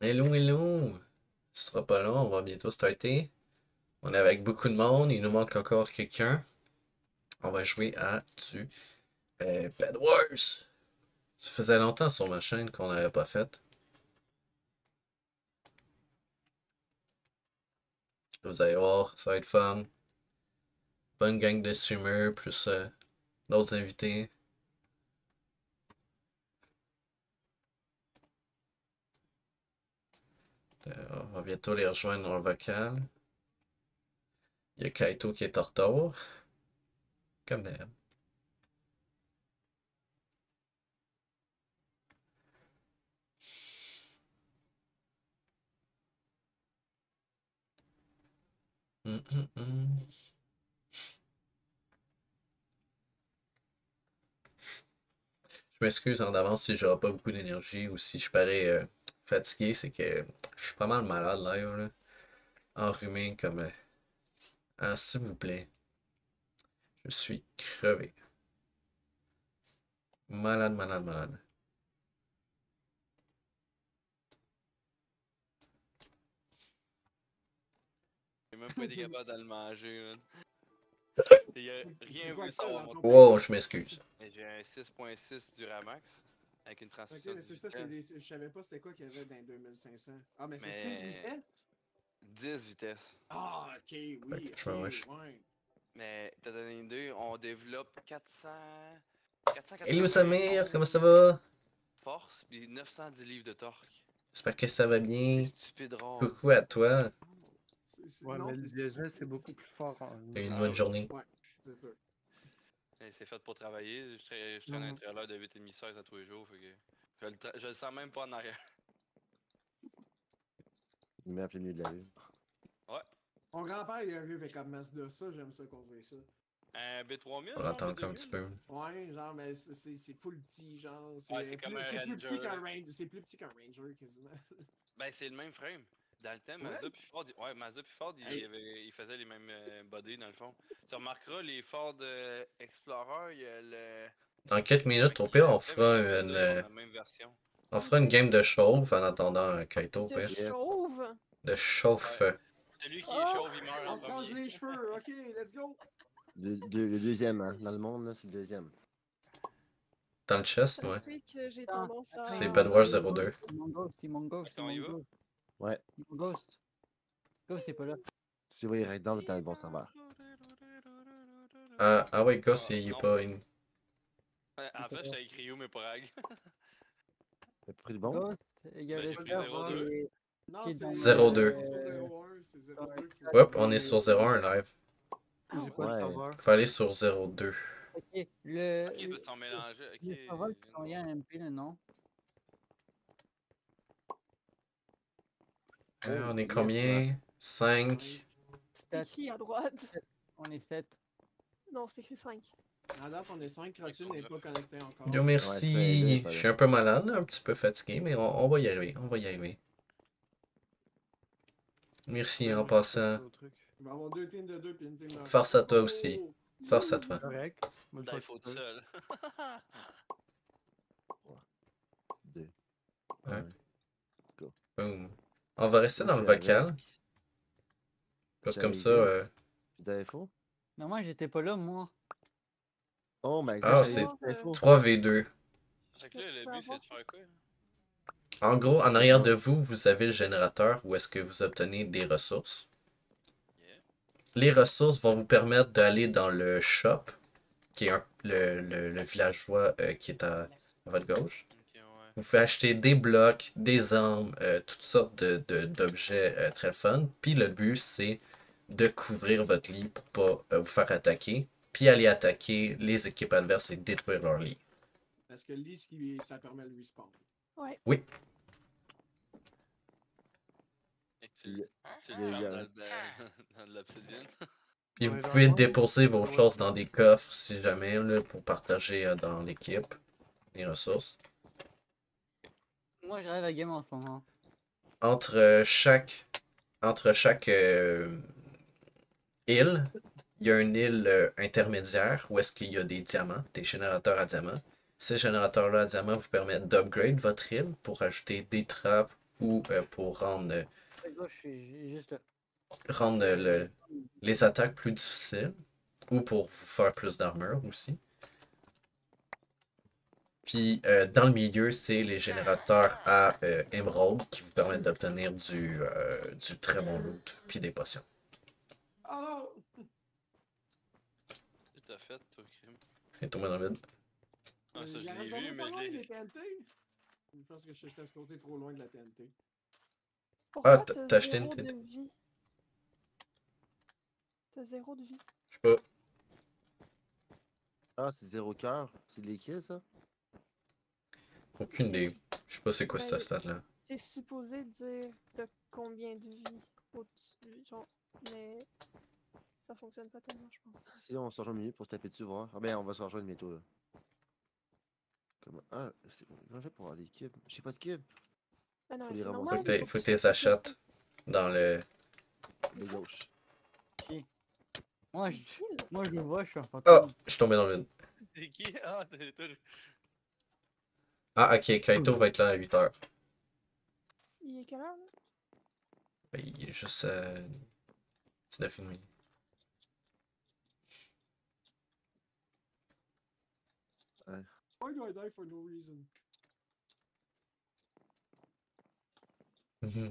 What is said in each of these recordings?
Hello, hello! Ce sera pas long, on va bientôt starter. On est avec beaucoup de monde, il nous manque encore quelqu'un. On va jouer à Bed Wars. Ça faisait longtemps sur ma chaîne qu'on n'avait pas fait. Vous allez voir, ça va être fun. Bonne gang de streamers, plus d'autres invités. On va bientôt les rejoindre dans le vocal. Il y a Kaito qui est en retard. Comme d'hab. Hum, hum, hum. Je m'excuse en avance si j'aurai pas beaucoup d'énergie ou si je parais fatigué, c'est que je suis pas mal malade là. Enrhumé comme... Ah, s'il vous plaît. Je suis crevé. Malade, malade, malade. J'ai même pas été capable de le manger, man. Y a rien quoi voulu que t'as savoir dans mon ton PC. Wow, je m'excuse. J'ai un 6.6 Duramax avec une Ok, transmission mais c'est ça, digitale, je savais pas c'était quoi qu'il y avait dans les 2500. Ah, mais c'est 6 mais vitesses? 10 vitesses. Ah, ok, Fait oui, que je ok, me wesh. ouais. Mais t'as donné une idée, on développe Hello 491 Samir, comment ça va? force puis 910 livres de torque. J'espère que ça va C'est bien. stupide rare. Coucou à toi. Ouais, Non, mais le c'est diesel, c'est beaucoup plus fort en Et une Ah bonne oui. journée. Ouais, c'est sûr. C'est fait pour travailler. Je traîne un Mhm. trailer de 8,5-16 à tous les jours. Fait que je le sens même pas en arrière. Il met en plein milieu de la rue. Ouais. Mon grand-père, il a un vieux pick-up Mazda, ça, j'aime ça conduire ça. Un B3000, On genre l'entend encore un petit B2000. peu. Ouais, genre, mais c'est full petit, genre. Ouais, c'est comme un C'est plus petit Ranger. qu'un Ranger, c'est plus petit qu'un Ranger, quasiment. Ben, c'est le même frame. Dans le temps, Ouais. Mazda puis Ford, ouais, Mazda puis Ford, Hey. ils faisaient les mêmes bodies dans le fond. Tu remarqueras, les Ford Explorer, il y a le. Dans quelques minutes, au Qui pire, après, mais ils ont la même version. on fera une game de chauve en attendant Kaito, au De pire. chauve? De chauffe. Ouais. Celui qui est Oh! chauve, il meurt en On change premier. les cheveux, ok, let's go! Le deuxième, hein. Dans le monde, là, c'est le deuxième. Dans le chest, ouais. Sachez que j'ai Attends, tendance à... C'est Bad Wars 02. Mon ghost, c'est mon ghost, c'est Attends, il mon va? ghost. Ouais. Mon ghost. Ghost, c'est pas là. Si vous voyez right dans le bon serveur. Ah ouais, Goss, il est non. pas... Ouais, en fait, j'étais écrit où, mais pas rag. T'as pris le bon? Ghost, il y a Ben, le j'ai pris serveur 02. qui est- Non, Qui est c'est dans 02. c'est 01, c'est 02 qui Hop, on est sur 01 live. Ah J'ai pas le Ouais. serveur. Faut aller sur 02. Ok, Ok, c'est parce qu'ils sont mélangés. Ok. le serveur qui sont liés à MP, le nom. On est yes, combien? 5. C'est Stats, écrit à droite. on est 7. Non, c'est écrit 5. À date, on est 5, Crotine n'est pas connecté encore. Yo, merci. Ouais, c'est là, Je suis un peu malade, un petit peu fatigué, mais on va y arriver. On va y arriver. Merci en passant. Il va y avoir 2 teams de 2 puis une team de 1. Force à toi aussi. Force à toi. Correct. Là, il faut tout seul. 2. Ouais. 1. Boom. On va rester dans le vocal. Parce que comme ça. D'info? Non, moi, j'étais pas là, moi. Oh my god, Ah, j'avais c'est dit d'info. 3v2. Fait que là, le but, c'est de faire quoi? En gros, en arrière de vous, vous avez le générateur où est-ce que vous obtenez des ressources. Yeah. Les ressources vont vous permettre d'aller dans le shop, qui est le villageois qui est à votre gauche. Ok, ouais. Vous pouvez acheter des blocs, des armes, toutes sortes d'objets très fun. Puis le but, c'est de couvrir votre lit pour pas vous faire attaquer. Puis aller attaquer les équipes adverses et détruire leur lit. Parce que le lit, ça permet le respawn. Ouais. Oui. Et que tu le Il y a- fermes dans de l'obsidienne. Puis vous Ouais, pouvez genre, déposer vos ouais. choses dans des coffres si jamais, là, pour partager dans l'équipe les ressources. Moi, je regarde la game en ce moment. Entre chaque île, il y a une île intermédiaire où est-ce qu'il y a des diamants, des générateurs à diamants. Ces générateurs-là à diamants vous permettent d'upgrade votre île pour ajouter des trappes ou pour rendre, À gauche, je suis juste là. rendre les attaques plus difficiles, ou pour vous faire plus d'armure aussi. Puis dans le milieu, c'est les générateurs à émeraude qui vous permettent d'obtenir du très bon loot, puis des potions. Oh! Qu'est-ce que t'as fait, toi, crime? Et tombé dans le vide. Ah, ça, Il je arrête l'ai pas vu, mais loin je l'ai. des TNT. Je pense que j'étais à ce côté trop loin de la TNT. Pourquoi t'as acheté une zéro TNT? de vie? T'as 0 de vie. Je sais pas. Ah, c'est 0 cœur. C'est de l'équipe, ça? Aucune idée. Je sais pas c'est quoi Ben, cette stat-là. C'est supposé dire t'as combien de vie au-dessus, genre, mais ça fonctionne pas tellement, je pense. Si on se rejoint au milieu pour se taper dessus, voir. Ah ben, on va se rejoindre bientôt, là. Comment... Ah, comment je fais pour avoir des cubes? J'ai pas de cubes. Ah non, Faut mais les c'est ramasser. normal. Faut que tu les achètes dans le... De gauche. Chier. Moi, je le vois, je suis un Ah! fantôme. Je suis tombé dans le vide. C'est qui? Ah, t'as. Ah, ok. Kaito va être là à 8h. Il est quelle heure, là? Ben, il est juste 19h30. Why do I die for no reason? Mhm.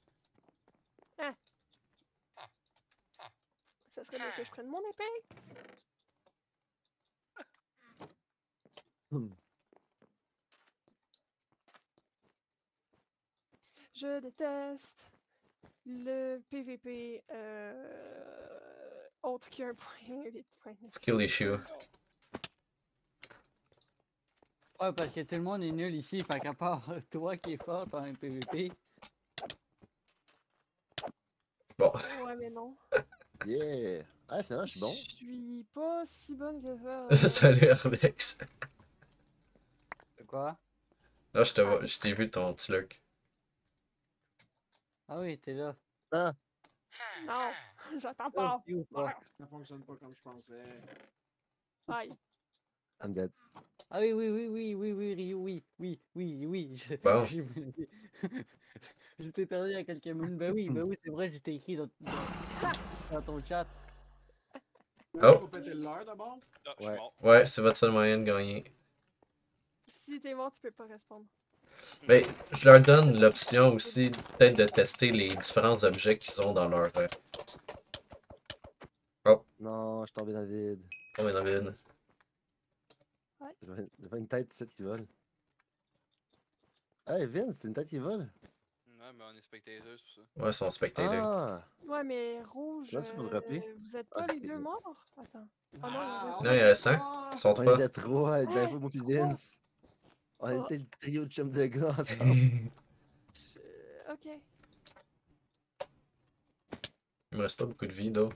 Ça serait bien que je prenne mon épée. Hmm. Je déteste le PVP autre qu'un point 8 points. Skill issue. Ouais, parce que tout le monde est nul ici, fait qu'à part toi qui es fort dans un PVP. Bon. Ouais, mais non. Yeah! Ah, finalement, je suis bon. Je suis pas si bonne que ça. Salut, Alex. Quoi? Là, je t'ai vu ton petit look. Ah oui, t'es là. Ah! Non, j'attends Oh, pas. ou pas? Ça fonctionne pas comme je pensais. Aïe. I'm dead. Ah oui, Ryu, oui. Bon. Je t'ai perdu il y a quelques minutes. Ben oui, c'est vrai, je t'ai écrit dans ton chat. Oh. Faut péter l'heure d'abord. Ah, je suis Ouais. mort. Ouais, c'est votre seul moyen de gagner. Si t'es mort, tu peux pas répondre. Ben, je leur donne l'option aussi peut-être de tester les différents objets qu'ils ont dans leur... Non, je suis tombé dans le vide. Oh, mais dans le vide. Je vois une tête ici qui vole. Hey Vince, c'est une tête qui vole? Ouais, mais on est spectateur, c'est pour ça. Ouais, son spectateur. Ah! Ouais, mais rouge. Là, c'est pour dropper. Vous êtes pas Ok. les deux morts? Attends. Oh Non, il reste 100. Ils sont On 3. était trois, Davo, moi pis trois. Vince. On Oh. était le trio de chums de gars ensemble. Ok. Il me reste pas beaucoup de vie, though.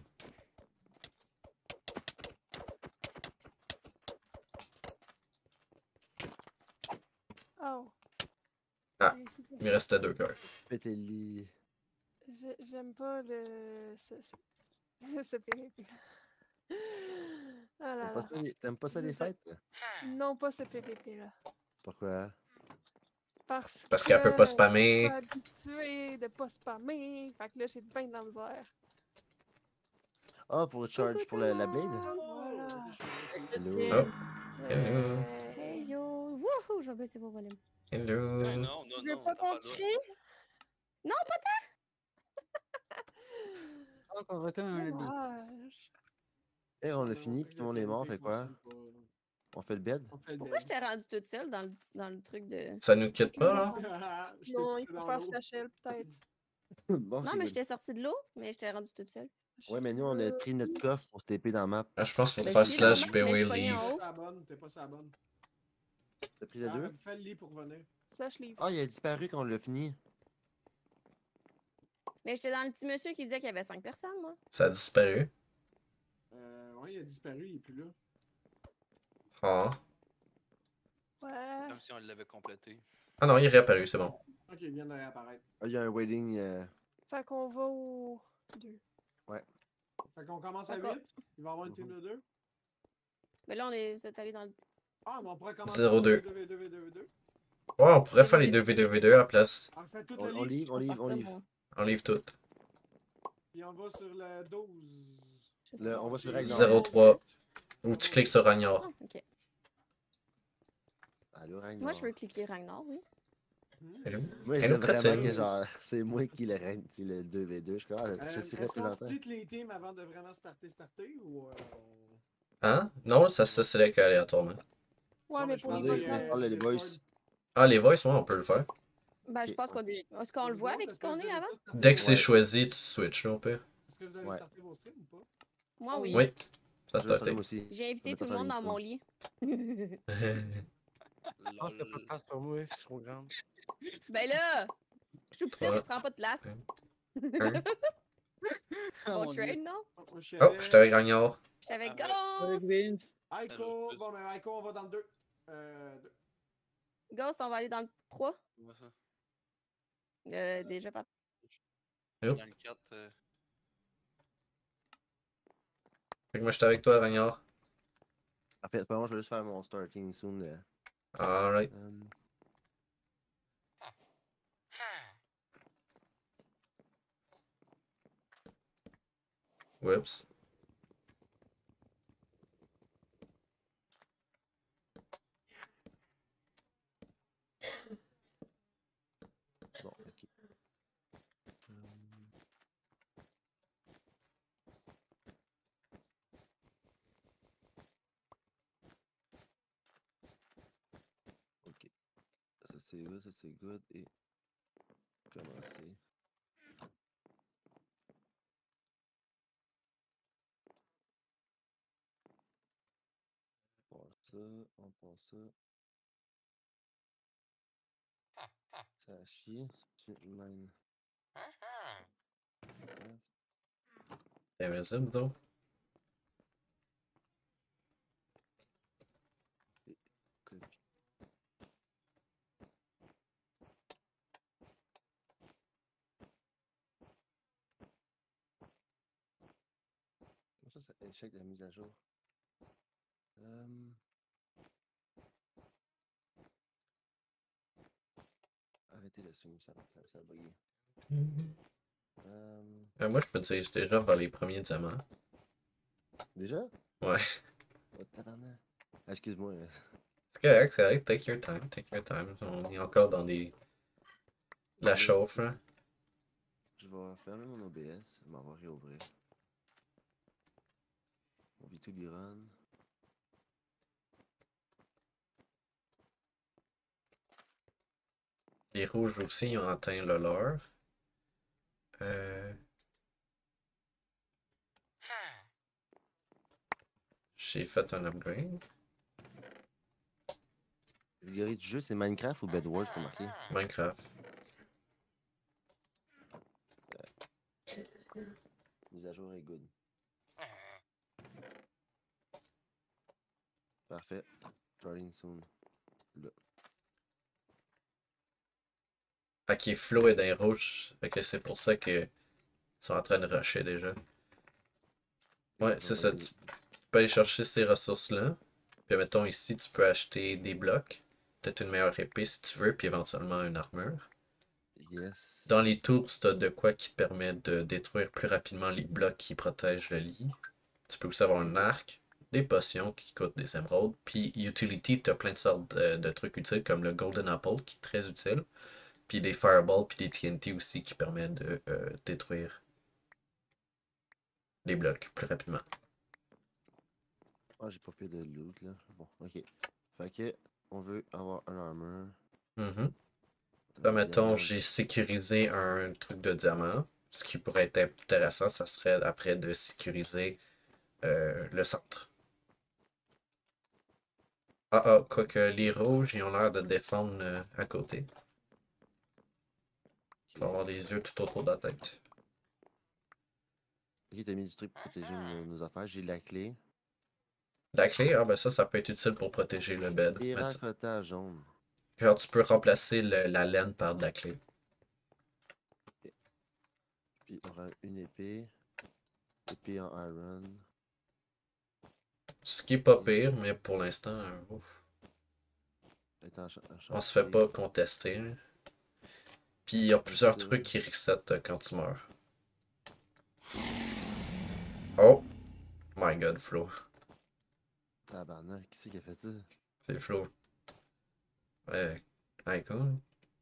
Oh. Ah, J'ai réussi à Il me restait 2 cœurs. Faites les lits. J'aime pas le. Ce PVP. Ah là là. T'aimes pas ça les fêtes? Non, pas ce PVP là. Pourquoi? Parce qu'elle peut pas spammer. Je suis habituée de pas spammer. Fait que là, j'ai bien de la misère. Ah, pour le charge, pour la blade? Voilà. Hello. Oh. Hello. Hey yo! Wouhou! Je vais baisser vos volumes. Hey, Hello. non, Tu veux pas t'as qu'on le droit. crie? Oh, qu'on retourne un lobby. Dommage. Eh, on l'a fini, puis tout le monde est mort, fait quoi? On fait le bed? On fait le Pourquoi bed. je t'ai rendu toute seule dans le truc de. Ça nous quitte pas, là? Je t'ai Non, poussé il faut dans faire l'eau. sa shell, peut-être. Bon, Non, c'est mais good. j'étais sortie de l'eau, mais je t'ai rendu toute seule. Ouais, mais nous, on a pris notre coffre pour se taper dans la map. Ah, je pense qu'il faut Ben, faire si, slash mais je PW pognais en leave. haut. T'es pas sa bonne. T'as pris les deux? Fais le lit pour venir. Slash livre. Ah, il a disparu quand on l'a fini. Mais j'étais dans le petit monsieur qui disait qu'il y avait 5 personnes, moi. Ça a disparu. Ouais, il a disparu, il est plus là. Ah. Ouais. Comme si on l'avait complété. Ah non, il est réapparu, c'est bon. Ok, il vient de réapparaître. Ah, il y a un waiting. Fait qu'on va au 2. Fait qu'on commence à D'accord. 8. Il va y avoir une team de 2. Mais là, vous êtes allés dans le. Ah, mais on pourrait commencer 0-2. 2v2v2v2. Ouais, on pourrait faire les 2v2v2 à la place. Ah, fait tout On le livre. livre, on Je vais livre, on partir livre. mon- On livre tout. Puis on va sur le 12. je sais Le- pas on va si sur c'est- Ragnar. 0-3. Ou tu cliques sur Ragnar. Ah, ok. Allô, Ragnar. Moi, je veux cliquer Ragnar, oui. Hello. Moi, Hello, j'aime vraiment Cotton. que genre, c'est moi qui le règne, c'est le 2v2. Je suis comme, ah, je suis Est-ce qu'on représentant. split les teams avant de vraiment starter ou Hein? Non, ça se select aléatoirement. Ouais, Non, mais je pour parle les Vas-y, des, votes, parle du les Discord. voice. Ah, les voices, ouais, on peut le faire. ben, je Ok, pense on- qu'on est... Est-ce qu'on le voit avec qui qu'on est avant? Dès que c'est Ouais. choisi, tu switches, là, on peut. Est-ce que vous allez Ouais. starter vos streams ou pas? Moi, oui. Oui, ça Je vais starté. moi aussi. J'ai invité On tout va le monde faire dans mon l'émission. lit. Ah, c'était pas de place pour moi, je suis trop grande. Ben là! Je suis tout petite, Ouais. je prends pas de place. Hein? Oh, Bon mon Dieu. trade, non? Oh, moi, je suis Oh, je suis avec Ragnar. Je suis avec Ah, Salut, Ghost! Vince. Aiko, bon, ben Aiko, on va dans le 2. Ghost, on va aller dans le 3. Comment ça? Déjà pas. Yo. Dans le 4, Fait que moi, je suis avec toi, Ragnar. En fait, moi, je vais juste faire mon starting soon. Alright. Whoops. Bon, ok. Ok. Ça c'est good, ça c'est good. Et commencer. On passe ça, on passe ça. Ça a chier. C'est mine. Invisible, though. Copie. Comment ça échec la mise à jour? Arrêtez le stream, ça a bugué. Moi, je peux te dire, j'étais déjà vers les premiers diamants. Déjà? Ouais. Oh, tabarnak. Ah, excuse-moi. C'est correct, c'est correct. Take your time, take your time. On est encore dans des... la chauffe, hein. Je vais fermer mon OBS, je m'en vais réouvrir. Mon V2 run. Les rouges aussi, ils ont atteint le leur. J'ai fait un upgrade. Le catégorie du jeu, c'est Minecraft ou Bedwars, faut marquer. Minecraft. Mise à jour est good. Parfait. Starting soon. Là. Ok, Flo est dans les rouges. Fait que c'est pour ça qu'ils sont en train de rusher déjà. Ouais, c'est ça. Tu peux aller chercher ces ressources-là. Puis mettons ici, tu peux acheter des blocs. Peut-être une meilleure épée si tu veux, puis éventuellement une armure. Yes. Dans les tours, tu as de quoi qui te permet de détruire plus rapidement les blocs qui protègent le lit. Tu peux aussi avoir un arc, des potions qui coûtent des émeraudes. Puis utility, tu as plein de sortes de trucs utiles comme le Golden Apple qui est très utile. Puis des Fireballs, puis des TNT aussi qui permettent de détruire les blocs plus rapidement. Ah, j'ai pas pris de loot là. Bon, ok. Fait que, on veut avoir un armor. Là, mettons, j'ai sécurisé un truc de diamant. Ce qui pourrait être intéressant, ça serait après de sécuriser le centre. Quoique les rouges, ils ont l'air de défendre à côté. Faut avoir les yeux tout autour de la tête. Ok, t'as mis du truc pour protéger nos affaires. J'ai la clé. La clé, ben ça peut être utile pour protéger le bed. Terracotta jaune. Genre, tu peux remplacer la laine par de la clé. Puis on aura une épée. Épée en iron. Ce qui est pas pire, mais pour l'instant, ouf. On se fait pas contester. Hein. Puis il y a plusieurs ça. trucs qui reset quand tu meurs. Oh my god, Flo. Tabarnak, qui c'est qui a fait ça? C'est Flo. Icon.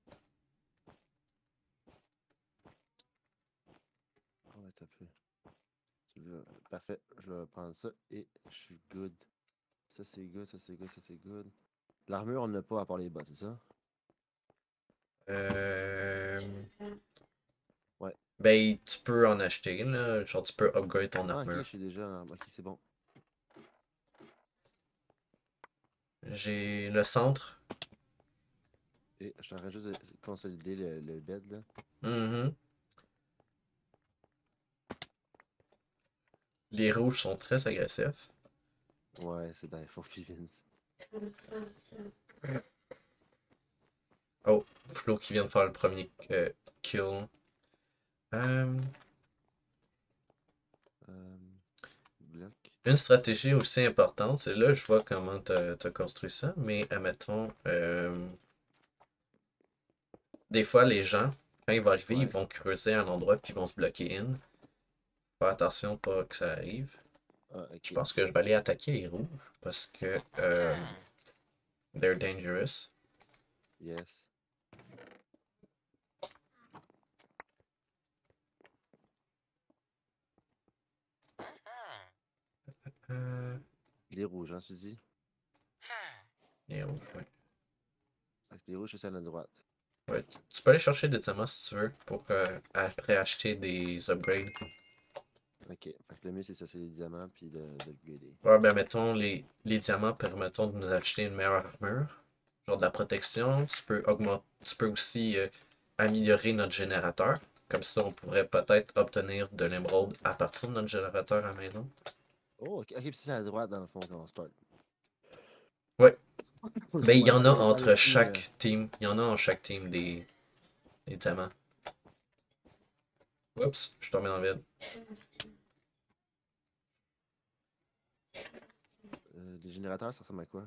Ah ouais, t'as peu. Parfait, je vais prendre ça et je suis good. Ça c'est good, ça c'est good, ça c'est good. L'armure, on n'a pas à part les bottes, c'est ça? Ouais. Ben, tu peux en acheter, là. Genre, tu peux upgrade ton Ah, ok, je armure. suis déjà. Ok, c'est bon. J'ai le centre. Et je suis en train juste de consolider le bed là. Mhm. Les rouges sont très agressifs. Ouais, c'est dans les faux Vince. Oh, Flo qui vient de faire le premier kill. Bloc. Une stratégie aussi importante, c'est là je vois comment t'as construit ça, mais admettons, des fois les gens, quand ils vont arriver, Ouais. ils vont creuser un endroit puis ils vont se bloquer in. Faire attention pas que ça arrive. Ah, ok. Je pense que je vais aller attaquer les rouges parce que they're dangerous. Yes. Euh, Les rouges, hein, tu dis? les rouges, ouais. Fait que les rouges, c'est à la droite. Ouais, tu peux aller chercher des diamants si tu veux pour après acheter des upgrades. Ok. Fait que le mieux, c'est ça, c'est les diamants, puis de le grader. Ouais, ben mettons, les diamants permettent de nous acheter une meilleure armure, genre de la protection. Tu peux augmenter, tu peux aussi améliorer notre générateur. Comme ça, on pourrait peut-être obtenir de l'émeraude à partir de notre générateur à la maison. Oh, ok, puis c'est à la droite, dans le fond, quand on start. Ouais. Ben, il y Ouais, en a je vais faire entre le petit, chaque team. Il y en a en chaque team des diamants. Oups, je suis tombé dans le vide. les générateurs, ça ressemble à quoi?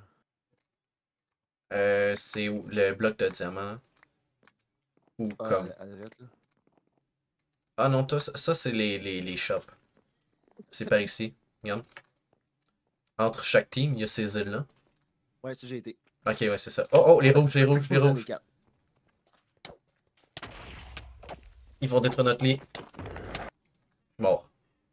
C'est le bloc de diamant. Ou Ah, comme. à droite, là? Ah non, ça c'est les shops. C'est par ici. Regarde. Entre chaque team, il y a ces îles-là. Ouais, ça, j'ai été. Ok, ouais, c'est ça. Oh, oh, les rouges, les rouges, les J'en ai rouges. 4. Ils vont détruire notre lit. Mort.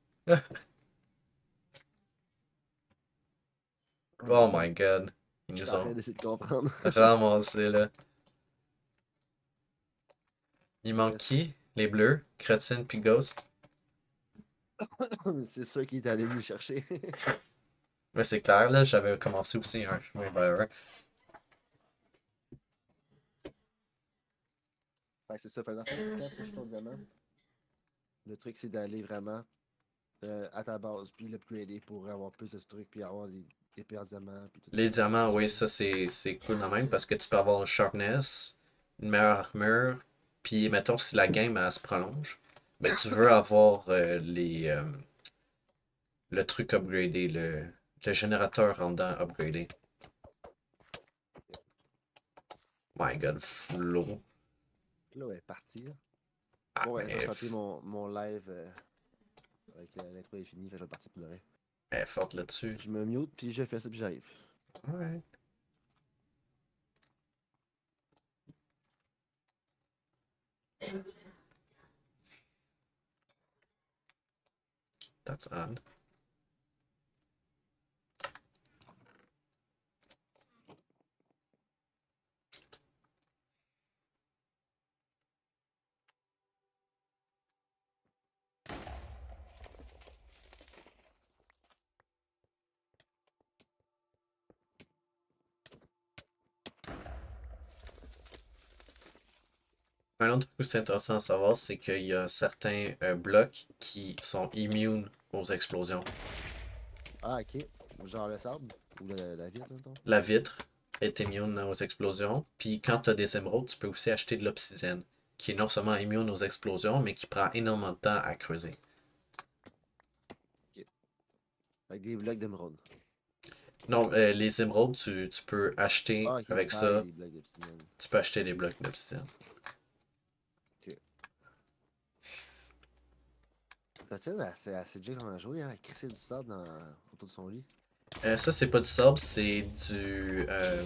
Oh my god. Ils Je nous suis en train ont d'essayer de comprendre. ramassés là. Il manque Yes. qui? Les bleus, Crétine puis Ghost. C'est sûr qu'il est allé nous chercher. Ouais, c'est clair, là, j'avais commencé aussi un chemin vers eux. Fait que c'est ça, fait dans le fond, quand tu cherches ton diamant, le truc c'est d'aller vraiment à ta base, puis l'upgrader pour avoir plus de trucs, puis avoir des épées en diamant. Puis tout Les ça. diamants, oui, ça c'est cool quand même parce que tu peux avoir le sharpness, une meilleure armure, puis mettons si la game elle, se prolonge, ben tu veux avoir le truc upgradé, le générateur rendant upgradé. My god, Flo. Là, ouais, parti. Là. Ah, Bon, ouais, je mais vais starter mon live avec l'intro est finie, fait que je vais partir pour le reste. elle est forte là-dessus. Je me mute, puis je fais ça, puis j'arrive. Alright. That's odd. Un autre truc aussi intéressant à savoir, c'est qu'il y a certains blocs qui sont immunes aux explosions. Ah, ok. Genre le sable ou la vitre, mettons. La vitre est immune aux explosions. Puis quand tu as des émeraudes, tu peux aussi acheter de l'obsidienne, qui est non seulement immune aux explosions, mais qui prend énormément de temps à creuser. Avec des blocs d'émeraude. Non, les émeraudes, tu peux acheter Ah, ok, avec buy ça. des blocs d'obsidienne. Tu peux acheter des blocs d'obsidienne. Platine, elle sait déjà comment jouer, hein. Elle crissait du sable autour de son lit. Ça, c'est pas du sable, c'est du.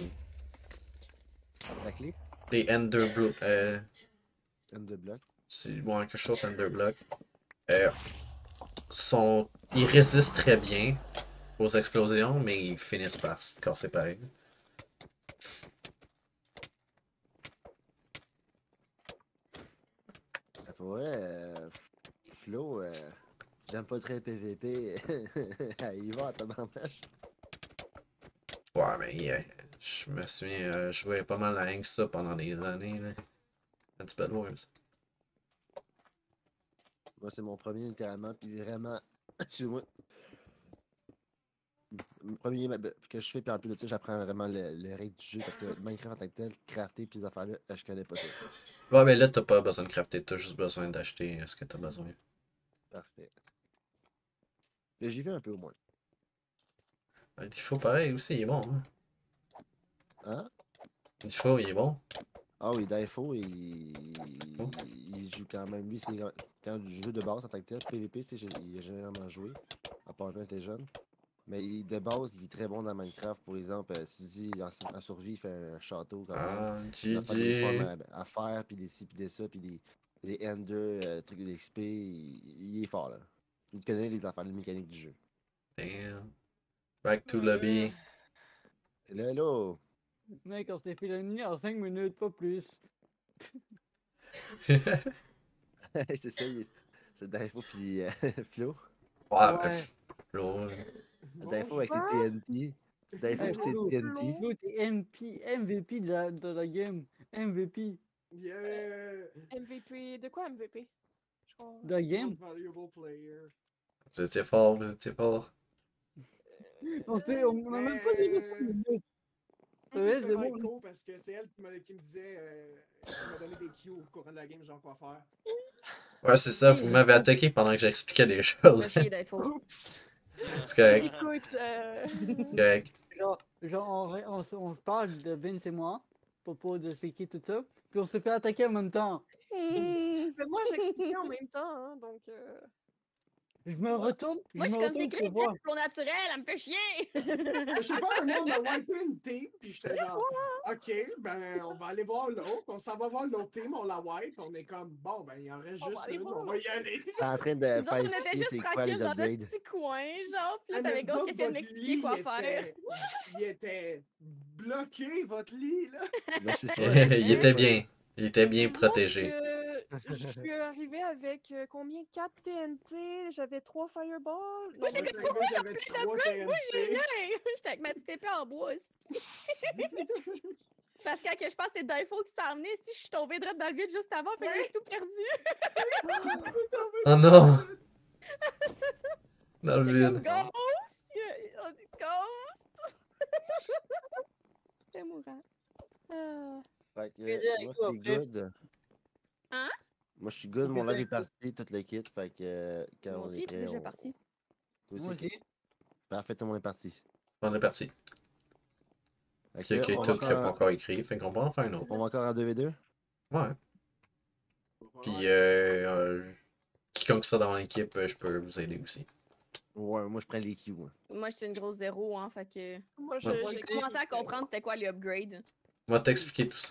La clé, Des Ender une de bloc. c'est bon, quelque chose Ender Block. Euh, Ils résistent très bien aux explosions, mais ils finissent par se casser pareil. Pour vrai, Flo, j'aime pas très PVP. Il va à tabarnache. Ouais, mais je me souviens, je jouais pas mal à rien que ça pendant des années. Là. À du Bad Wars. Moi, c'est mon premier littéralement, puis vraiment, excuse-moi. Le premier que je fais, puis en plus de ça, j'apprends vraiment les règles du jeu, parce que Minecraft en tant que tel, crafter, puis ces affaires-là, je connais pas ça. Ouais, mais là, t'as pas besoin de crafter, t'as juste besoin d'acheter ce que t'as besoin. Parfait. Mais j'y vais un peu au moins. Il faut pareil aussi, il est bon. Hein? Hein? Il faut, il est bon. Ah oui, Dafo, Oh. il joue quand même. Lui, c'est quand du jeu de base en tant que tel. PVP, tu sais, il a généralement joué, à part quand il était jeune. Mais de base, il est très bon dans Minecraft. Pour exemple, si tu dis en survie, il fait un château quand même. Ah, Il a fait des GG. formes à faire, puis des ci, puis des ça, puis des ender, trucs d'XP. Il est fort, là. Il connaît les affaires, les mécaniques du jeu. Damn. Back to lobby. Et là, Mec, on s'est fait éliminer en 5 minutes, pas plus. c'est ça, c'est Dafo, puis Flo. Ouais, Ouais. Flo. Dafo avec ses Bonjour. TNT. Dafo Hey, avec ses Flo, TNT. Flo, t'es MVP de la game. MVP Yeah! MVP. De quoi MVP? Je comprends. de la game. Most valuable player. Vous étiez fort, vous étiez fort. On a même pas dit 5 minutes. Tout Ouais, est c'est sur bon. Maiko parce que c'est elle qui me disait, qui m'a donné des cues au courant de la game, genre quoi faire. Ouais, c'est ça, vous m'avez attaqué pendant que j'expliquais des choses. Va chier d'Info. Oups! C'est correct, Écoute, c'est correct. On se parle de Vince et moi, à propos de c'est qui tout ça, puis on se fait attaquer en même temps. Hmm. mais moi j'expliquais en même temps, hein, donc. Je me retourne, Moi, je suis me comme c'est retourne écrit, pour voir. flow naturel, elle me fait chier! Je sais pas, un monde m'a wipé une team, puis j'étais genre, ok, ben on va aller voir l'autre, on s'en va voir l'autre team, on la wipe, on est comme, bon, ben il en reste On va juste aller une, voir on va y aller. C'est en train de Nous autres, faire on était expliquer juste c'est quoi tranquilles les dans notre upgrades. petit coin, genre, pis là, Ah, t'avais mais Ghost qui essayait de votre m'expliquer lit quoi faire. il était bloqué, votre lit, là. Ben, c'est ça. Il était bien. Il était bien protégé. Je suis arrivée avec combien? 4 TNT, j'avais 3 fireballs. Non, Moi, moi, j'avais 3 TNT. J'étais avec ma petite épée en bois aussi. Parce que je pense que c'est Dafo qui s'en venait. Si je suis tombée droite dans le vide juste avant, fait que j'ai tout perdu. Oh non! Dans le J'étais comme vide. Ghost! On dit Ghost! J'étais mourant. Ah. Fait que, Plaisir avec moi, toi, c'est après. good. Hein? Moi, je suis good. Mon Plaisir live est avec toi. parti, toute l'équipe. Fait que, quand Moi on aussi, est t'es prêt, déjà on... parti. Toi Moi aussi? aussi. Parfait, tout le monde est parti. On est parti. Fait Qui que, a on, tout va qui a pas encore... encore écrit, fait qu'on va en faire un autre. on va encore en 2v2? Ouais. Puis, quiconque sera dans l'équipe, je peux vous aider aussi. Ouais, moi, je prends les Q, moi. Moi, j'étais une grosse zéro, hein, fait que... moi, Ouais. J'ai commencé à comprendre c'était quoi les upgrades. Moi, t'expliquer tout ça.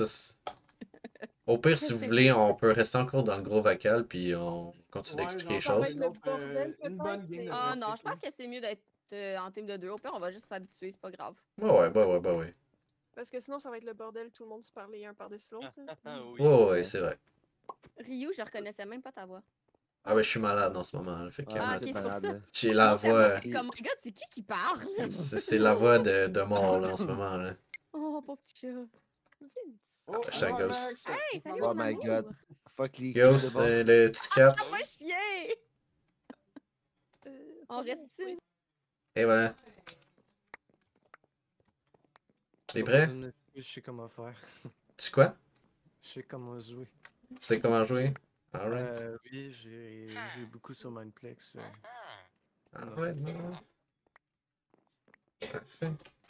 Au pire, si vous voulez, on peut rester encore dans le gros vacal, puis on continue Ouais, d'expliquer les genre, choses. ça va être le bordel, une bonne peut-être, game de mais- Ah non, pratique, je pense que c'est mieux d'être en team de deux. Au pire, on va juste s'habituer, c'est pas grave. Ouais. Parce que sinon, ça va être le bordel, tout le monde se parler un par-dessus l'autre. hein. Oui. Ouais, c'est vrai. Ryu, je reconnaissais même pas ta voix. Ah ouais, je suis malade en ce moment, là, fait que Ah, mais ok, c'est c'est pas pour grave, ça. là. j'ai la Mon cerveau, voix. c'est comme, my god, c'est qui parle? C'est la voix de mort là, en ce moment. Là. Oh, pauvre petit chat. Vince. Oh, Hashtag alors, Ghost. Max, Hey, salut Oh mon my amour! god. Fuck les Q Ghost, de bord. le petit cat. Ah, pas chien! On reste ici. Et voilà. T'es Pas prêt? besoin de m'expliquer, je sais comment faire. Tu quoi? Je sais comment jouer. Tu sais comment jouer? Alright. Oui, j'ai beaucoup sur Mindplex. Alright, non. Parfait.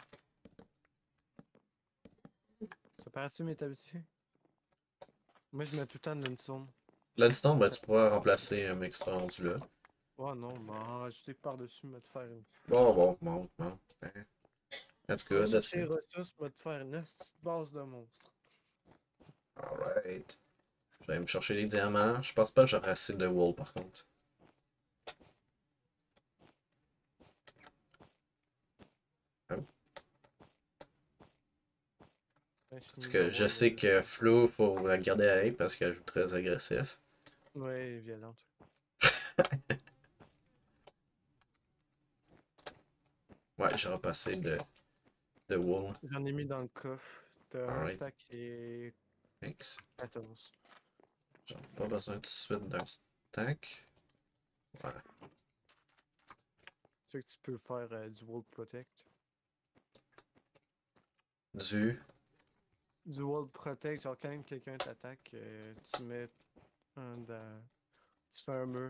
Ça paraît-tu m'être habitué? Moi, je mets tout le temps de l'Unstone. L'Unstone, ben, tu pourras remplacer un mec qui sera rendu là. Oh non, mais je t'ai par-dessus, me te faire une. Bon. That's Va good, that's chercher les good. ressources, me te faire une petite base de monstre. Alright. Je vais me chercher les diamants. Je pense pas que j'aurai assez de wool par contre. Parce que je sais que Flo, faut la garder à l'œil parce qu'elle joue très agressif. Ouais, violente. Ouais, j'aurai pas assez de wool. J'en ai mis dans le coffre. T'as un Alright. stack et Thanks. 14. J'en ai pas besoin tout de suite d'un stack. Voilà. Tu sais que tu peux faire du wall protect. Du wall protect, genre quand quelqu'un t'attaque, tu mets tu fais un mur.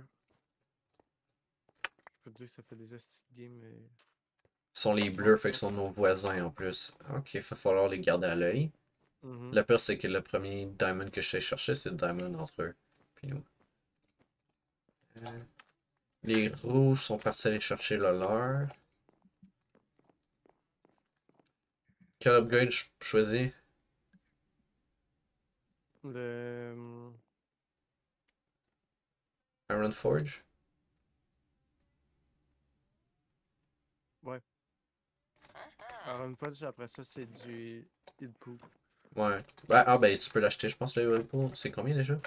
Je peux te dire que ça fait des hosties de game, mais. Sont les bleus, fait que sont nos voisins en plus. Ok, il va falloir les garder à l'œil. Mhm. Le pire, c'est que le premier diamond que je t'ai cherché, c'est le diamond entre eux. Puis nous. Les rouges sont partis aller chercher le leur. Quel upgrade je choisis? Le. Iron Forge? Ouais. Alors, une fois, après ça, c'est du Heal Pool. Ouais. Ben tu peux l'acheter, je pense, le Whirlpool. C'est combien déjà?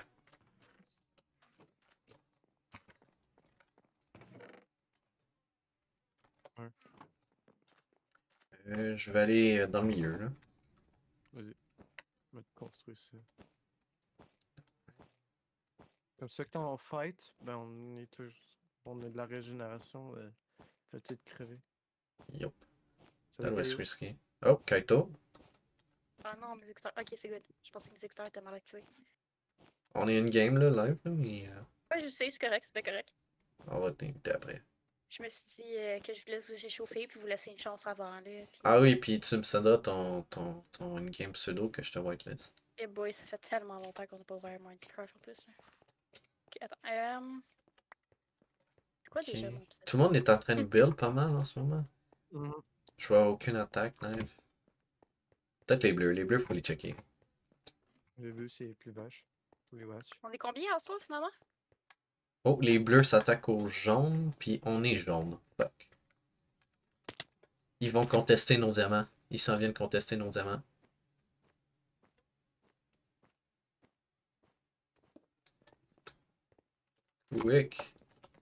Ouais. Je vais aller dans le milieu, là. Vas-y. Je vais te construire ça. Comme ça, quand on fight, ben on est toujours. On a de la régénération. Peut-être crever. Yup. Ça That was Caillou. risky. Oh, Kaito. Ah non, mes écouteurs. Ok, c'est good. Je pensais que mes écouteurs étaient mal activés. On est une game, là, live, là, mais Ouais, je sais, c'est correct, c'est pas correct. on va t'inviter après. Je me suis dit que je vous laisse vous échauffer puis vous laisser une chance avant, là. Puis... Ah oui, puis tu me céderas ton in-game pseudo que je te whitelist. Eh boy, ça fait tellement longtemps qu'on n'a pas ouvert Minecraft en plus. Là. Ok, attends. C'est quoi déjà mon pseudo? Tout le monde est en train de build pas mal en ce moment. Mhm. Je vois aucune attaque live. Peut-être les bleus. Les bleus, faut les checker. Le but, c'est plus vache. Pour les watch. On est combien en soi finalement? Oh, les bleus s'attaquent aux jaunes, puis on est jaune. Fuck. Ils vont contester nos diamants. Ils s'en viennent contester nos diamants. Quick.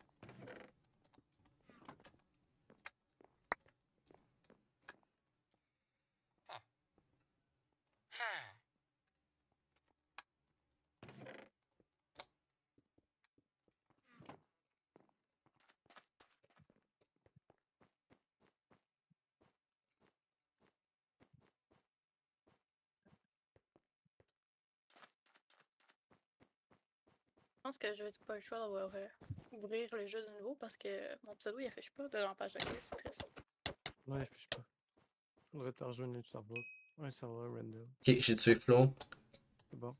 Je pense que je n'ai pas le choix d'avoir ouvrir le jeu de nouveau parce que mon pseudo il affiche pas de l'empage d'accueil, c'est triste. Non, il affiche pas. Faudrait te rejoindre un serveur. Un serveur random. Ok, j'ai tué Flo. C'est bon.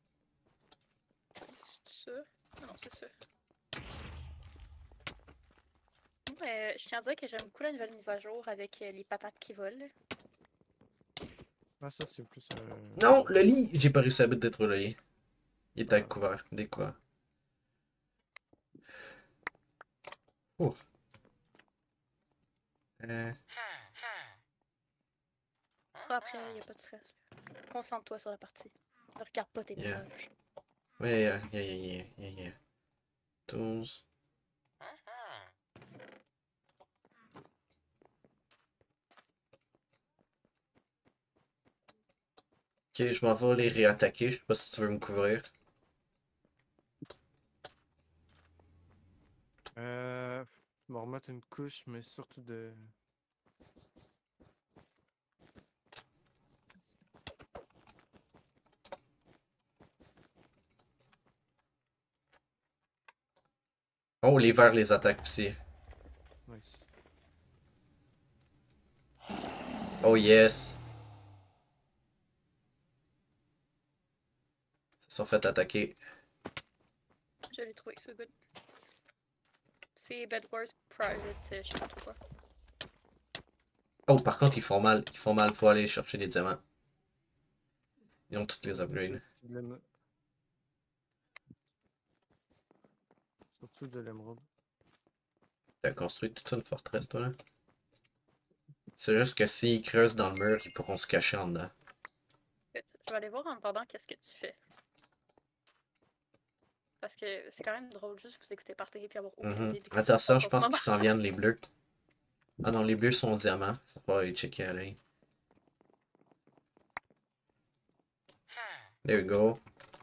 C'est ça? Ah non, c'est ça. Mais je tiens à dire que j'aime beaucoup la nouvelle mise à jour avec les patates qui volent. Ah, ça, c'est plus un. Non, le lit! J'ai pas réussi à d'être le lit. Il était couvert. Découvert. Oh. Après, il n'y a pas de stress. Concentre-toi sur la partie. Ne regarde pas tes Yeah. messages. Ouais, yeah. 12. Ok, je m'en vais les réattaquer. Je sais pas si tu veux me couvrir. Je vais remettre une couche, mais surtout de. Oh, les verts les attaquent aussi. Nice. Oh yes. Ils se sont fait attaquer. Je l'ai trouvé, c'est good. c'est Bedwars Private, je sais pas trop quoi. Oh, par contre, ils font mal. Ils font mal. Faut aller chercher des diamants. Ils ont toutes les upgrades. Surtout de l'émeraude. T'as construit toute une forteresse, toi, là? C'est juste que s'ils creusent dans le mur, ils pourront se cacher en dedans. Je vais aller voir en attendant qu'est-ce que tu fais. Parce que c'est quand même drôle juste vous écouter parler et avoir aucune idée de quoi Attends, ça, se je passe pense en ce qu'ils s'en moment. viennent, les bleus. Ah non, les bleus sont diamants. Faut pas les checker à l'œil. There you go.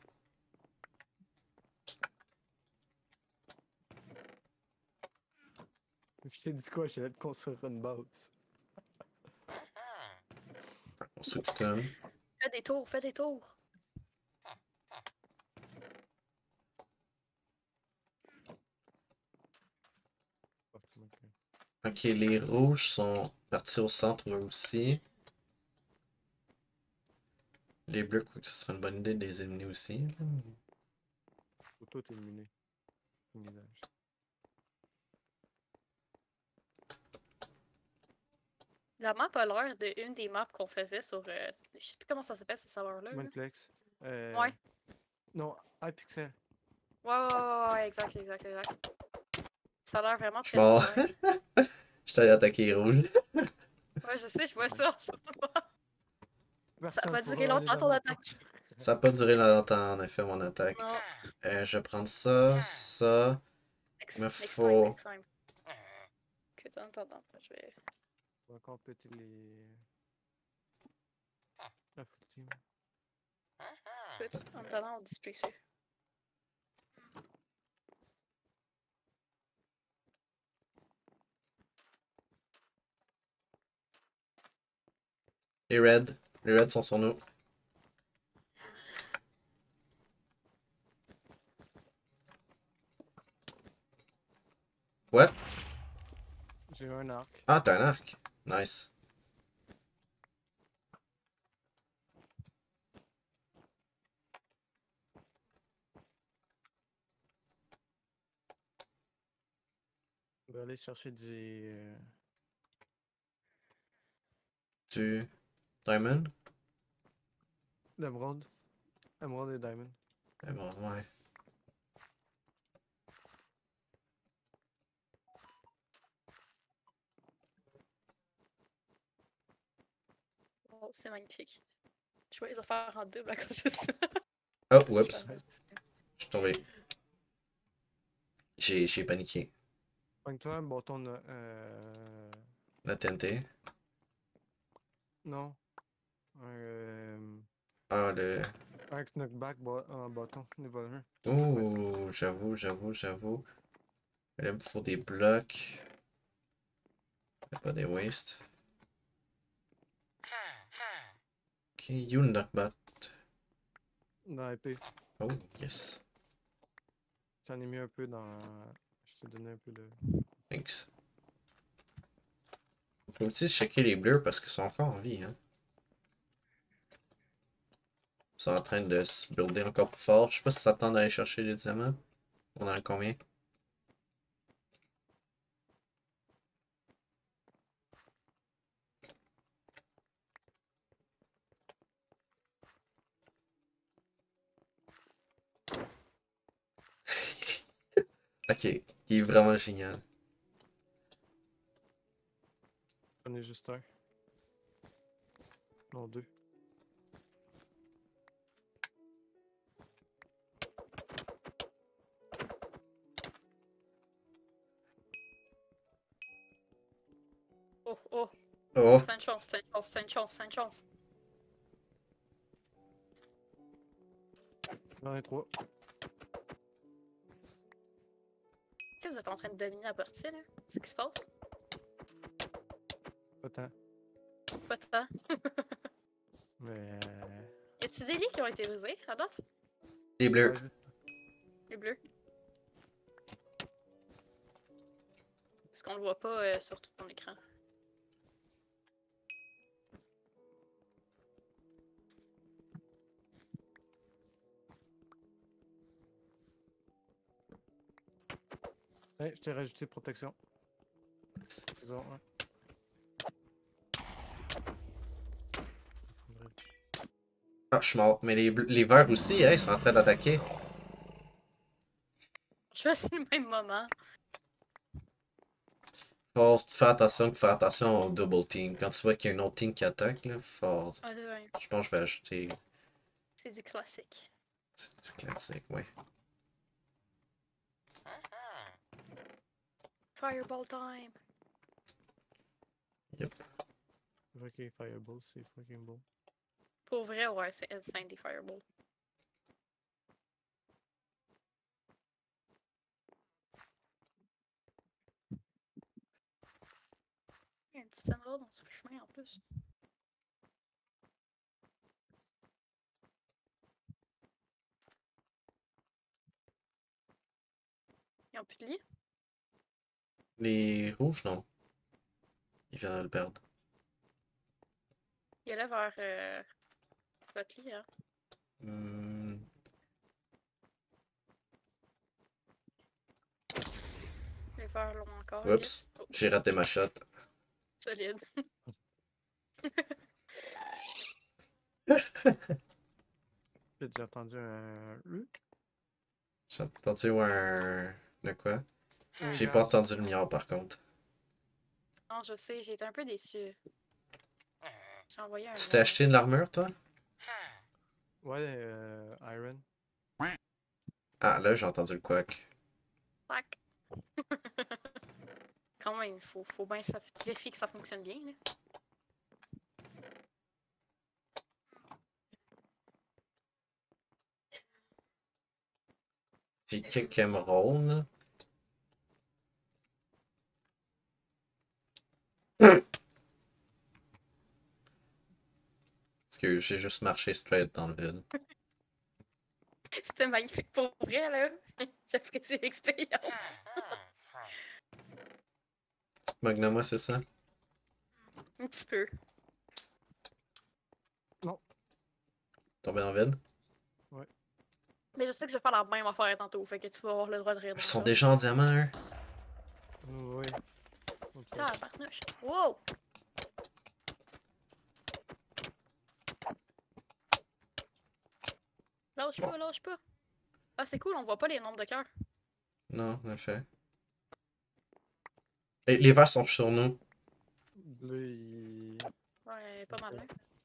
Je t'ai dit quoi? J'allais te construire une base. Construis tout un. Fais des tours, fais des tours. Ok, les rouges sont partis au centre eux aussi. Les bleus, quoi que ce serait une bonne idée de les éliminer aussi. Faut tout éliminer. Visage. La map a l'air d'une des maps qu'on faisait sur. Je sais plus comment ça s'appelle ce serveur-là. là. Monplex. Ouais. Non, iPixel. Ouais, exact. Ça a l'air vraiment Je très suis mort. similaire. Je suis allé attaquer les rouges. Ouais, je sais, je vois ça. Ça a Personne pas duré pourra longtemps aller ton dans attaque. Ça n'a pas duré longtemps, en effet, mon attaque. Non. Je vais prendre ça, ça. Il me faut. Next time. Ok, attends, je vais. On va encore péter les. La full team. En attendant, on display dessus. Les reds. Les reds sont sur nous. What? J'ai eu un arc. Ah, t'as un arc. Nice. On va aller chercher du. Tu. Diamond? L'émeraude. Émeraude et diamond. Eh bon, ouais. Oh, c'est magnifique. Je vais les faire en double à cause de ça. Oh, whoops. Je suis tombé. J'ai paniqué. Pogne-toi un bâton de. La TNT. Non. Ah, le. Un knockback en bâton niveau 1. Oh, j'avoue. Là, il me faut des blocs. Pas des wastes. Ok, you knockbat. Dans l'épée. Oh, yes. J'en ai mis un peu dans. Je t'ai donné un peu de. Thanks. Faut aussi checker les bleus parce qu'ils sont encore en vie, hein. Ils sont en train de se builder encore plus fort. Je sais pas si ça tente d'aller chercher les diamants. On en a combien? Ok, il est vraiment génial. J'en ai juste un. Non, deux. Oh. Oh, C'est une chance. J'en ai trois. Est-ce que vous êtes en train de dominer la partie, là? C'est ce qui se passe? Pas tant. Pas tant. Mais. Y a-tu des lits qui ont été brisés, à date? les bleus. Les bleus? Parce qu'on le voit pas sur ton écran. Ouais, je t'ai rajouté protection. C'est bon, ouais. Ah, je suis mort. Mais les verts aussi, hein, ils sont en train d'attaquer. Je choisis le même moment. Faut faire attention au double team. Quand tu vois qu'il y a un autre team qui attaque, là, faut... Ouais, ouais, je pense que je vais ajouter. c'est du classique. C'est du classique, ouais. Fireball time! Yep. Fucking Fireball, c'est fucking bon. Pour vrai, ouais, c'est insane des Fireball. Il y a un petit émeraude dans ce chemin en plus. Ils ont plus de lit? Les rouges, non. Ils viennent de le perdre. Il allait vers votre lit, hein. Hmm. Les verts l'ont encore. Oups, Oh, j'ai raté ma shot. solide. J'ai déjà entendu un J'ai entendu un... De quoi? Un J'ai gaz. pas entendu le miau par contre. Non, je sais, j'ai été un peu déçue. J'ai envoyé un. Tu t'es acheté de l'armure, toi? Ouais, Iron. Ah, là, j'ai entendu le quack. Tac. Quand même, il faut bien vérifier que ça fonctionne bien, là. J'ai kick Emerald. Parce que j'ai juste marché straight dans le vide. C'était magnifique pour vrai, là. J'apprécie l'expérience. Petite Magnuma, c'est ça? Un petit peu. Tombé dans le vide? Mais je sais que je vais faire la même affaire tantôt, fait que tu vas avoir le droit de rire de Ils sont ça. déjà en diamant, hein? Oui. Ok. Tabarnouche. Wow! Lâche pas, lâche pas. Ah, c'est cool, on voit pas les nombres de cœurs. Non, en effet. Et les verts sont sur nous. Bleu, il... Ouais, pas mal, hein.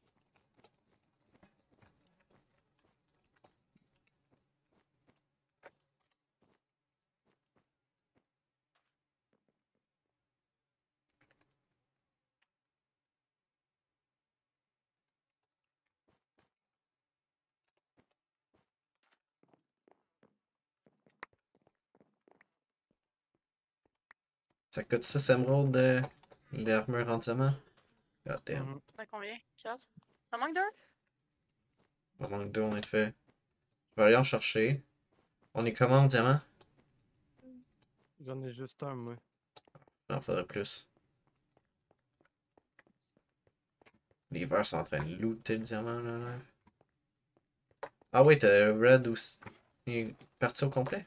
Ça coûte 6 émeraudes, les armures en diamant. God damn. Mhm. Ça combien? 4? Ça manque d'un? On manque 2 en effet. Je vais aller en chercher. On est comment en diamant? J'en ai juste un, moi. Il en faudrait plus. Les verts sont en train de looter le diamant là. Ah oui, t'as Red aussi. Il est parti au complet?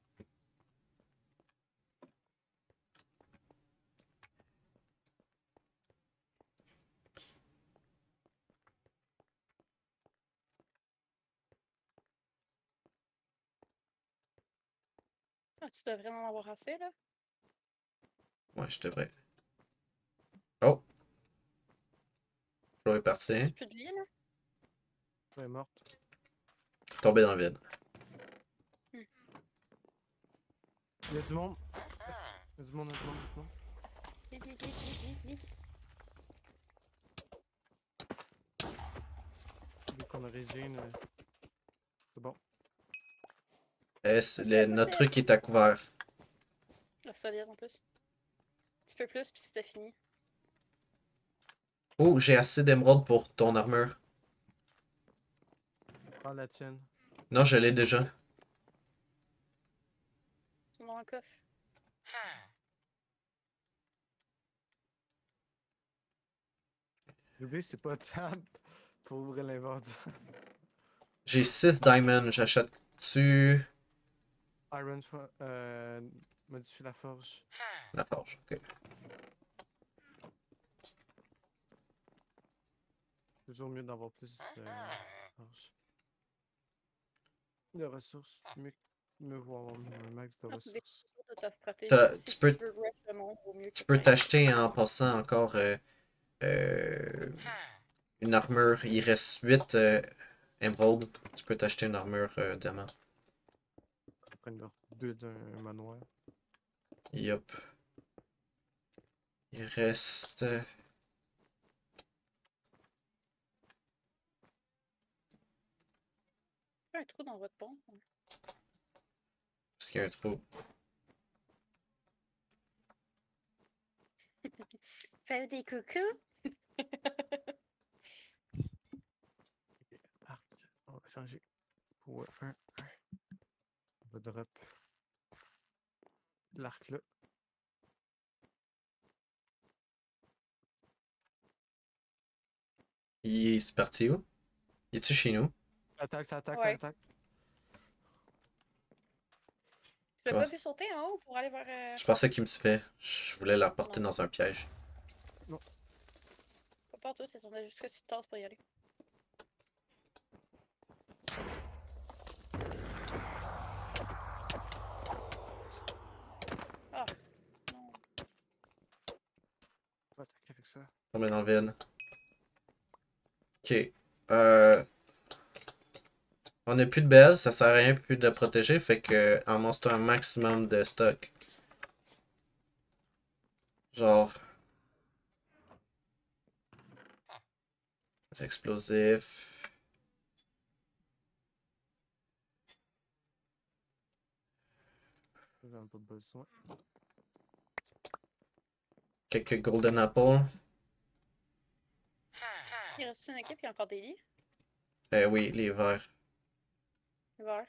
Ah, tu devrais en avoir assez, là. Ouais, je devrais. Oh! Flo est parti. J'ai plus de lit, là. Elle est morte. Tombé dans le vide. Il y a du monde. Il y a du monde, il y a du monde, il y a du monde. Vite, vite, vite, vite, vite, vite. Vu qu'on a régine. C'est bon. Notre truc est à couvert. La solide, en plus. Tu fais plus, puis c'était fini. Oh, j'ai assez d'émeraudes pour ton armure. Prends la tienne. Non, je l'ai déjà. C'est dans le coffre. L'oubli, c'est pas tab pour ouvrir l'inventaire. J'ai 6 diamonds. J'achète-tu... Iron, Modifie la forge. La forge, ok. Toujours mieux d'avoir plus de forge. De ressources. Mieux vaut avoir un max de Non, ressources. dépend de ta stratégie T'as- aussi. tu Si peux- tu veux rush le monde, vaut mieux que Tu peux t'ailles- t'acheter en passant encore une armure. Il reste 8 émeraudes. Tu peux t'acheter une armure diamant. Prendre leur deux d'un manoir. Yup. Il reste. Un trou dans votre pont. Parce qu'il y a un trou. Fais des coucous. Arc. On va changer. Pour un. On va drop l'arc là. C'est parti où? Il est-tu chez nous? Attaque, ça attaque, Ouais. ça attaque. Tu l'as Comment pas vu sauter en haut pour aller vers. Je pensais qu'il me suivait. Je voulais la porter Non. dans un piège. Pas partout, c'est juste que tu te tasses pour y aller. Ah, non. On va attaquer avec ça. Tomber dans le vide. Ok. On n'a plus de belles, ça sert à rien plus de protéger, fait que en monster un maximum de stock. Genre. Les explosifs. J'en ai pas besoin. Quelques golden apples. Il reste une équipe, il y a encore des lits. Oui, les verts. Vert.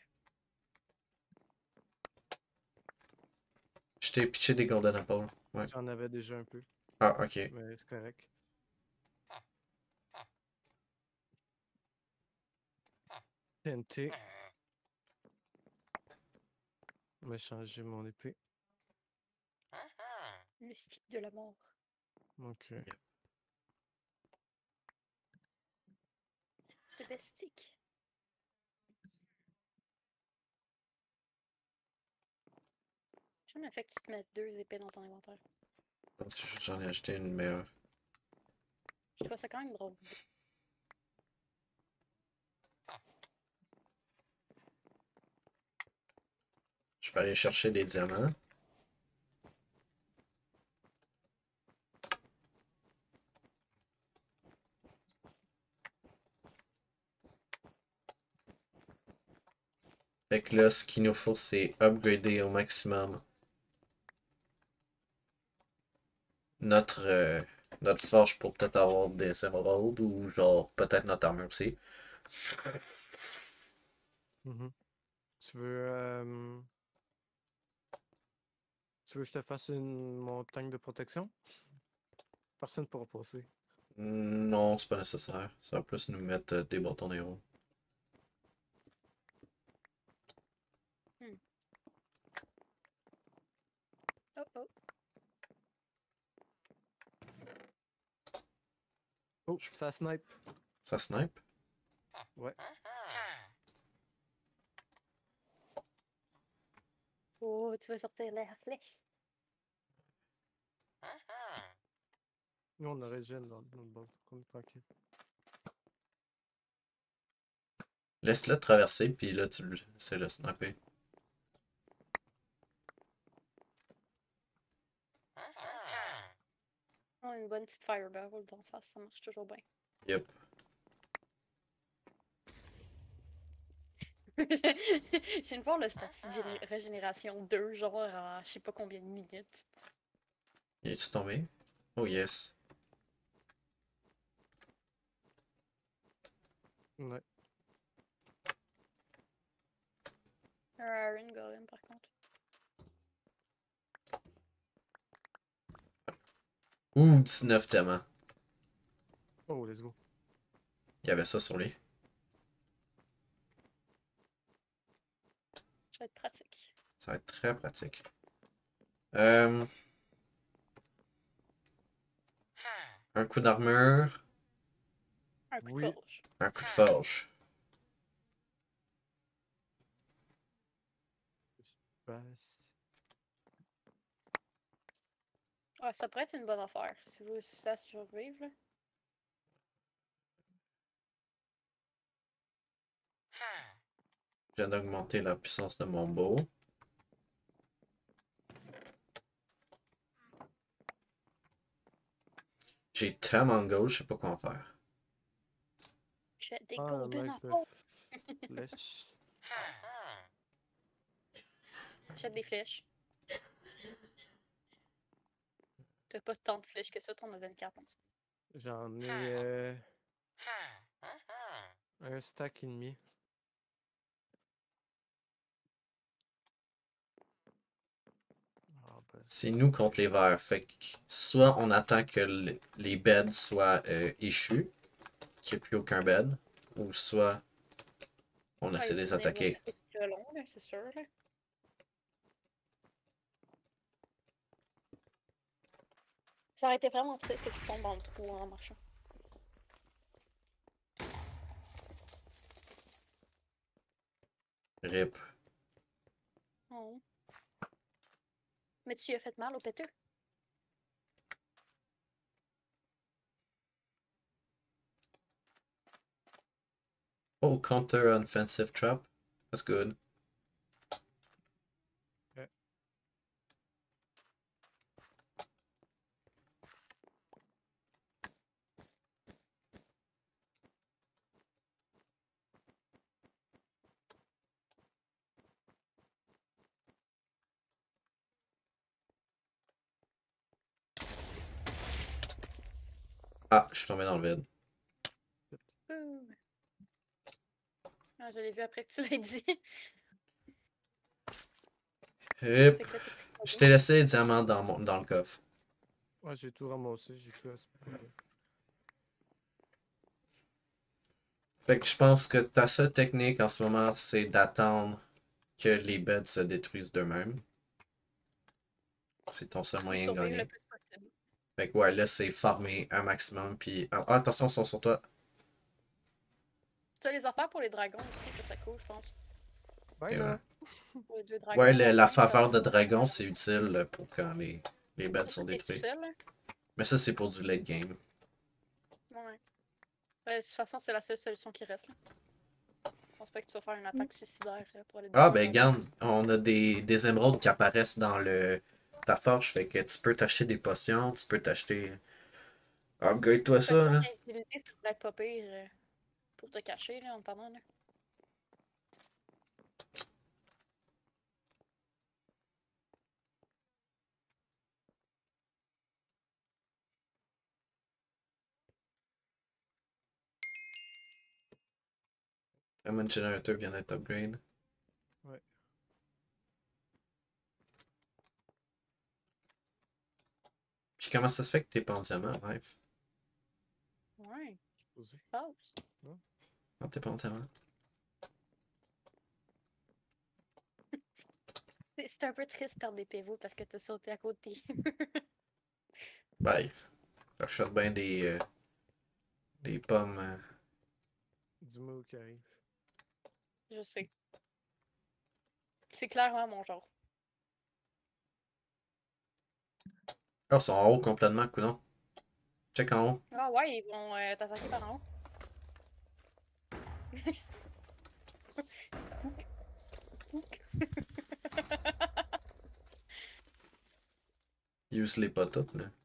Je t'ai pitché des golden apples. Ouais. J'en avais déjà un peu, Ah, ok. mais c'est correct. TNT. On va changer mon épée. Le stick de la mort. Donc, Le best stick. J'aime le fait que tu te mettes 2 épées dans ton inventaire. J'en ai acheté une meilleure. Je trouve ça quand même drôle. Je vais aller chercher des diamants. Fait que là, ce qu'il nous faut, c'est upgrader au maximum notre forge pour peut-être avoir des émeraudes ou genre peut-être notre armure aussi. tu veux. Tu veux que je te fasse une montagne de protection? Personne ne pourra passer. Non, c'est pas nécessaire. Ça va plus nous mettre des bâtons d'héros. Oh oh. Oh, ça snipe. Ça snipe? Ouais. Oh, tu vas sortir la flèche. Nous, on aurait gêne dans notre base. On est tranquille. Laisse-le traverser, puis là, tu essaies de le snapper. Oh, une bonne petite fireball d'en face, ça marche toujours bien. Yep. Je viens de voir le statut de régénération 2, genre à je sais pas combien de minutes. Es-tu tombé? Oh yes. Ouais. Un Iron Golem par contre. Ouh, 19 diamants. Oh, let's go. Il y avait ça sur lui. Ça va être pratique. Ça va être très pratique. Euh, un coup d'armure, Un coup de Oui. forge. un coup de forge. Passe. Ouais, ça pourrait être une bonne affaire. Si vous si ça survive, là. Je viens d'augmenter la puissance de mon bow. J'ai tellement de gauche, je sais pas quoi en faire. Jette des Ah, golden nice apples. flèche. Jette des flèches. T'as pas tant de flèches que ça, t'en as 24 en tout. J'en ai un stack et demi. Ah, ben, C'est nous contre les verts. Fait que soit on attend que les beds soient échus, qu'il n'y ait plus aucun bed, ou soit on Ah, essaie ils de les vont venir nous attaquer. attaquer tout le long, là, c'est sûr, là. Ça aurait été vraiment triste que tu tombes dans le trou en marchant. RIP. Oh. Mais tu y as fait mal au péteux. Oh, counter offensive trap. That's good. ouais. Ah, je suis tombé dans le vide. Ouh. Ah, je l'ai vu après que tu l'aies dit. RIP. Fait que là, t'es plus Je tombé. t'ai laissé les diamants dans le coffre. Ouais, j'ai tout ramassé, j'ai tout à ce point-là. Fait que je pense que ta seule technique en ce moment, c'est d'attendre que les beds se détruisent d'eux-mêmes. C'est ton seul Ou moyen de survivre le gagner. plus possible. Fait que ouais, là, c'est farmer un maximum. Puis. Ah, attention, ils sont sur toi. Si tu as les affaires pour les dragons aussi, ça serait cool, je pense. Bye Et là! Pour les 2 dragons. ouais, la là, faveur de dragon, c'est utile pour quand les beds c'est sont ça, t'es tout détruits. seul, là. Mais ça, c'est pour du late game. Ouais. De toute façon, c'est la seule solution qui reste, là. Je pense pas que tu vas faire une attaque suicidaire pour aller Ah, détruire ben, le dragon. garde, on a des émeraudes qui apparaissent dans ta forge. Fait que tu peux t'acheter des potions, tu peux t'acheter. Upgrade-toi ça, Potion là. d'invisibilité, ça pourrait être pas pire pour te cacher, là, en attendant, là. Diamond Generator vient d'être upgrade. Ouais. Puis comment ça se fait que t'es pas en diamant, live? Ouais, Posé. passe. Non, t'es pas en diamant. C'est un peu triste de perdre des PV parce que t'as sauté à côté. Bye. Je shot bien des pommes. Dis-moi où qui arrive. Je sais. C'est clairement mon genre. Oh, ils sont en haut complètement, coudonc. Check en haut. Ah ouais, ils vont t'attaquer par en haut. Pouc. Pouc. Use-les pas toutes, là.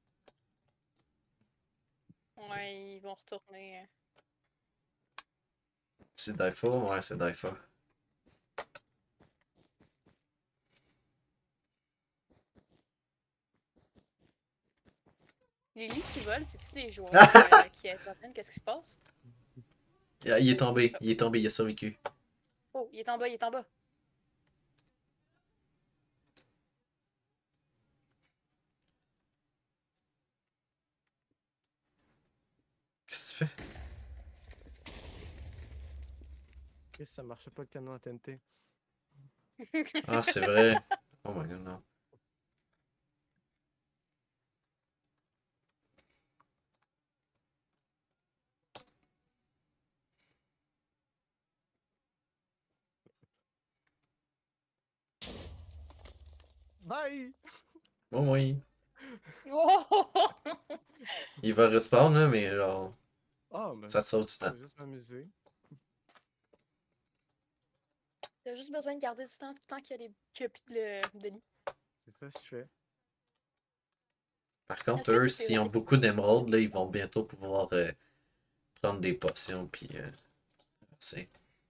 Ouais, ils vont retourner. C'est Daifa? Ouais, c'est Daifa. Les lits qui volent, c'est-tu des joueurs qui interviennent? Qu'est-ce qui se passe? Il est tombé, il a survécu. Oh, il est en bas, il est en bas. Qu'est-ce que tu fais? Chris, ça marchait pas le canon à TNT. Ah, c'est vrai. Oh my god, non. Bye! Bon, oui. Oh! Il va respawn, là, mais genre, Ah, mais ça te sauve du je temps. vais juste m'amuser. T'as juste besoin de garder du temps tant qu'il y a qu'il y a plus de Denis. C'est ça que je fais. Par contre, Est-ce que eux, tu fais s'ils ont beaucoup d'émeraudes, là, ils vont bientôt pouvoir prendre des potions, puis c'est.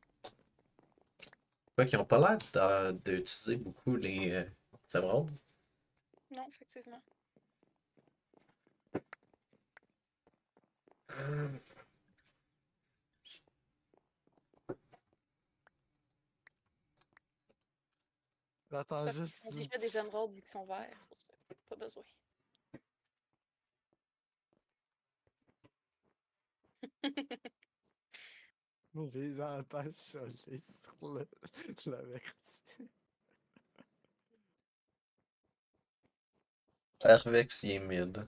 Quoi qu'ils ont pas l'air d'utiliser beaucoup les émeraudes. Non, effectivement. J'attends Parce qu'ils juste ont une déjà des émeraudes vu qu'ils sont verts, c'est pour ça. Pas besoin. Je les entends chialer sur la vertu. Arvex, il est mid.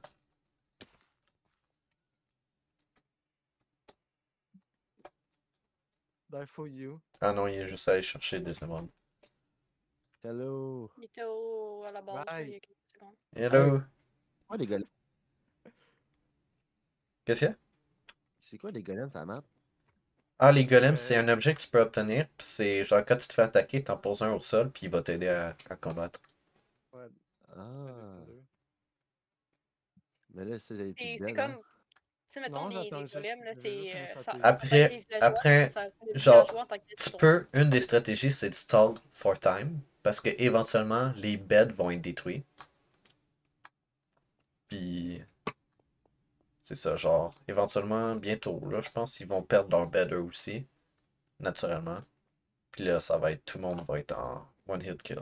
Die for you. Ah non, il est juste allé chercher des émeraudes. Hello. Il était à la base là, il y a Bye. quelques secondes. Hello! Quoi les golems? Qu'est-ce qu'il y a? C'est quoi les golems sur la map? Ah, les golems, c'est Euh, un objet que tu peux obtenir, puis c'est genre quand tu te fais attaquer, t'en poses un au sol, puis il va t'aider à combattre. Ouais, ça Ah. dépend d'eux. Mais là, ça, vous avez plus de C'est bed, comme, hein? tu sais, mettons, Non, les j'attends juste. golems, là, J'ai juste une ça stratégie. aide Après, des villageois, ça aide des genre, villageois en tant que tel tu qui peux, une des stratégies, c'est de stall for time, parce que éventuellement, les beds vont être détruits. Puis, c'est ça, genre, éventuellement, bientôt, là, je pense qu'ils vont perdre leur bed eux aussi, naturellement. Puis là, ça va être, tout le monde va être en one hit kill.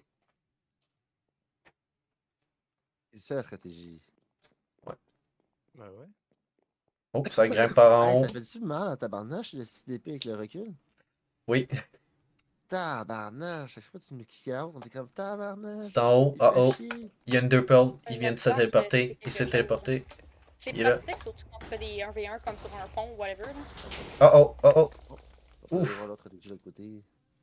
C'est ça la stratégie. Ben ouais. Oh, ça grimpe par en Hey, ça haut. fait-tu mal en tabarnache le 6 d'épée avec le recul? Oui, Tabarnache, à chaque fois que tu me kick out, on est comme tabarnache. c'est en haut. Il Oh fait oh, chier. il y a une deux pearls, Ça il me vient de se semble que téléporter, c'est il quelque s'est chose. téléporté, C'est il est là. pratique, surtout quand tu fais des 1v1 comme sur un pont ou whatever. Là. Oh oh, oh oh, On va aller ouf. voir l'autre stratégie de l'autre côté.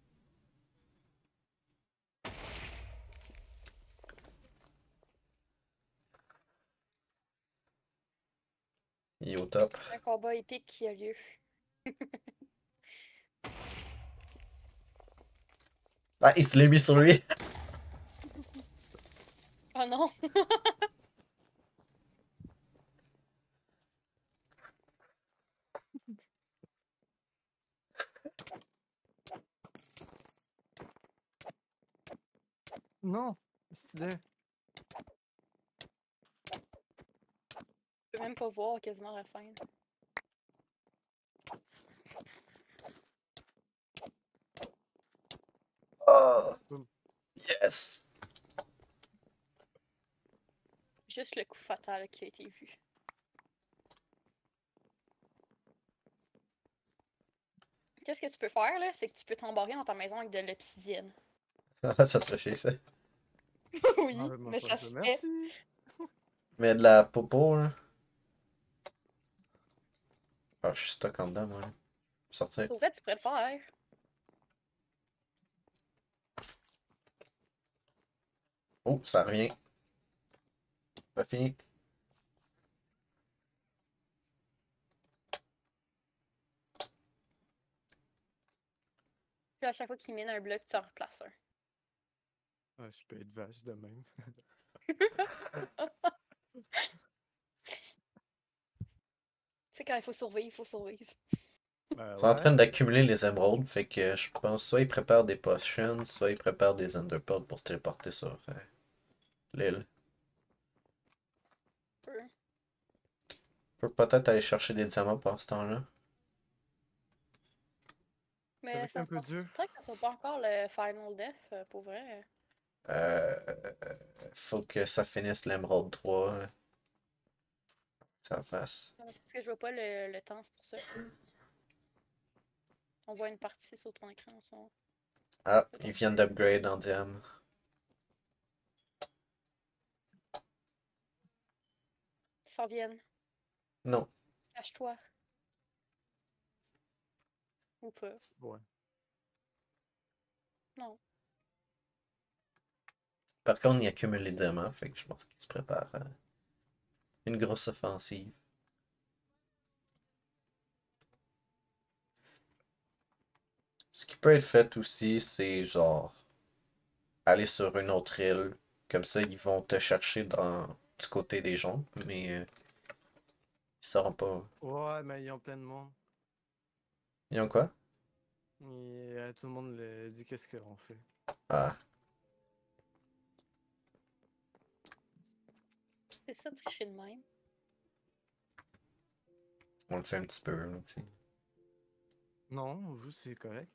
Il est au top. C'est un combat épique qui a lieu. Ah, il se l'est mis sur lui. Oh non! Non! Stylé. Je peux même pas voir quasiment la scène. Oh, yes. Juste le coup fatal qui a été vu. Qu'est-ce que tu peux faire là? C'est que tu peux t'embarrer dans ta maison avec de l'obsidienne. Ça serait chic, ça. Oui, Ah, ben, mais ça se fait. merci. Mais de la popo, là. Ah, je suis stuck en dedans, moi. Je vais sortir. Pour vrai, tu pourrais le faire. Oh, ça revient. Pas fini. Puis à chaque fois qu'il mine un bloc, tu en replaces un. Ah, je peux être vache de même. Tu sais, quand il faut survivre, il faut survivre. Ben Ils sont en train ouais. d'accumuler les émeraudes, fait que je pense soit ils préparent des potions, soit ils préparent des enderpearls pour se téléporter sur l'île. Peu. On peut peut-être aller chercher des diamants pendant ce temps-là. Mais Avec ça un me peu semble dur. peut-être que ça soit pas encore le Final Death, pour vrai. Euh, Faut que ça finisse l'émeraude 3. Que ça fasse. Non, mais c'est parce que je vois pas le temps, c'est pour ça. On voit une partie sur ton écran en ce moment. Ah, ils viennent d'upgrade en diamant. Ils s'en viennent. Non. Cache-toi. Ou pas. Ouais. Non. Par contre, il accumule les diamants, fait que je pense qu'il se prépare à une grosse offensive. Ce qui peut être fait aussi, c'est genre aller sur une autre île. Comme ça, ils vont te chercher du côté des gens, mais ils sauront pas. Ouais, mais ils ont plein de monde. Ils ont quoi? Et tout le monde dit qu'est-ce qu'on fait. Ah, C'est ça, tricher de même. on le fait un petit peu là, aussi. Non, vous, c'est correct.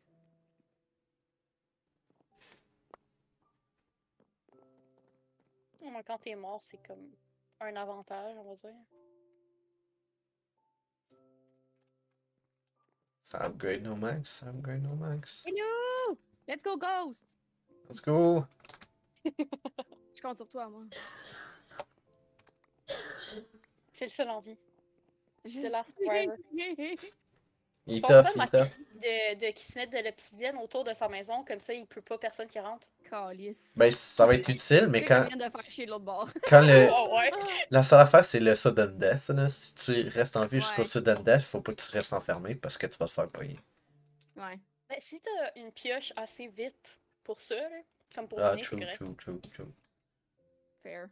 Moi, quand t'es mort, c'est comme un avantage, on va dire. Ça upgrade no max, ça upgrade no max. Hello! Let's go, Ghost! Let's go! Je compte sur toi, moi. C'est le seul en vie. Je The Last sais. Survivor. Il est Je tough, pense il pas est tough. de qui se mette de l'obsidienne autour de sa maison, comme ça il pleut pas personne qui rentre. Calice. Ben, ça va être utile, mais Je sais quand, qu'elle vient de faire chier de l'autre bord. quand le. Oh ouais! La seule affaire, c'est le sudden death. Là. Si tu restes en vie jusqu'au Ouais. sudden death, faut pas que tu restes enfermé parce que tu vas te faire pogner. Ouais. Ben, si t'as une pioche assez vite pour ça, là, comme pour Ah, runner, c'est true, correct. true, true, true. Fair.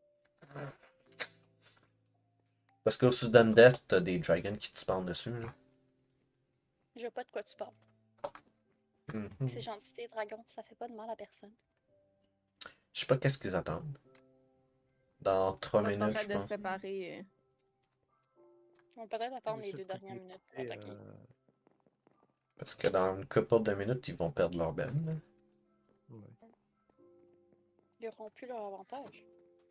Parce qu'au sudden death, t'as des dragons qui te spawnent dessus. Là. Je vois pas de quoi tu parles. Mhm. C'est gentil, tes dragons, ça fait pas de mal à personne. Je sais pas qu'est-ce qu'ils attendent. Dans 3 Ils sont en minutes, train je de se pense. préparer. Ils vont peut-être attendre Ils les se 2 dernières préparent, minutes pour attaquer. Parce que dans une couple de minutes, ils vont perdre leur belle. Là. Ouais. Ils auront plus leur avantage.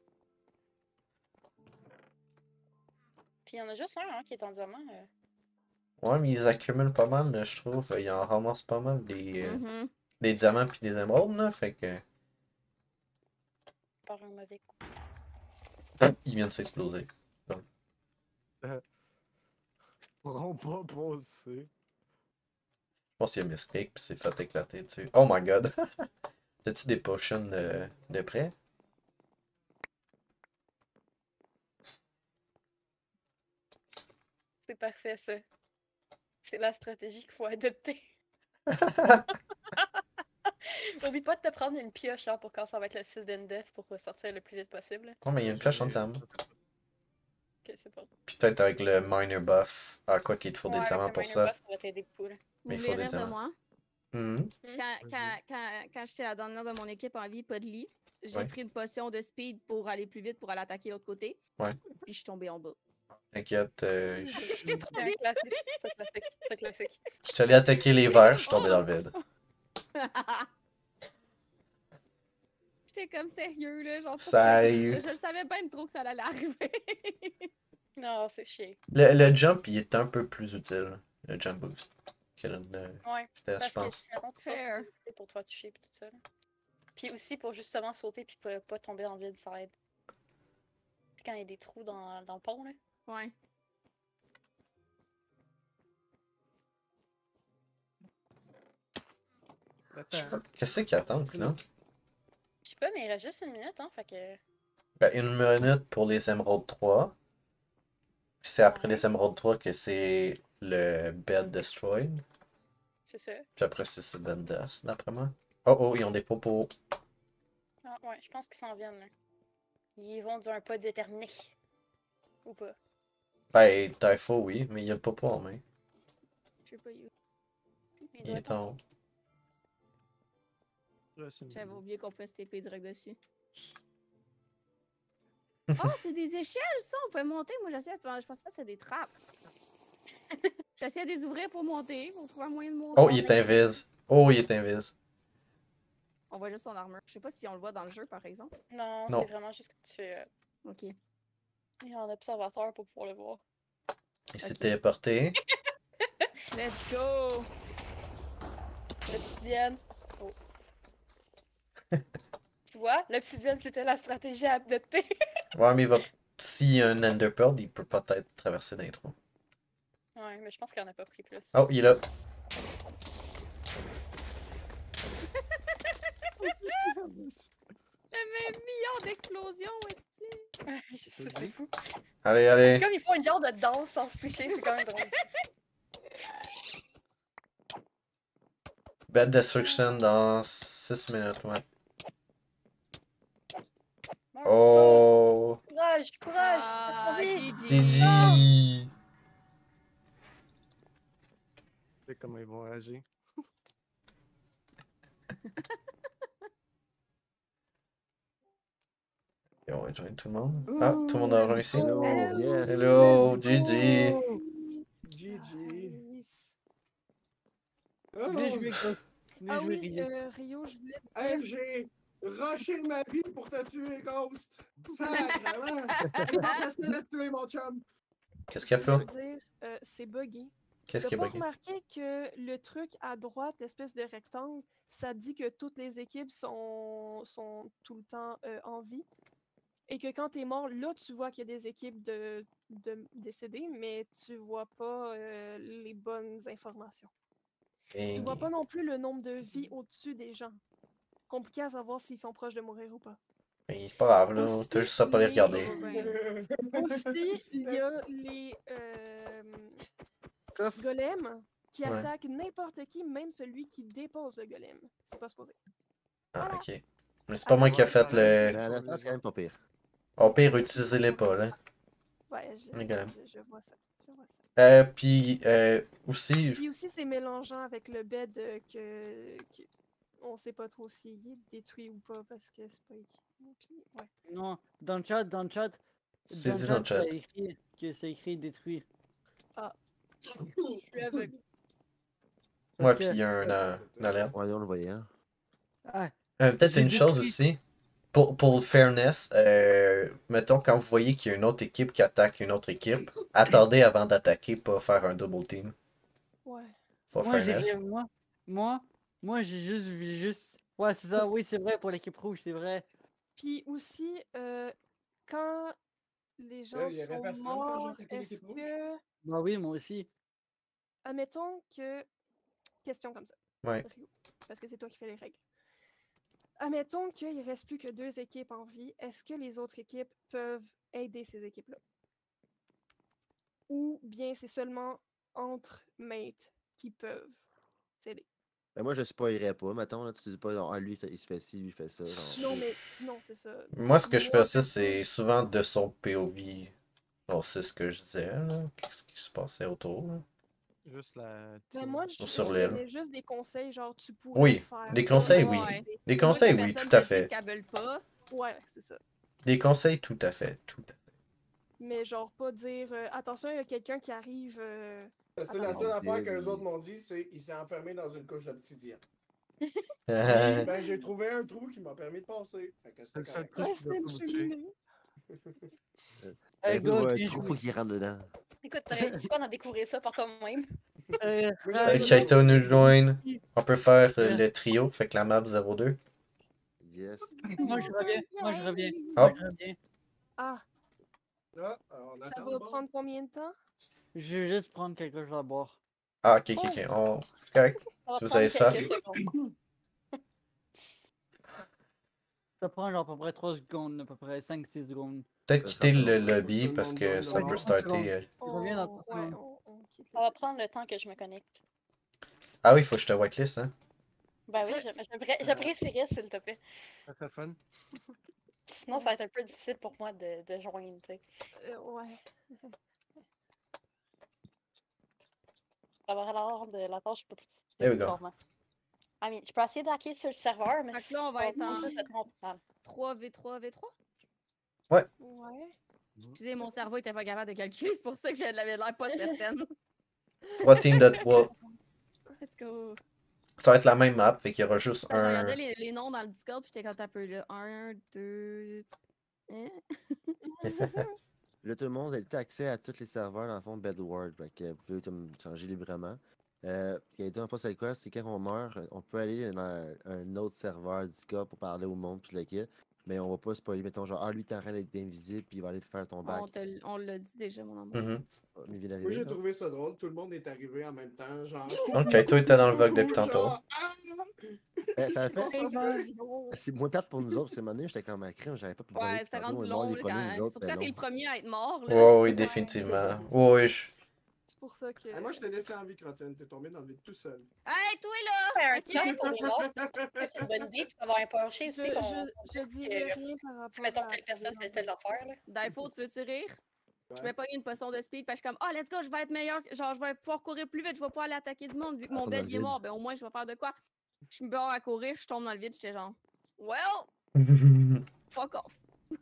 Puis il y en a juste un hein, qui est en diamant. Ouais, mais ils accumulent pas mal, là, je trouve. Ils en ramassent pas mal Mhm. des diamants puis des émeraudes, là. Fait que. Par un mauvais coup. Ils viennent de s'exploser. Pourront pas passer. Je pense qu'il a misclick puis s'est fait éclater dessus. Oh my god! T'as-tu des potions de près? C'est parfait ça. C'est la stratégie qu'il faut adopter. Oublie pas de te prendre une pioche hein, pour quand ça va être le sudden death pour ressortir le plus vite possible. Oh, mais il y a une pioche en diamant. Ok, c'est pas. Puis peut-être avec le miner buff. Ah, quoi qu'il te faut des Ouais, diamants avec pour le ça. miner buff, ça va t'aider beaucoup. Là. Mais Vous il faut voulez des rire de diamants. moi? Mhm. Quand j'étais la dernière de mon équipe en vie, pas de lit, j'ai Ouais. pris une potion de speed pour aller plus vite pour aller attaquer l'autre côté. Ouais. Puis je suis tombée en bas. T'inquiète, J'étais trop C'est un vite! classique. C'est un classique. C'est un classique. je suis allé attaquer les verres, je suis tombé dans le vide. J'étais comme sérieux, là. Genre, Ça pourquoi a j'ai eu- fait ça? Je le savais bien trop que ça allait arriver. Non, c'est chier. Le jump, il est un peu plus utile, le jump boost, que le Ouais. vitesse, Parce je pense. que sinon, tout ça, Fair. c'est pour toi toucher pis tout ça. Là. Puis aussi pour justement sauter puis pas tomber dans le vide, ça aide. C'est quand il y a des trous dans le pont, là. Ouais. Je sais pas, qu'est-ce qu'ils attendent, là? Je sais pas, mais il reste juste une minute, hein, fait que... Ben, une minute pour les émeraudes 3. Puis c'est après Ouais. les émeraudes 3 que c'est le bed destroyed. C'est ça. Puis après, c'est Sudden Death, d'après moi. Oh oh, ils ont des popos. Ah, ouais, je pense qu'ils s'en viennent, là. Ils vont d'un pas déterminé. Ou pas. Ben, Typho, oui, mais il y a le popo en main. Je sais pas où. Il Il doit est être en haut. J'avais oublié qu'on pouvait se taper direct dessus. Ah, c'est des échelles, ça! On pouvait monter. Moi, je pensais que c'était des trappes. J'essayais de les ouvrir pour monter, pour trouver un moyen de monter. Oh, il est invise. Oh, il est invise. On voit juste son armure. Je sais pas si on le voit dans le jeu, par exemple. Non, Non. c'est vraiment juste que tu fais... Ok. Il y a un observateur pour pouvoir le voir. Il s'est Ok. téléporté. Let's go! L'obsidienne. Oh. Tu vois, l'obsidienne, c'était la stratégie à adopter. Ouais, mais il va. S'il y a un Ender Pearl, il peut peut-être traverser d'un trou. Ouais, mais je pense qu'il en a pas pris plus. Oh, il est là. Le d'explosion, esti. C'est fou. Allez, allez. Comme ils font une genre de danse sans se toucher, c'est quand même drôle. Bad Destruction dans 6 minutes, ouais. Oh! Courage, courage! Ah, reste en vie. GG! C'est comment ils vont réagir. Et on va joindre tout le monde. Ah, tout le monde a réussi. Hello, yes. Hello, GG! GG. Nice. Bien joué, Ghost. Bien Ah joué, oui, Rio. Rio, je voulais te Hey, dire. j'ai rushé ma vie pour te tuer, Ghost. Sacrément. C'est pas facile de te tuer, mon chum. Qu'est-ce qu'il y a, Je Flo? voulais te dire, c'est buggé. Qu'est-ce T'as qui est pas bugué? remarqué que le truc à droite, l'espèce de rectangle, ça dit que toutes les équipes sont tout le temps en vie? Et que quand t'es mort, là, tu vois qu'il y a des équipes de décédées, mais tu vois pas les bonnes informations. Tu vois pas non plus le nombre de vies au-dessus des gens. Compliqué à savoir s'ils sont proches de mourir ou pas. Mais c'est pas grave, là. Aussi, T'as juste à pas les regarder. Aussi, il y a les golems qui Ouais. attaquent n'importe qui, même celui qui dépose le golem. C'est pas supposé. Ah, Voilà. ok. Mais c'est pas moi qui a fait Mais le. à l'instant, c'est quand même pas pire. Au pire, utilisez-les pas, là. Ouais, Les golems. je vois ça. Je vois ça. Puis, aussi. Puis aussi, c'est mélangeant avec le bed que on sait pas trop s'il est détruit ou pas parce que c'est pas écrit. Puis, ouais. Non, dans le chat, C'est dit dans le chat. ça écrit que c'est écrit détruire. Je suis aveugle. Ouais, Parce puis que- il y a une alerte. Ouais, on le voyait. Hein. Ah, Peut-être J'ai une chose détruit. aussi. Pour le fairness, mettons, quand vous voyez qu'il y a une autre équipe qui attaque une autre équipe, attendez avant d'attaquer, pas faire un double team. Ouais. For moi, fairness. moi, j'ai juste. Ouais, c'est ça, oui, c'est vrai pour l'équipe rouge, c'est vrai. Puis aussi, quand les gens il y avait sont personne quand j'ai morts, attaqué est-ce l'équipe rouge? que... Bah oui, moi aussi. Admettons que... Question comme ça, Ouais. Rio, parce que c'est toi qui fais les règles. Admettons qu'il ne reste plus que 2 équipes en vie, est-ce que les autres équipes peuvent aider ces équipes-là? Ou bien c'est seulement entre mates qui peuvent s'aider? Ben, moi, je spoilerais pas, mettons. Là, tu dis pas, genre, ah, lui, il se fait ci, lui, il fait ça. Genre, Non, mais... Non, c'est ça. Moi, ce que je Moi, faisais, c'est souvent de son POV. Bon, c'est ce que je disais, là. Qu'est-ce qui se passait autour, là. Juste la. Ben moi, Ou je sur l'île. donnais juste des conseils, genre, tu pourrais Oui, le faire. des conseils, oui. Ouais. Des Moi, conseils, que oui, personne tout à te dise fait. qu'elles veulent pas. Ouais, c'est ça. Des conseils, tout à fait. Tout à fait. Mais genre, pas dire, attention, il y a quelqu'un qui arrive... C'est la seule Attends. affaire qu'eux autres m'ont dit, c'est qu'il s'est enfermé dans une couche d'obsidienne. fait. Ben, j'ai trouvé un trou qui m'a permis de passer. Fait que C'est le c'était seul correct. truc qui doit pas bouger. Hey, il voit gars, un bien trou, joué. faut qu'il rentre dedans. Écoute, t'aurais du fun à découvrir ça par toi-même. Kaito nous join. On peut faire le trio, fait que la map 02. Yes. Moi, je reviens. Moi, je reviens. Oh. Moi, je reviens. Ah, Là, on ça attend va le bon. prendre combien de temps? Je vais juste prendre quelque chose à boire. Ah, ok, ok, ok. C'est correct. Ça va Tu veux prendre aller ça? quelques secondes. Ça prend genre à peu près 3 secondes, à peu près 5-6 secondes. Peut-être Ça quitter sent le bon. lobby Tout le parce monde que join, ça là. peut Ouais, starter. Je reviens dans Ouais, 3 secondes. on quitte Ça va prendre le temps que je me connecte. Ah oui, faut que je te whitelist, hein. Ben oui, j'apprécierais s'il te plaît. Ça serait fun. Sinon, ça va être un peu difficile pour moi de joindre, tu sais. Ouais. Ça va alors de la tâche un peu There we plus go. longuement. I mean, je peux essayer d'hacker sur le serveur, mais Fait que là, on va être en c'est trop compliqué. 3v3v3. Ouais. Excusez, mon cerveau était pas capable de calculer, c'est pour ça que j'avais l'air pas certaine. 3 teams de 3. Let's go. Ça va être la même map, fait qu'il y aura juste Parce que je un. regardais les noms dans le Discord, puis j'étais quand un peu là. 1, 2. Hein? Là, tout le monde a accès à tous les serveurs dans le fond de Bedward. Fait que vous pouvez comme, changer librement. Ce qui a été un poste avec quoi, c'est quand on meurt, on peut aller dans un autre serveur Discord pour parler au monde puis le kit. Mais on va pas spoiler, mettons, genre, ah, lui, t'es en train d'être invisible, puis il va aller te faire ton bac. On l'a dit déjà, mon amour. Mhm. Mais il vient Moi, d'arriver, j'ai là. trouvé ça drôle. Tout le monde est arrivé en même temps. Genre, Ok, toi, t'es dans le vlog coucou, depuis tantôt. genre, ah! Ça a fait. On s'en fait. C'est moins plate pour nous autres. C'est donné, j'étais comme à crème, j'avais pas pu voler. Ouais, c'était rendu long, là, surtout quand t'es le premier à être mort, là. Ouais, oui, définitivement. Ouais, C'est pour ça que. Moi, je t'ai laissé en vie, Crotine. T'es tombé dans le vide tout seul. Hey, toi, là! Ouais, un Ok. temps pour les morts. C'est une bonne idée, puis ça va avoir un penché Je, aussi qu'on. je dirais rien par rapport Si mettons à. telle personne fait telle affaire, là. Daifo, tu veux-tu rire? Je Ouais. vais pogner une potion de speed, parce que je suis comme, let's go, je vais être meilleur. Genre, je vais pouvoir courir plus vite, je vais pouvoir aller attaquer du monde, vu que mon tombe dans bed le il est vide. mort. Ben, au moins, je vais faire de quoi? Je me barre à courir, je tombe dans le vide, j'étais genre, well, fuck off.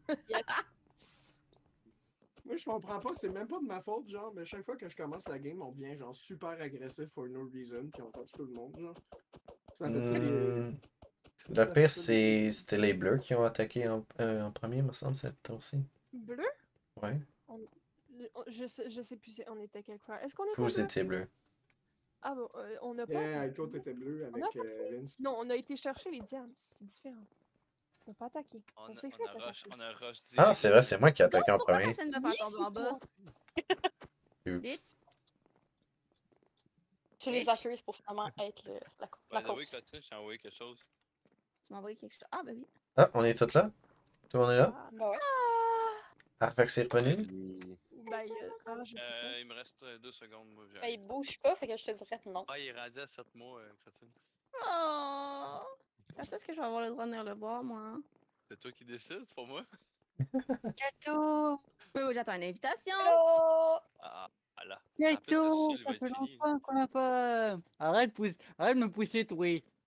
Moi, je comprends pas. C'est même pas de ma faute, genre. Mais chaque fois que je commence la game, on devient, genre, super agressif for no reason. Puis on touche tout le monde, genre. Ça fait ça des. Le Ça fait pire, ça des- c'était les bleus qui ont attaqué en premier, me semble, cette tour-ci. Bleu? Ouais. Je sais plus, on était quelle couleur. Est-ce qu'on était Vous bleu? étiez bleus. Ah bon, on n'a pas. Yeah, Aiko, t'étais bleu avec On a pas Vince. Non, on a été chercher les diams, c'est différent. On n'a pas attaqué. On s'est fait attaquer. On a rush Ah, c'est vrai, c'est moi qui ai attaqué en Pourquoi premier. personne ne me faire tomber en bas? Oups. Bitch. Tu les accuses pour finalement être la By the way, cause. Catherine, je t'ai envoyé quelque chose. Tu m'as envoyé quelque chose. Ah, ben oui. Ah, on est tous là? Tout le monde est là? Ah, Bah ouais. Ah, fait que c'est revenu? ben, je sais pas. Il me reste 2 secondes, moi. Ben, il bouge pas, fait que je te dirais non. Ah, il est rendu à 7 mois, Catherine. Oh! Quand est-ce que je vais avoir le droit de venir le voir, moi? C'est toi qui décides, c'est pas moi. Gâteau! Oui, j'attends une invitation. Hello! Ah, là. Gâteau, ça fait longtemps qu'on a pas. Arrête de me pousser, toi.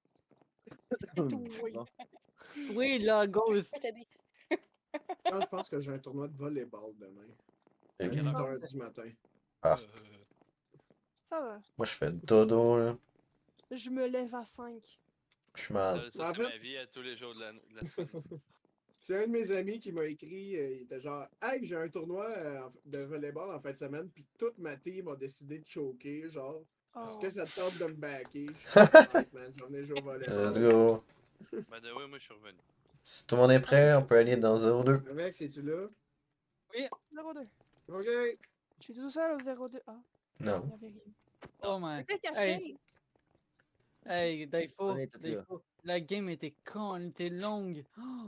Oui, là, gauche. Je peux t'aider. Moi, je pense que j'ai un tournoi de volleyball demain. À Ok. 8h du matin. Ah, Ça va. moi je fais dodo, là. Je me lève à 5. Je suis mal. Ça, En c'est fait- ma vie à tous les jours de la semaine. C'est un de mes amis qui m'a écrit, il était genre « Hey, j'ai un tournoi de volleyball en fin de semaine, puis toute ma team a décidé de choquer, genre, est-ce que ça te tente de me backer? » Je suis comme, « Man, je vais venir jouer au volleyball. » Let's go. By the way, moi, je suis revenu. Si tout le monde est prêt, on peut aller dans 0-2. Mec, c'est-tu là? 0-2. OK. Je suis tout seul au 0-2. Ah, Non. il y avait rien. Oh man. T'es caché. Hey, Daifo, On est tous là. Daifo, la game était con, elle était longue.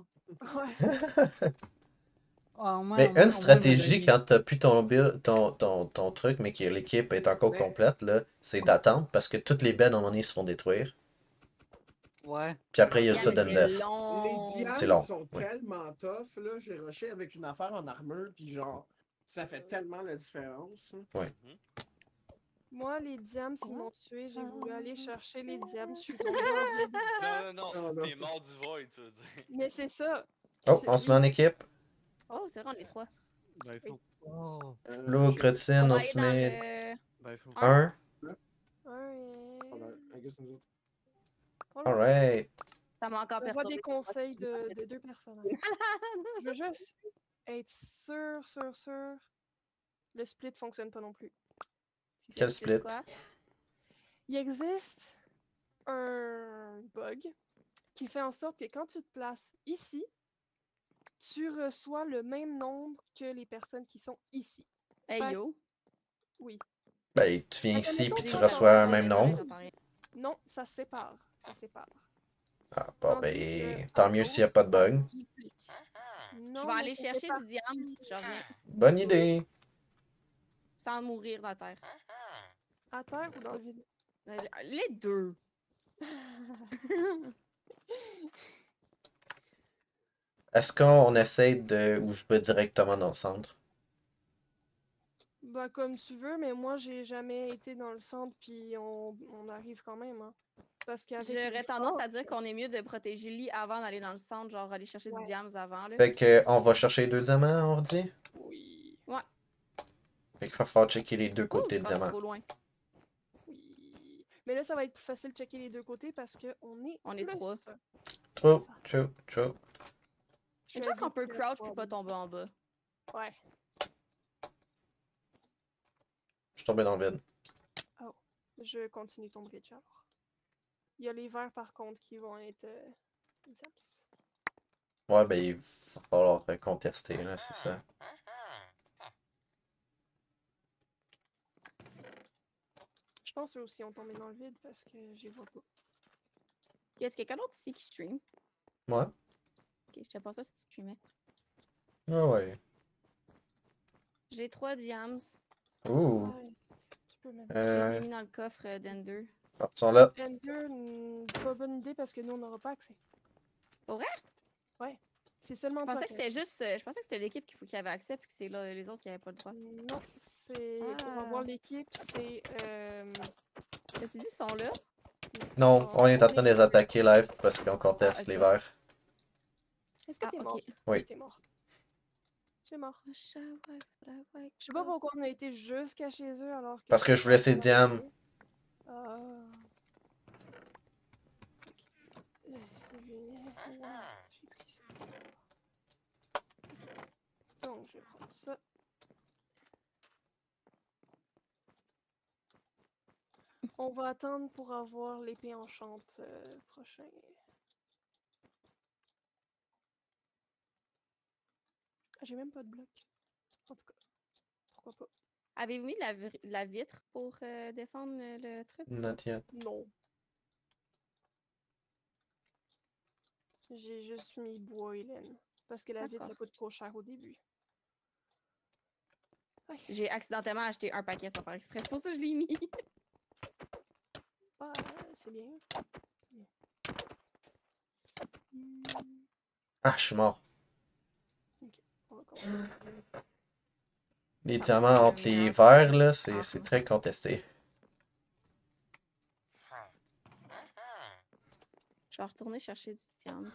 Ouais. Oh, man, Mais on va une me stratégie donner- quand t'as plus ton truc, mais que l'équipe est encore Mais- complète, là, c'est d'attendre parce que toutes les beds à un moment donné se font détruire. Ouais. Puis après, il y a le Yeah, sudden mais c'est death. long. Les diams C'est long, sont ouais. tellement tough, là. J'ai rushé avec une affaire en armure, puis genre, ça fait tellement la différence. hein. Moi, les diams, ils m'ont tué. J'ai voulu aller chercher les diams. Je suis tombée en vide. Non, Oh, non. t'es mort du void, tu veux dire. Mais c'est ça. Oh, C'est- on se met en équipe. Oh, c'est vrai, on est trois. Daifo. Oh. Flo, Shit. Crotine, On va on aller se dans met le... Daifo. un. Ouais. Ah ben, I guess nous autres. Alright. Ça m'a encore Je vois perturbé. des conseils de deux personnes. Je veux juste être sûr. Le split fonctionne pas non plus. Quel C'est split? quoi? Il existe un bug qui fait en sorte que quand tu te places ici, tu reçois le même nombre que les personnes qui sont ici. Hey Fait- yo. Oui. Ben, tu viens Fait que ici mettons puis que tu toi, reçois un t'en- même nombre. J'entends rien. Non, ça se sépare. Ça se sépare. Ah, bon, Tandis ben, que tant à mieux gauche, s'il n'y a pas de bug. duplique. Je Non, vais mais aller ça chercher fait du diamant. Je reviens. Bonne idée. Sans mourir dans la terre. à terre ou dans le vide? Les deux. Est-ce qu'on essaie de. Ou je vais directement dans le centre? Bah comme tu veux, mais moi j'ai jamais été dans le centre puis on arrive quand même, hein. Parce qu'avec J'aurais les tendance forts, à dire qu'on est mieux de protéger Lee avant d'aller dans le centre, genre aller chercher Ouais. du diamants avant. Là. Fait que, on va chercher les 2 diamants, on dit? Oui. Fait qu'il va falloir checker les 2 Ouh, côtés je de pense diamants. trop loin. Oui. Mais là ça va être plus facile de checker les deux côtés parce que on est On est plus. trois. Trop. Je Une vais chance qu'on peut éviter crouch trois. pour pas tomber en bas. Ouais. Je suis tombé dans le vide. Je continue ton bridge alors. Il y a les verts par contre qui vont être diams. Ouais, ben il va falloir contester, là, c'est ça. Je pense qu'eux aussi ont tombé dans le vide parce que j'y vois pas. Y a quelqu'un d'autre ici qui stream? Ouais. Ok, je sais pas ça si tu streamais. Ah ouais. J'ai 3 diams. Ouh. Ouais, tu peux mettre. Je les ai Euh, mis dans le coffre d'Ender. ils sont là. Ender, pas bonne idée parce que nous, on n'aura pas accès. Pour vrai? Ouais. C'est seulement Je toi pensais qui que c'était juste. Je pensais que c'était l'équipe qui avait accès puis que c'est là les autres qui avaient pas le droit. Non, c'est. Pour avoir Ah. l'équipe, c'est. T'as-tu dit ils sont là? Non, on est en train de les attaquer live parce qu'on conteste ok. les verts. Est-ce que Ah, t'es ok. mort? Oui. T'es mort. C'est mort. Je Je sais pas pourquoi on a été jusqu'à chez eux alors que. Parce que je voulais essayer Diam. Ah. C'est bien. J'ai pris ça. Donc, je vais prendre ça. On va attendre pour avoir l'épée enchante prochain. Ah, j'ai même pas de bloc. En tout cas, pourquoi pas. Avez-vous mis de la vitre pour défendre le truc? Not yet. Non. J'ai juste mis bois et laine. Parce que la vitre, ça D'accord. coûte trop cher au début. Ouais. J'ai accidentellement acheté un paquet sans faire exprès. C'est pour ça que je l'ai mis. Ah, c'est bien. Ah, je suis mort. On va commencer. Les diamants entre les verts, là, c'est très contesté. Je vais retourner chercher du diams.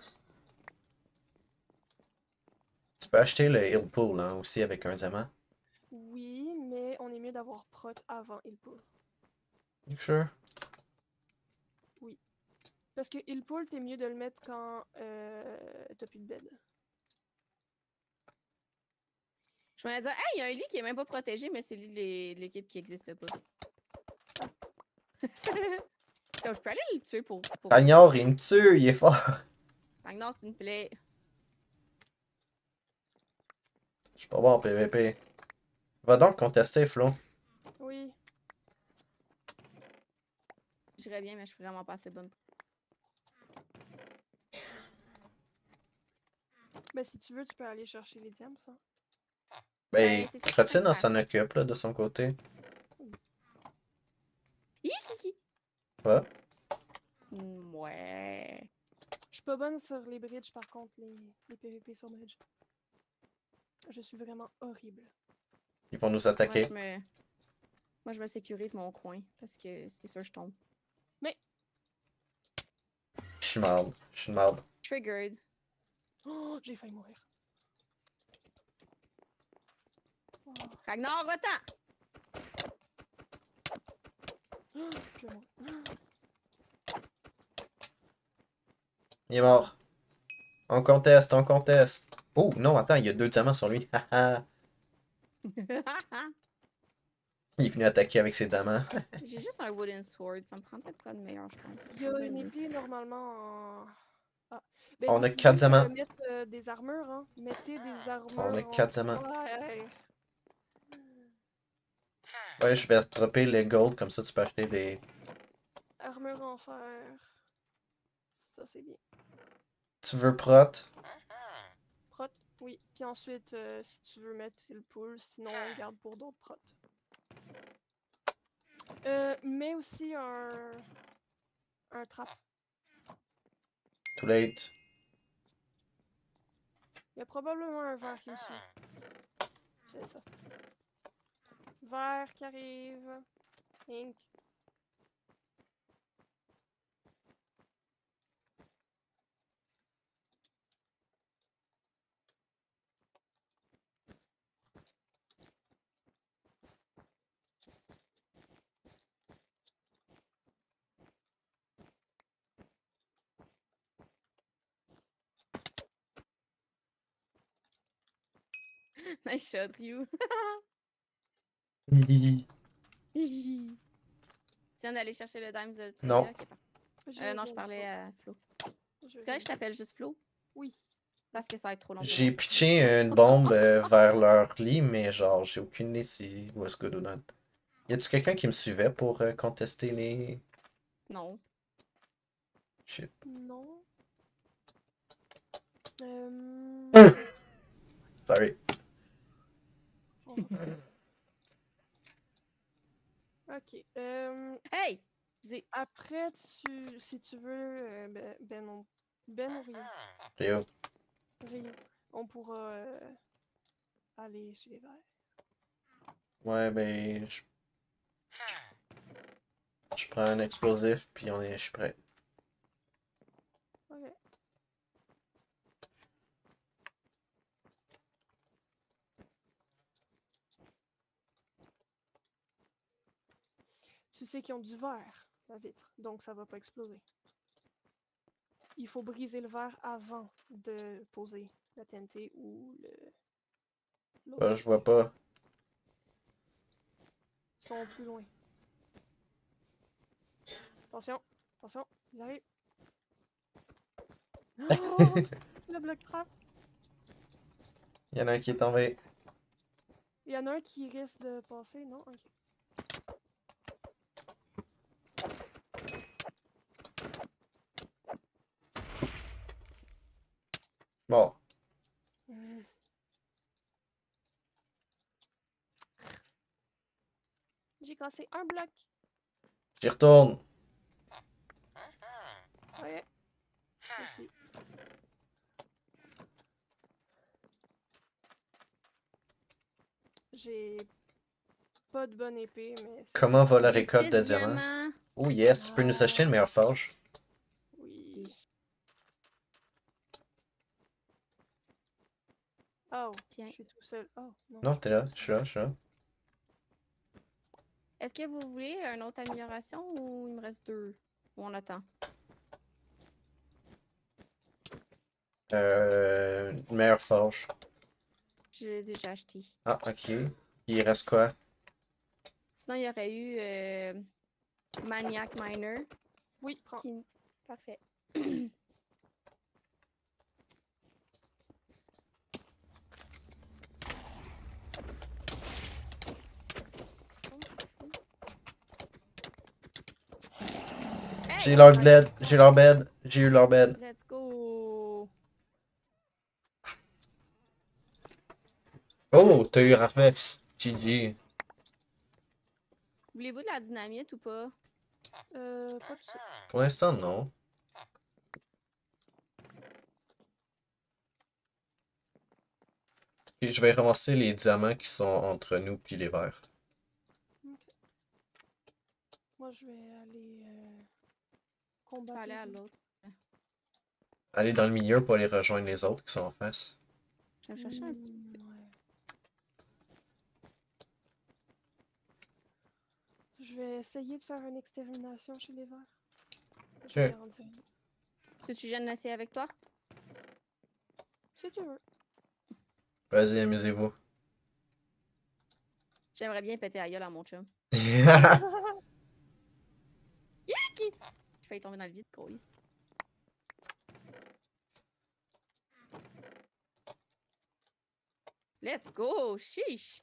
Tu peux acheter le Hill Pool hein, aussi avec un diamant. Oui, mais on est mieux d'avoir prot avant Hillpool. You sure? Oui. Parce que Hillpool, t'es mieux de le mettre quand t'as plus de bed. Je me disais, hey, il y a un lit qui est même pas protégé, mais c'est le lit de l'équipe qui existe pas. Donc, je peux aller le tuer pour. Pagnard, il me tue, il est fort. Ragnar, c'est une plaie. Je suis pas bon en PVP. Va donc contester, Flo. Oui. J'irais bien, mais je suis vraiment pas assez bonne. Ben, si tu veux, tu peux aller chercher les diams, ça. Ben, c'est ça que je Crotine, peux on faire. s'en occupe, là, de son côté. Kiki! Ouais. Ouais. Je suis pas bonne sur les bridges, par contre, les PVP sur bridge. Je suis vraiment horrible. Ils vont nous attaquer. Moi, je me sécurise mon coin, parce que c'est sûr, je tombe. Mais. Je suis marde. Je suis marde. Triggered. Oh, j'ai failli mourir. Oh. Ragnar, va-t'en! Oh, je vais mourir. Il est mort. On conteste, on conteste. Oh, non, attends, il y a 2 diamants sur lui. Haha. Il est venu attaquer avec ses diamants. J'ai juste un wooden sword, ça me prendrait quoi de meilleur, je pense. Il y a une épée normalement en. Ah. Ben, On vous a 4 pouvez, diamants. mettre des armures, hein. Mettez des armures. On a 4 diamants. Ouais. Ouais, je vais dropper les gold, comme ça tu peux acheter des... Armure en fer. Ça, c'est bien. Tu veux prot? Prot, oui. Puis ensuite, si tu veux mettre le pool, sinon on garde pour d'autres prots. Mets aussi un trap. Too late. Il y a probablement un verre qui me suit. C'est ça. Verre qui arrive. Ink. Nice shot, Ryu. Tu viens d'aller chercher le dimes de Non. Ok, parfait. Non, je parlais à Flo. C'est correct que je t'appelle juste Flo? Oui. Parce que ça va être trop long. pour J'ai moi. pitché une bombe vers leur lit, mais genre, j'ai aucune idée si what's good or not. Y a-tu quelqu'un qui me suivait pour contester les. Non. Shit. Non. Sorry. Ok. Hey! Après, si tu veux, Ben ou Rio. Rio. Rio. On pourra aller chez les verts. Ouais, ben. Je prends un explosif, puis je suis prêt. Ok. Tu sais qu'ils ont du verre, la vitre, donc ça va pas exploser. Il faut briser le verre avant de poser la TNT ou l'autre. Je vois pas. Ils sont plus loin. Attention, attention, ils arrivent. Oh, c'est le bloc trap. Il y en a un qui est tombé. Il y en a un qui risque de passer, non? Ok. Bon. J'ai cassé un bloc. J'y retourne. Ouais. Aussi. J'ai pas de bonne épée, mais... Comment va la J'ai récolte de 6 diamants? diamants. Oh yes, tu peux nous acheter une meilleure forge. Oui. Oh, Tiens. je suis tout seul. Oh, non. Non, t'es là, je suis là, je suis là. Est-ce que vous voulez une autre amélioration ou il me reste 2? Ou on attend? Une meilleure forge. Je l'ai déjà acheté. Ah, ok. Il reste quoi? Sinon, il y aurait eu Maniac Miner. Oui, prends. Parfait. J'ai leur bed, j'ai leur bed, j'ai eu leur bed. Let's go! Oh, t'as eu Rafex. GG. Voulez-vous de la dynamite ou pas? Pas tout ça. Pour l'instant, non. Et je vais ramasser les diamants qui sont entre nous puis les verts. Ok. Moi, je vais aller Je combattre. vais aller à les- l'autre. Aller dans le milieu pour aller rejoindre les autres qui sont en face. Je vais me chercher un petit peu. Ouais. Je vais essayer de faire une extermination chez les verts. Je vais en dire. Tu viens d'essayer avec toi? Si tu veux. Vas-y, amusez-vous. J'aimerais bien péter la gueule à mon chum. Ouais, Yaki! Je vais tomber dans le vide, Coïs. Let's go! Chiche!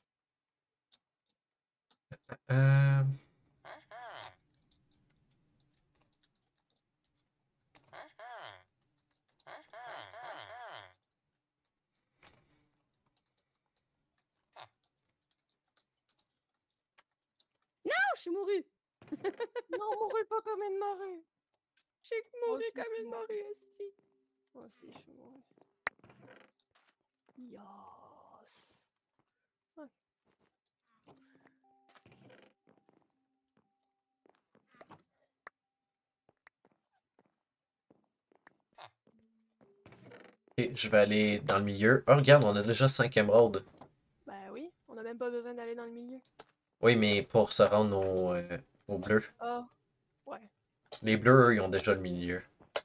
Non, je suis mourue! Non, mourrez pas comme une marée. Je suis Moi mourue aussi, comme je suis une morue. morue, esti. Moi aussi, je suis mourue. Yes. Ouais. Et je vais aller dans le milieu. Oh, regarde, on a déjà 5 émeraudes. Ben oui, on n'a même pas besoin d'aller dans le milieu. Oui, mais pour se rendre aux bleus. Ah, ouais. Les bleus, eux, ils ont déjà le milieu.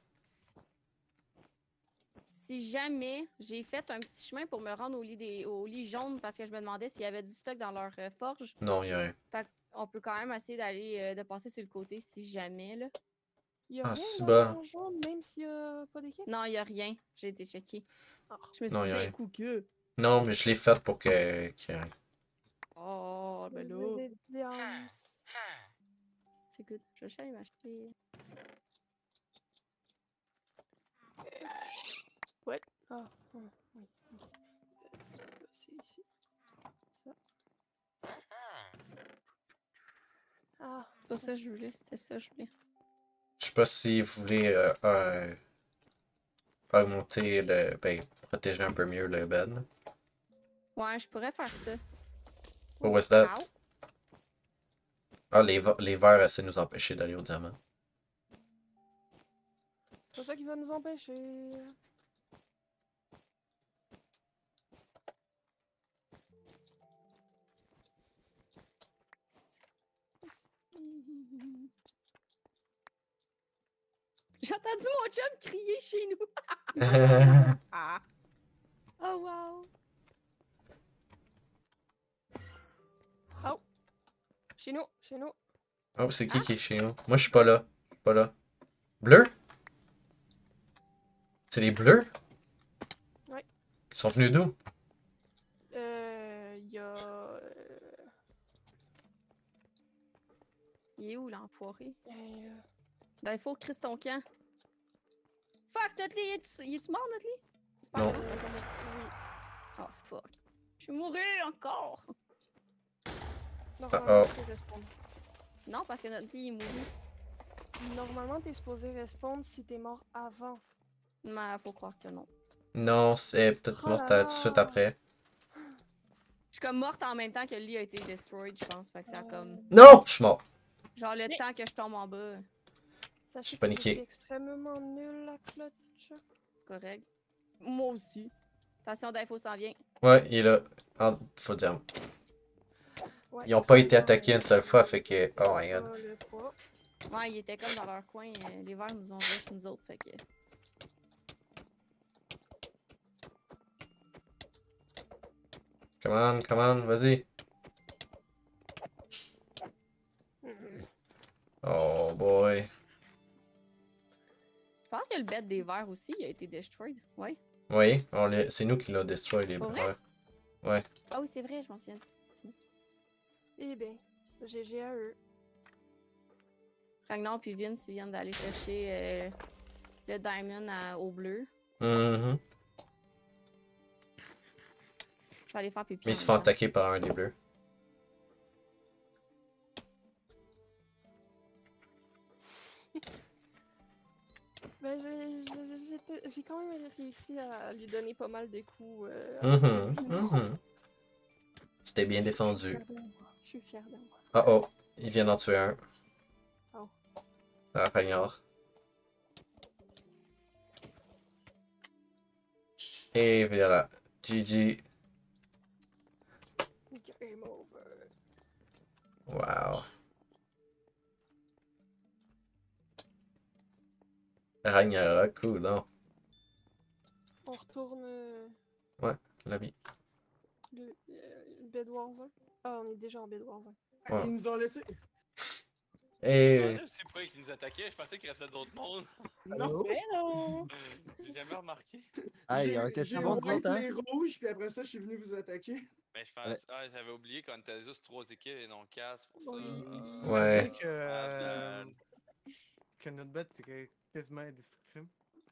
Si jamais j'ai fait un petit chemin pour me rendre au lit jaune parce que je me demandais s'il y avait du stock dans leur forge. Non, il y a rien. Fait qu'on peut quand même essayer d'aller de passer sur le côté si jamais là. Y'a Ah, rien si dans bas. le jaune, même s'il y a pas d'équipe? Non, y a rien. J'ai été checké. Ah. Je me suis Non, dit, y a d'un rien. coup que. Non, mais je l'ai faite pour que. Oh, ben J'ai là. des diams. C'est good. Je vais juste aller m'acheter. Ouais. Ah, oui. C'est ici. Ça. Ah. C'est pas ça que je voulais, c'était ça que je voulais. Je sais pas si vous voulez augmenter le. Ben, protéger un peu mieux le bed. Ouais, je pourrais faire ça. What was that? Ow. Ah, les verres essaient de nous empêcher d'aller au diamant. C'est pas ça qui va nous empêcher. J'ai entendu mon chum crier chez nous. Ah. Oh wow. Oh! Chez nous, chez nous. Oh, c'est qui est chez nous? Moi, je suis pas là. Je suis pas là. Bleu? C'est les bleus? Ouais. Ils sont venus d'où? Y a. Il est où l'enfoiré? Ben, il faut Chris ton camp. Fuck, notre lit, il est-tu mort notre lit? J'espère Non. que oui. Oh fuck. Je suis mouru encore. Normalement, Uh-oh. t'es respawn. Non, parce que notre lit est mouru. Normalement, t'es supposé respawn si t'es mort avant. Mais faut croire que non. Non, c'est peut-être Oh morte là tout de suite là. après. Je suis comme morte en même temps que le lit a été destroyed, je pense. Fait que ça a comme. Non! Je suis mort. Genre le temps que je tombe en bas. Sachez J'ai que paniqué. je suis extrêmement nul à clutch. Correct. Moi aussi. Attention, d'info s'en vient. Ouais, il est là. Ah, faut dire. Ouais, Ils ont pas été attaqués une seule fois, fait que. Oh my god. le pas. Ouais, ils étaient comme dans leur coin. Les verts nous ont rush nous autres, fait que. Come on, vas-y. Oh boy. Je pense que le bed des verts aussi il a été destroyed. Ouais. Oui, c'est nous qui l'avons destroy, les Pour vrai? verres. Ouais. Ah oui, c'est vrai, je m'en souviens. Eh bien, GG à eux. Ragnar puis Vince ils viennent d'aller chercher le diamond au bleu. Mhm. Je vais aller faire pipi. Mais ils en se font même temps. attaquer par un des bleus. Ben, j'ai quand même réussi à lui donner pas mal de coups. C'était bien défendu. Je suis fière de moi. Oh oh, ils viennent en tuer un. Oh. Ah, Ragnar. Et voilà. GG. Game over. Wow. Ragnarok, cool, non? On retourne La vie. le Bed Wars 1. Ah, on est déjà en Bed Wars 1. Ouais. Ils nous ont laissé. Je Et. me demandais aussi pourquoi ils nous attaquaient, je pensais qu'il restait d'autres mondes. Non. Mais non! J'ai jamais remarqué. Ah, il J'ai a été si j'ai bon de wipe temps. les rouges, puis après ça, je suis venu vous attaquer. Mais je pense. Ouais. Ah, j'avais oublié qu'on était juste 3 équipes et non 4, c'est pour ça. Oui. Ouais. Que notre bête était quasiment indestructible.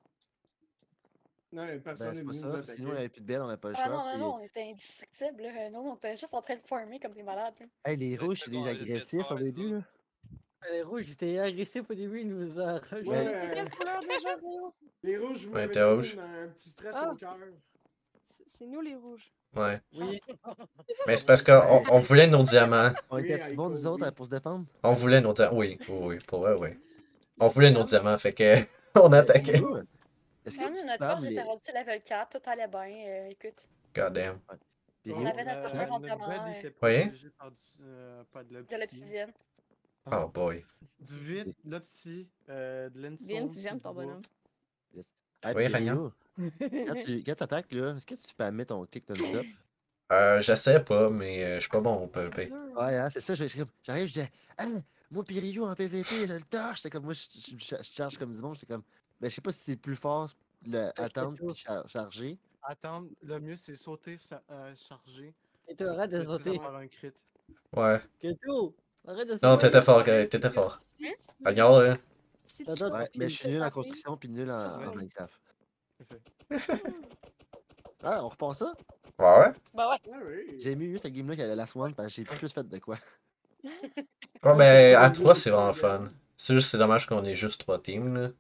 Non, personne Ben, n'est c'est pas venu ça, nous parce que attaquer. nous, on avait plus de bête, on n'a pas le Ah choix. non, non, puis- non, on était indestructibles. Là. Non, on était juste en train de farmer comme des malades. Là. Hey, les Ouais, rouges, c'est c'est bon, des on était agressifs fort, au début, les là. Les rouges, j'étais agressif au début, il nous a rajouté. Ouais, C'est quelle couleur déjà, Réo? les rouges, vous Ouais, m'avez t'es donné rouge. un petit stress Ah. au cœur. C'est nous les rouges. Ouais. Oui. Mais c'est parce qu'on voulait nos diamants. On Oui, était-tu bons, nous Aiko, autres, oui. pour se défendre? On voulait nos diamants. Oui, oui, pour vrai, oui. On voulait nos diamants, fait que. On attaquait. Nous, Est-ce que Quand tu notre parles force les... était rendue level 4, tout allait bien. Écoute, God damn. Puis On on Rio? avait notre premier Notre entraînement bed était Oui. protégé par de de l'obsidienne. l'obsidienne. Oh boy. Du vide, l'obsi, de l'endstone. Vince, puis j'aime du ton bois. bonhomme. Ah, Oui, puis Ragnar. Rio, quand t'attaques, là, est-ce que tu peux mettre ton clic non-stop? J'essaie pas, mais je suis pas bon au PvP. Dur. Ouais, hein, c'est ça, j'arrive, je dis, ah, Moi, pis Ryu en PVP, je le torche. J'étais comme, moi, je charge comme du monde. J'étais comme, ben, je sais pas si c'est plus fort, attendre tout. puis charger. Attendre, le mieux c'est sauter, charger. Et toi, arrête de Après ça, sauter. faire un crit. Ouais. Keto, arrête de sauter. Non, t'étais fort, correct, t'étais fort. Regarde, là. Si Attends, tu attends, Ouais, sautes, mais tu je suis te nul en fais construction puis nul en vrai. Minecraft. C'est Ah, on reprend ça? Ouais, ouais. Bah ouais. Ah oui. J'ai aimé mieux cette game-là qu'à la last one parce que j'ai plus fait de quoi. Ouais, ben, à 3, c'est vraiment fun. C'est juste, c'est dommage qu'on ait juste 3 teams, là.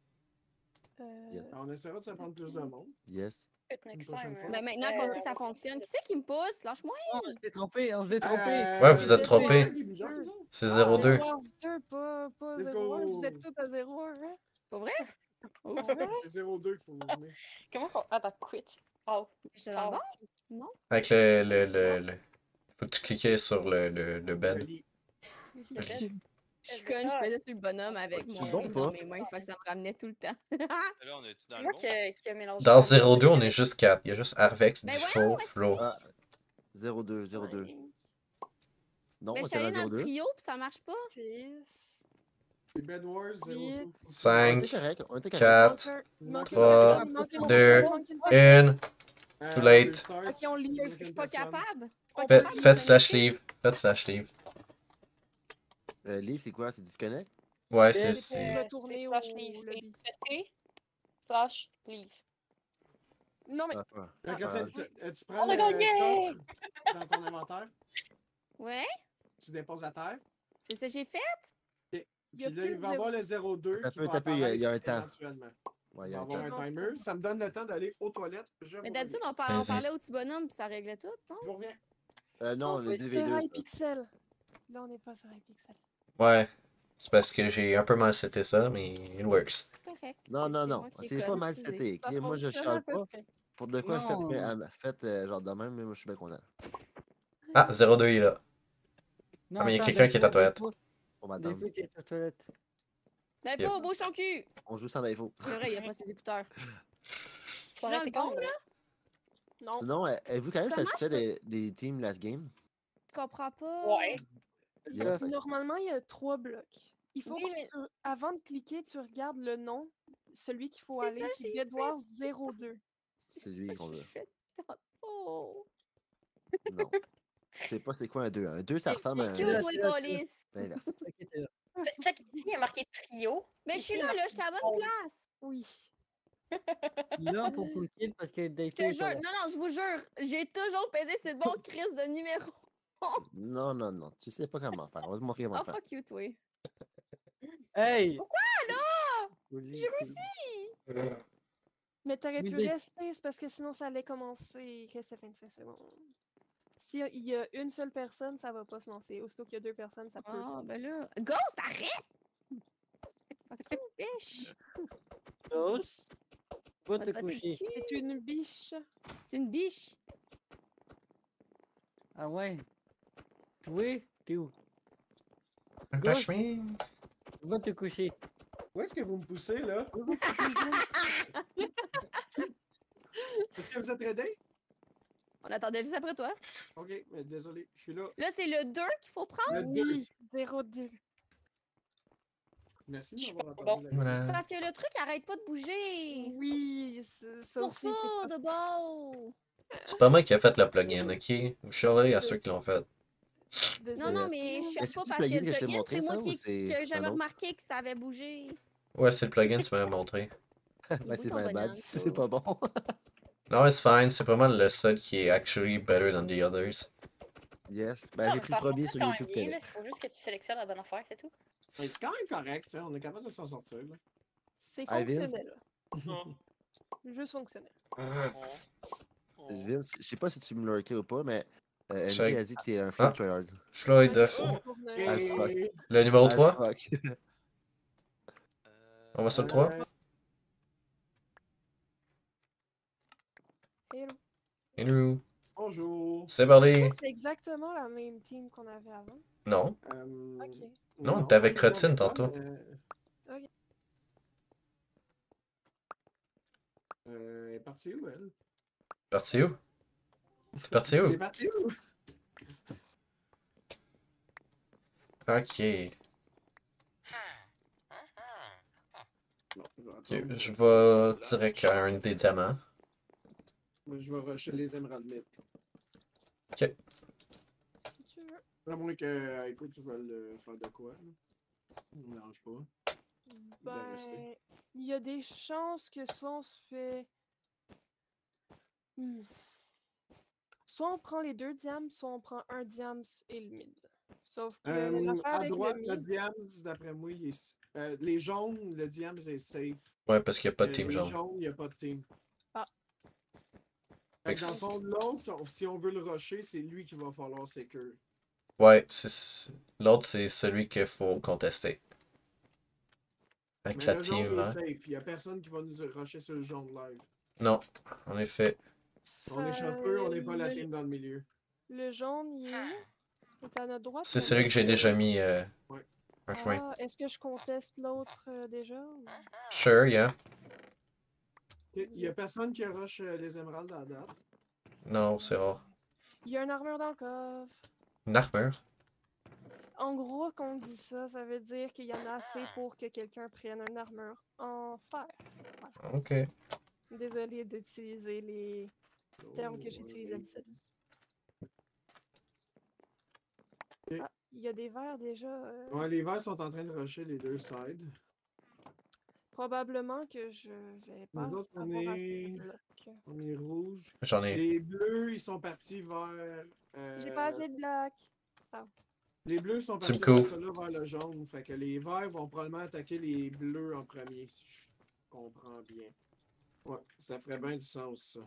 On essaiera de s'apprendre plus de monde. Yes. Next prochaine time, fois. Mais maintenant qu'on sait que ça fonctionne, qui c'est qui me pousse? Lâche-moi! Non, on s'est trompé, on s'est trompé. Ouais, vous êtes Dead trompés. Wars 2. C'est Ah, 0-2. Dead Wars 2, pas Let's 0-1. Vous go. êtes tous à 0-1, hein? Pas vrai? C'est 0-2 qu'il faut vous venir. Comment qu'on. Attends, quit. Oh. J'étais dans le bon? Avec faut que tu cliquais sur le bed. Le lit. Je suis conne, je faisais sur le bonhomme avec Tu mon le bon ring ou pas? dans mes mains, fait que ça me ramenait tout le temps. Là, on est-tu dans C'est le moi bon? qui a mélangé. Dans 0-2, on est juste 4. Il y a juste Arvex, Ben Difo, voyons, Flo. Ah, 0-2, 0-2. Non, Mais je on suis était allée dans dans le 0-2. trio pis ça marche pas. 6. Les Bed Wars 0-2. On 5, était correct, on était correct. 4, Il manque une 3, personne, il manque une 2, personne, il manque une personne. 1. Too late. Ok, on lit. Je suis pas capable. Faites slash leave. Faites slash leave. Lee, c'est quoi? C'est disconnect? Ouais, C'est c'est. pour retourner au slash leave. lobby. C'est slash leave. Non, mais Ah, ah. Fait que, Ah, tu prends On a gagné! coffre dans ton inventaire, Ouais, tu déposes à terre, c'est ça que j'ai fait. puis Il y a là, plus il va de y avoir le 0-2 qui va T'as peu, il y a un apparaître temps. éventuellement. Ouais, Il il y va a y un avoir temps. un timer. Ça me donne le temps d'aller aux toilettes. Je Mais vous d'habitude, reviens. on Vas-y. parlait au petit bonhomme pis ça réglait tout, non? Je vous reviens. Non, on le peut être 2v2. sur ça. iPixel. Là, on n'est pas sur iPixel. Ouais. C'est parce que j'ai un peu mal seté ça, mais it works. Correct. Non, non, non. moi qui ai C'est pas conne, mal excusez. seté. Ça ok? Moi, je fonctionne chiale à peu pas. près. Pour de quoi Non. faites genre de même, mais moi, je suis bien content. Ah, 0-2 il est là. Non, Ah, mais il y a attends, quelqu'un qui est à Defo, toilette. Defo, On m'attend. Defo qui est à toilette. D'info, bouge ton cul! On joue sans info. C'est vrai, il a pas ses écouteurs. Faut dans arrêter le bon, quand même. Non, Sinon, êtes-vous quand même Comment satisfait des teams last game? Je comprends pas. Ouais. Yes. normalement, il y a 3 blocs. Il faut Oui, que mais- avant de cliquer, tu regardes le nom, celui qu'il faut C'est aller, ça, c'est j'ai Dead Wars 02. C'est lui ça qu'on que veut. j'ai fait tantôt. Non. Je sais pas c'est quoi un 2. Un 2, ça Et- ressemble à un Cute, là, toi, c'est le là, gaulliste. l'inverse. Ok, t'es là. Check ici, il y a marqué trio. Mais je suis là, là, j'étais à la bonne place. Oui. Là, faut qu'on kill parce que Defo Je te est jure, pas là. non, je vous jure, j'ai toujours pesé sur le bon crise de numéro. Non, non, non. Tu sais pas comment faire. On va te montrer comment Oh, faire. fuck you, toi. Hey! J'ai réussi! Mais t'aurais Oui, pu mais- rester, c'est parce que sinon ça allait commencer. Reste 25 secondes. S'il y a une seule personne, ça va pas se lancer. Aussitôt qu'il y a 2 personnes, ça peut se Ah, lancer. ben là. Ghost, arrête! Fuck you, bitch! Ghost, va Va te te coucher. cul. C'est une biche. C'est une biche. Ah ouais? Toi, t'es où? Touch me. Va te coucher. Où est-ce que vous me poussez, là? Est-ce que vous êtes ready? On attendait juste après toi. Ok, mais désolé, je suis là. Là, c'est le 2 qu'il faut prendre. Le 2. Oui, 02. Merci de m'avoir Bon. entendu. la Voilà. C'est parce que le truc arrête pas de bouger. Oui, ça Pour aussi, ça, c'est de pas... beau. C'est pas moi qui ai fait le plugin, ok? Je suis à ceux qui l'ont fait. Non, non, mais je Est-ce cherche que pas c'est parce le que plugin le que je t'ai plugin, montré, c'est moi ça, ou qui c'est que un j'avais autre? remarqué que ça avait bougé. Ouais, c'est le plugin que tu m'avais montré. Ouais, c'est ton pas bad. bonhomme, Si ça. c'est pas bon. Non, it's fine. C'est vraiment le seul qui est actually better than the others. Yes. Non, Ben, j'ai mais pris ça le premier fonctionne sur quand même YouTube bien, là. Québec. Il faut juste que tu sélectionnes la bonne affaire, c'est tout. Mais c'est quand même correct, tu sais, on est capable de s'en sortir. Là. C'est Hey, Vince. fonctionnel. Juste fonctionnel. Vince, je sais pas si tu me lurkais ou pas, mais NG Check. a dit que t'es un Ah. full tryhard. Floyd, Ok, As fuck. le numéro As 3. fuck. On va sur le 3. Hello. Hello. Bonjour. C'est parti. C'est exactement la même team qu'on avait avant. Non. Ok. Non, t'es avec pas Crotine besoin de tantôt. toi, Ok. Elle est partie où, elle? Parti où? T'es parti où? T'es parti où? Ok. attendre. Je vais direct à un des diamants. Moi, je vais rusher les émeraudes mythes. Ok. Si tu veux. À moins que, écoute, tu veux faire de quoi, là. Ça me dérange pas. De rester. Ben, il y a des chances que soit on se fait. Hmm. Soit on prend les 2 diams, soit on prend un diams et le mid. Sauf que l'affaire À avec droite, le le mid. diams, d'après moi, les jaunes, le diams est safe. Ouais, parce qu'il n'y a pas de team Les jaune. jaunes, il n'y a pas de team. Ah. Fait Fait que que dans le c'est- fond, l'autre, si on veut le rusher, c'est lui qui va falloir secure. Ouais, l'autre, c'est celui qu'il faut contester. Avec Mais la le team jaune est vert. safe. Il n'y a personne qui va nous rusher sur le jaune live. Non, en effet. On est chanceux, on n'est pas la team dans le milieu. Le jaune, il est où? Il est à notre droite C'est ou à celui notre que j'ai gauche? déjà mis Ouais. un chemin. Ah, est-ce que je conteste l'autre déjà? ou- Sure, yeah. Il n'y a personne qui rush les émeraudes à date. Non, c'est rare. Il y a une armure dans le coffre. Une armure? En gros, quand on dit ça, ça veut dire qu'il y en a assez pour que quelqu'un prenne une armure en fer. Voilà. Ok. Désolée d'utiliser les termes que Oh, j'utilise ouais. d'habitude. Ok. Ah, il y a des verres déjà. Ouais, les verts sont en train de rusher les deux sides. Probablement que je vais pas Nous autres, avoir assez de blocs. on est rouge. J'en ai. Les bleus, ils sont partis vers. J'ai pas assez de blocs. Les bleus sont Tu me partis vers couvres. ceux-là, vers le jaune. Fait que les verts vont probablement attaquer les bleus en premier, si je comprends bien. Ouais, ça ferait bien du sens, ça.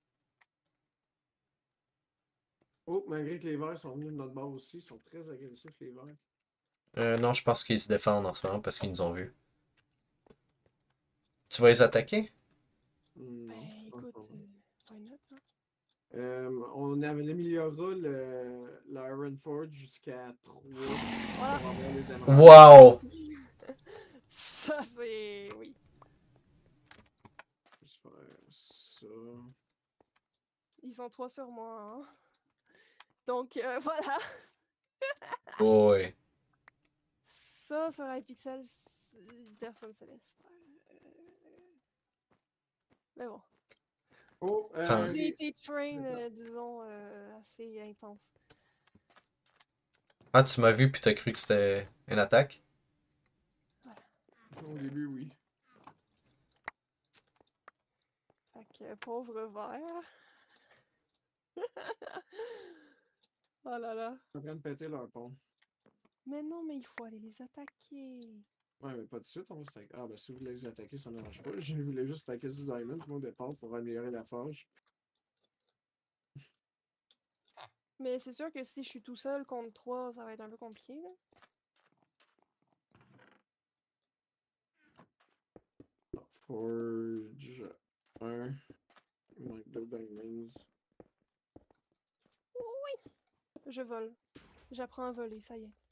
Oh, malgré que les verts sont venus de notre bord aussi, ils sont très agressifs, les verts. Non, je pense qu'ils se défendent en ce moment parce qu'ils nous ont vus. Tu vas les attaquer? Non, Ben, pas écoute, vraiment. why not, hein? On améliorera l'Iron Forge jusqu'à 3 pour avoir les émeraudes. Wow! Ça, c'est. Oui. Juste faire ça. Ils sont 3 sur moi, hein. Donc, voilà. Ouais. Ça, sur iPixel, personne se laisse faire. Mais bon. Oh, Ah. J'ai été train, disons, assez intense. Ah, tu m'as vu puis t'as cru que c'était une attaque? au début, oui. Fait que, pauvre vert. Oh là là. Ils sont en train de péter leur pont. Mais non, mais il faut aller les attaquer. Ouais, mais pas tout de suite, on va s'attaquer. Ah, ben si vous voulez les attaquer, ça ne dérange pas. Je voulais juste attaquer 10 diamonds au départ pour améliorer la forge. Mais c'est sûr que si je suis tout seul contre 3, ça va être un peu compliqué, là. Forge 1. Il manque 2 diamonds. Oui! Je vole. J'apprends à voler, ça y est.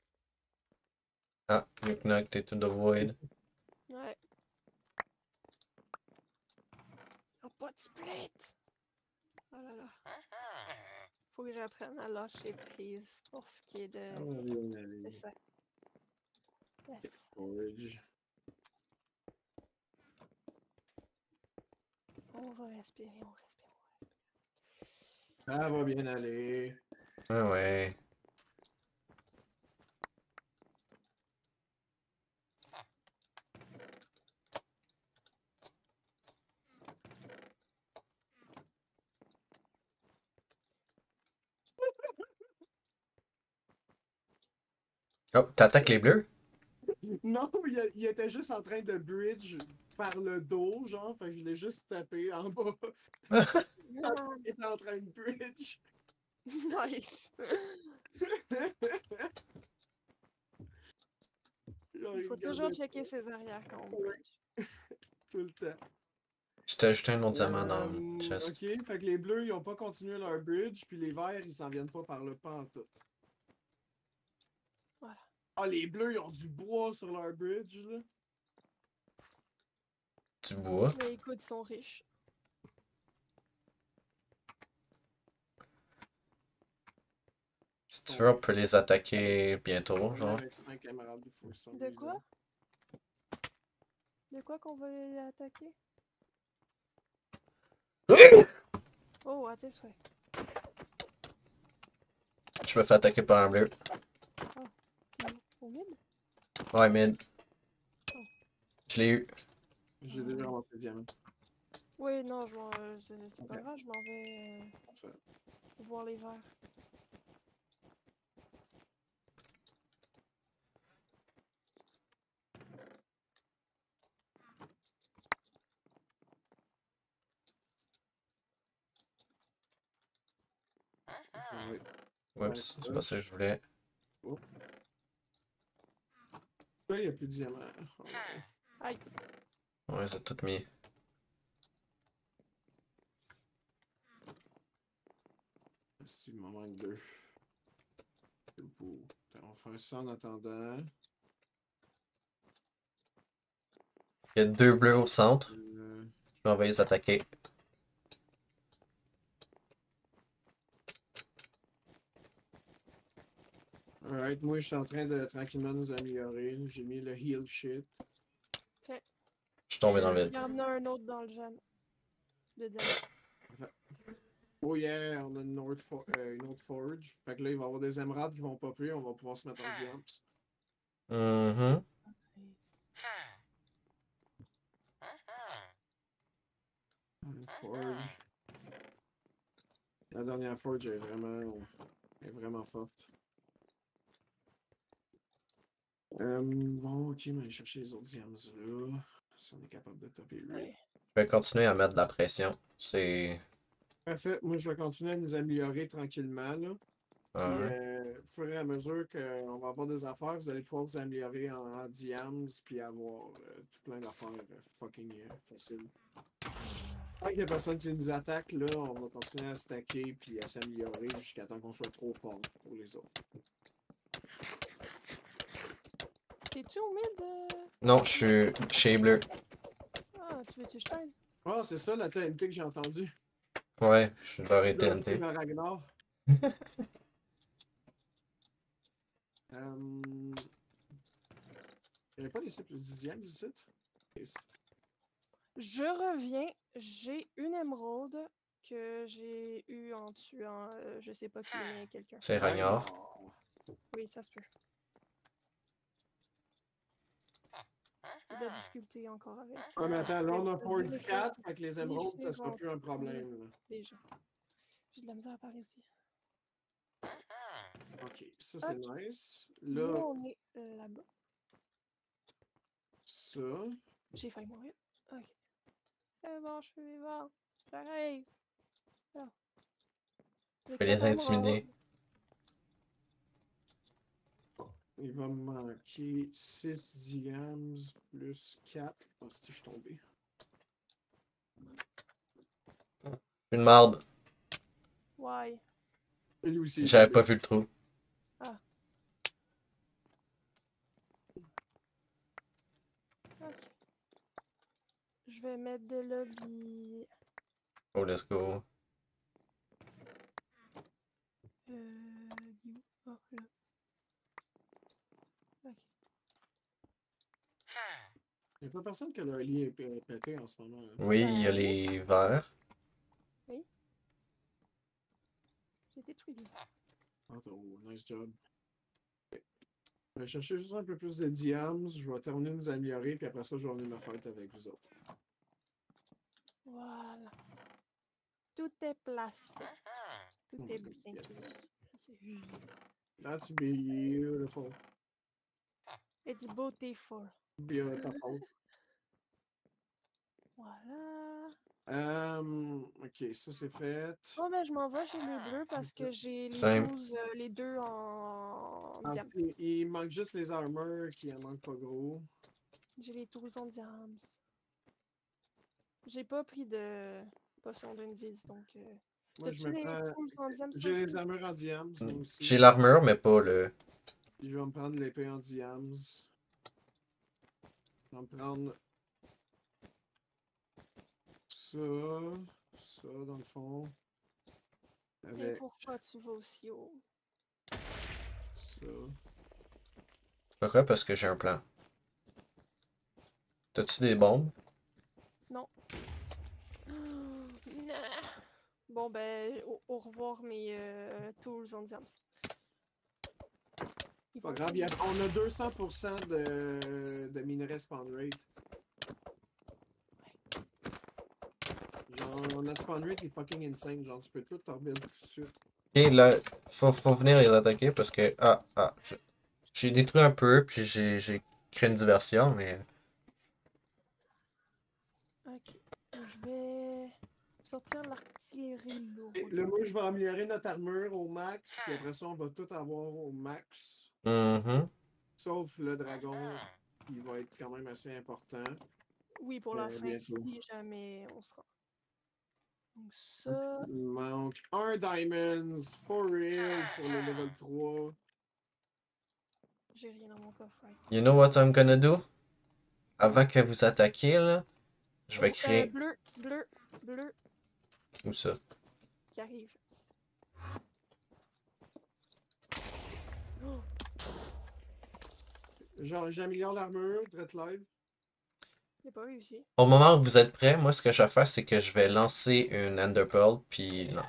Ah, Knock Knock, t'es to the void. Ouais. Oh, pas de split! Oh là là. Faut que j'apprenne à lâcher prise pour ce qui est de... Ah, on va bien aller. de ça. Yes. Forge. On va respirer, on respire. Ça va bien aller. Ah ouais. Oh, t'attaques les bleus? Non, il était juste en train de bridge par le dos, genre, fait que je l'ai juste tapé en bas. Il était en train de bridge. Nice! Genre, Il faut regardait toujours checker ses arrières quand on bridge. tout le temps. Je t'ai ajouté un autre diamant dans le chest. Ok, fait que les bleus, ils ont pas continué leur bridge, puis les verts, ils s'en viennent pas par le pas en tout. Voilà. Ah, les bleus, ils ont du bois sur leur bridge, là. Du bois. Mais écoute, ils sont riches. Si tu veux, on peut les attaquer bientôt, genre. Avec 5 camarades, il faut s'en De quoi? De quoi qu'on va les attaquer? Oh, attends, ouais. Je me fais attaquer par un bleu. Au mid? Ouais, mid. Je l'ai eu. J'ai déjà ramassé le diamant. Oui, non, c'est pas grave, je m'en vais voir les verts. Oui. Oups, c'est pas ça que je voulais. Oh. Là, il n'y a plus de diamants. Oh. Aïe. Ouais, c'est tout mis. Si, il m'en manque 2. C'est beau. On va faire ça en attendant. Il y a 2 bleus au centre. Je m'en vais les attaquer. Alright, moi je suis en train de tranquillement nous améliorer. J'ai mis le heal shit. Tiens. Je suis tombé dans le Il vide. y en a un autre dans le gemme. De diamant. Oh yeah, on a une autre forge. Fait que là, il va y avoir des émeraudes qui vont popper, on va pouvoir se mettre en diamants. Mhm. Une forge. La dernière forge est vraiment forte. Bon, ok, mais aller chercher les autres diamants là. Si on est capable de topper 8. Je vais continuer à mettre de la pression. C'est. Parfait, moi je vais continuer à nous améliorer tranquillement là. Puis, Ouais. au fur et à mesure qu'on va avoir des affaires, vous allez pouvoir vous améliorer en diams, puis avoir tout plein d'affaires fucking faciles. Tant qu'il n'y a personne qui nous attaque, là, on va continuer à stacker puis à s'améliorer jusqu'à temps qu'on soit trop fort pour les autres. T'es-tu au mid? Non, je suis chez bleu. Ah, tu veux-tu que je t'aide? Ah, c'est ça la TNT que j'ai entendue. Ouais, je leur ai Là, TNT. le Ragnar. Il n'y avait pas laissé plus de dixièmes ici? Yes. Je reviens. J'ai une émeraude que j'ai eue en tuant, je sais pas qui, mais quelqu'un. C'est Ragnar. Oui, ça se peut. J'ai de la difficulté encore avec. Ah, mais attends, là on a Je Forge dirais 4, fait que les émeraudes, ça sera différentes plus un problème. Là. Déjà. J'ai de la misère à parler aussi. Ok, ça c'est nice. Là, Là, on est là-bas. ça. J'ai failli mourir. Ok. C'est bon, je suis vivant. J'arrive. Ah. Je vais les intimider. Il va me manquer 6 diams plus 4. Oh, si je suis tombé. Une marde. Ouais. Et lui aussi. J'avais pas vu le trou. Ah. Ok. Je vais mettre de lobby. Oh, let's go. Il est où? Oh, là. Ok. Il n'y a pas personne qui a leur lit pété en ce moment. Hein. Oui, il y a les verts. Oui. J'ai détruit lui. Oh, nice job. Je vais chercher juste un peu plus de diams. Je vais terminer de nous améliorer, puis après ça, je vais venir me faire avec vous autres. Voilà. Tout est placé. Tout est bien. That's beautiful. It's beautiful. Beautiful. Voilà. Ok, ça c'est fait. Oh, mais je m'en vais chez les bleus parce que j'ai les Same. 12, les deux en Ah, diamant. il manque juste les armors qui en manquent pas gros. J'ai les 12 en diams. J'ai pas pris de potion d'invis, donc... Moi, je T'as-tu me les prends. 12 en diams? J'ai les armures en diams, moi aussi. J'ai l'armure, mais pas le. Puis je vais me prendre l'épée en diams. Je vais me prendre ça dans le fond. Et Avec pourquoi tu vas aussi haut? ça. Pourquoi? Parce que j'ai un plan. T'as-tu des bombes? Non. Nah. Bon, ben, au revoir mes tools and diams. Pas grave, on a 200% de minerais spawn rate. Genre, notre spawn rate est fucking insane. Genre, tu peux tout rebuild tout de suite. Ok, là, faut venir les attaquer parce que. J'ai détruit un peu, puis j'ai créé une diversion, mais. Ok. Je vais sortir l'artillerie lourde. Et là, moi, je vais améliorer notre armure au max. Puis après ça, on va tout avoir au max. Mhm. Sauf le dragon, qui va être quand même assez important. Oui, pour la fin, bientôt. si jamais on se rend. Donc ça... Il manque un diamonds, for real, pour le level 3. J'ai rien dans mon coffre. Right. You know what I'm gonna do? Avant que vous attaquiez, là, je vais créer. Bleu. Où ça? Qui arrive. Oh. Genre, j'améliore l'armure, direct live. J'ai pas réussi. Au moment où vous êtes prêts, moi, ce que je vais faire, c'est que je vais lancer une Ender Pearl, puis non.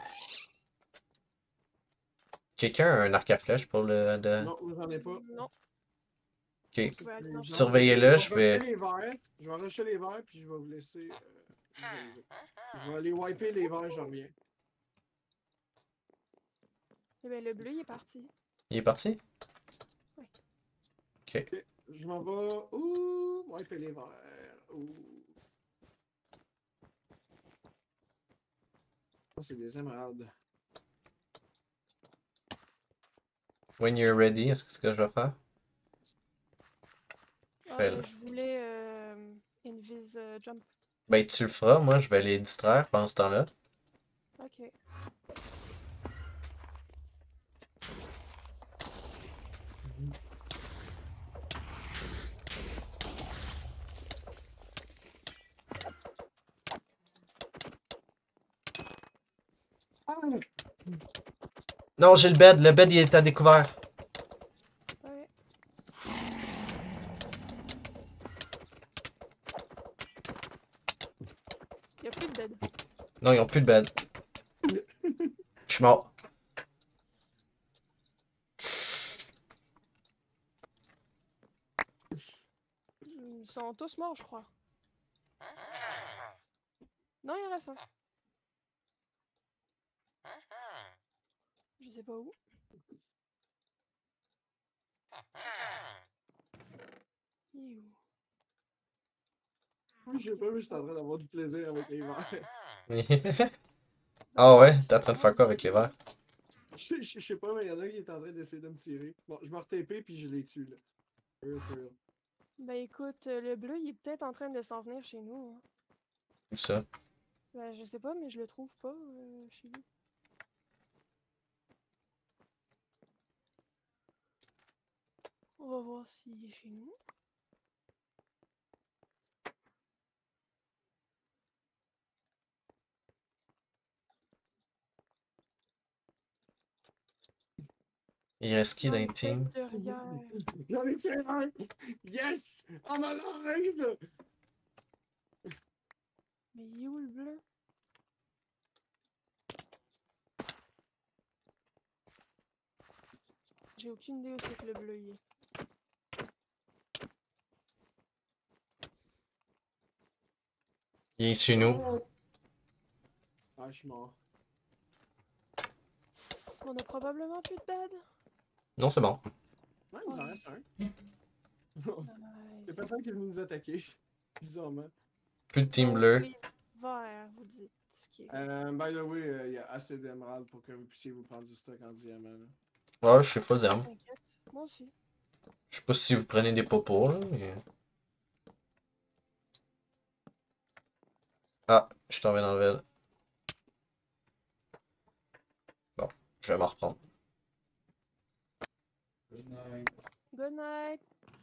Quelqu'un a un arc à flèche pour le. Non, j'en ai pas. Non. Ok. Non. Surveillez-le, je vais. Je vais rusher les verres, puis je vais vous laisser. Je vais aller wiper les verres, je reviens. Eh ben, le bleu, il est parti. Il est parti? Oui. Ok. Je m'en vais. Ouh, wiper les verres. Ouh. Oh, c'est des émeraudes. When you're ready, est-ce que c'est ce que je vais faire? Je voulais Invis Jump. Ben, tu le feras, moi, je vais les distraire pendant ce temps-là. Ok. Non, j'ai le bed il est à découvert. Ouais. Il y a plus de bed. Non, ils ont plus de bed. Je suis mort. Ils sont tous morts, je crois. Non, il en reste un. Je sais pas où. Il est où? Je sais pas, mais je suis en train d'avoir du plaisir avec les verres. Ah ouais, t'es en train de faire quoi avec les verres? Je sais pas, mais il y en a un qui est en train d'essayer de me tirer. Bon, je me retapé puis je les tue, là. For real. Ben écoute, le bleu, il est peut-être en train de s'en venir chez nous. Hein. Où ça? Ben, je sais pas, mais je le trouve pas chez lui. On va voir s'il est chez nous. Il reste qui dans le team? Derrière. J'en ai tiré un! Yes! On m'en arrive! Mais il est où le bleu? J'ai aucune idée où c'est que le bleu il est. Il est chez nous. Ah, je suis mort. On a probablement plus de bed. Non, c'est bon. Ouais, il nous en reste un. Il y a personne qui est venu nous attaquer. Bizarrement. Plus de team bleu. Vert, vous dites. By the way, il y a assez d'émeraudes pour que vous puissiez vous prendre du stock en diamant. Là. Ouais, je suis full diamant. T'inquiète, moi aussi. Je sais pas si vous prenez des popos, là, mais. Ah, je suis tombé dans le vide. Bon, je vais m'en reprendre. Good night. Good night.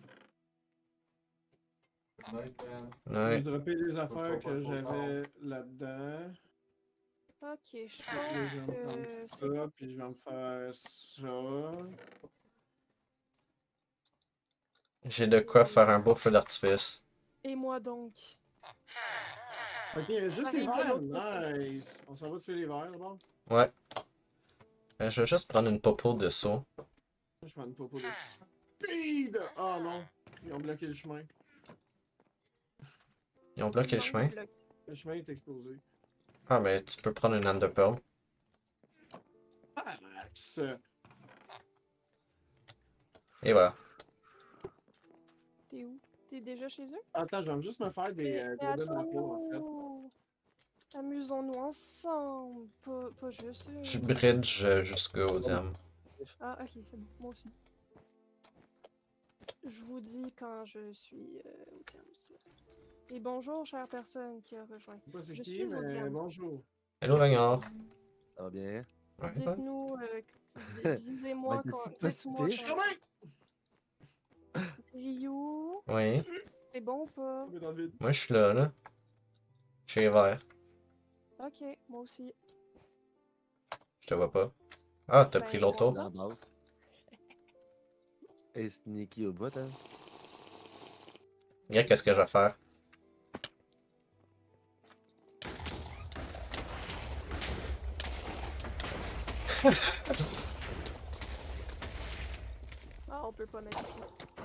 J'ai droppé les affaires que j'avais là-dedans. Ok, je Je vais me prendre ça, puis je vais me faire ça. J'ai de quoi faire un beau feu d'artifice. Et moi donc. Ok, juste les Arrive de verres. l'autre Nice. On s'en va tuer les verres d'abord. Ouais. Je vais juste prendre une popo de saut. Je prends une popo de speed. Oh non. Ils ont bloqué le chemin. Ils ont bloqué le chemin. Le chemin est explosé. Ah, mais tu peux prendre une Underpearl. Ah, Max. Et voilà. T'es où? T'es déjà chez eux? Attends, je vais juste me faire des Mais golden apples en fait. attends-nous! Amusons-nous ensemble, pas juste. Je bridge jusqu'au diamant. Ah, ok, c'est bon, moi aussi. Je vous dis quand je suis au diamant. Et bonjour, chère personne qui a rejoint. Je sais pas c'est Je qui, suis au mais diamant. bonjour. Hello, Ragnard. Ça va bien? Ouais. Dites-nous, disez-moi Ben, quand. c'est pas Dites-moi si Je quand. suis Ryu, Oui. c'est bon ou pas? dans le vide. Moi, je suis là. Je suis vert. Ok, moi aussi. Je te vois pas. Ah, t'as Ben, pris je l'auto? Dans la base. Et sneaky au bout, hein? Regarde qu'est-ce que je vais faire. Ah, on peut pas mettre ici.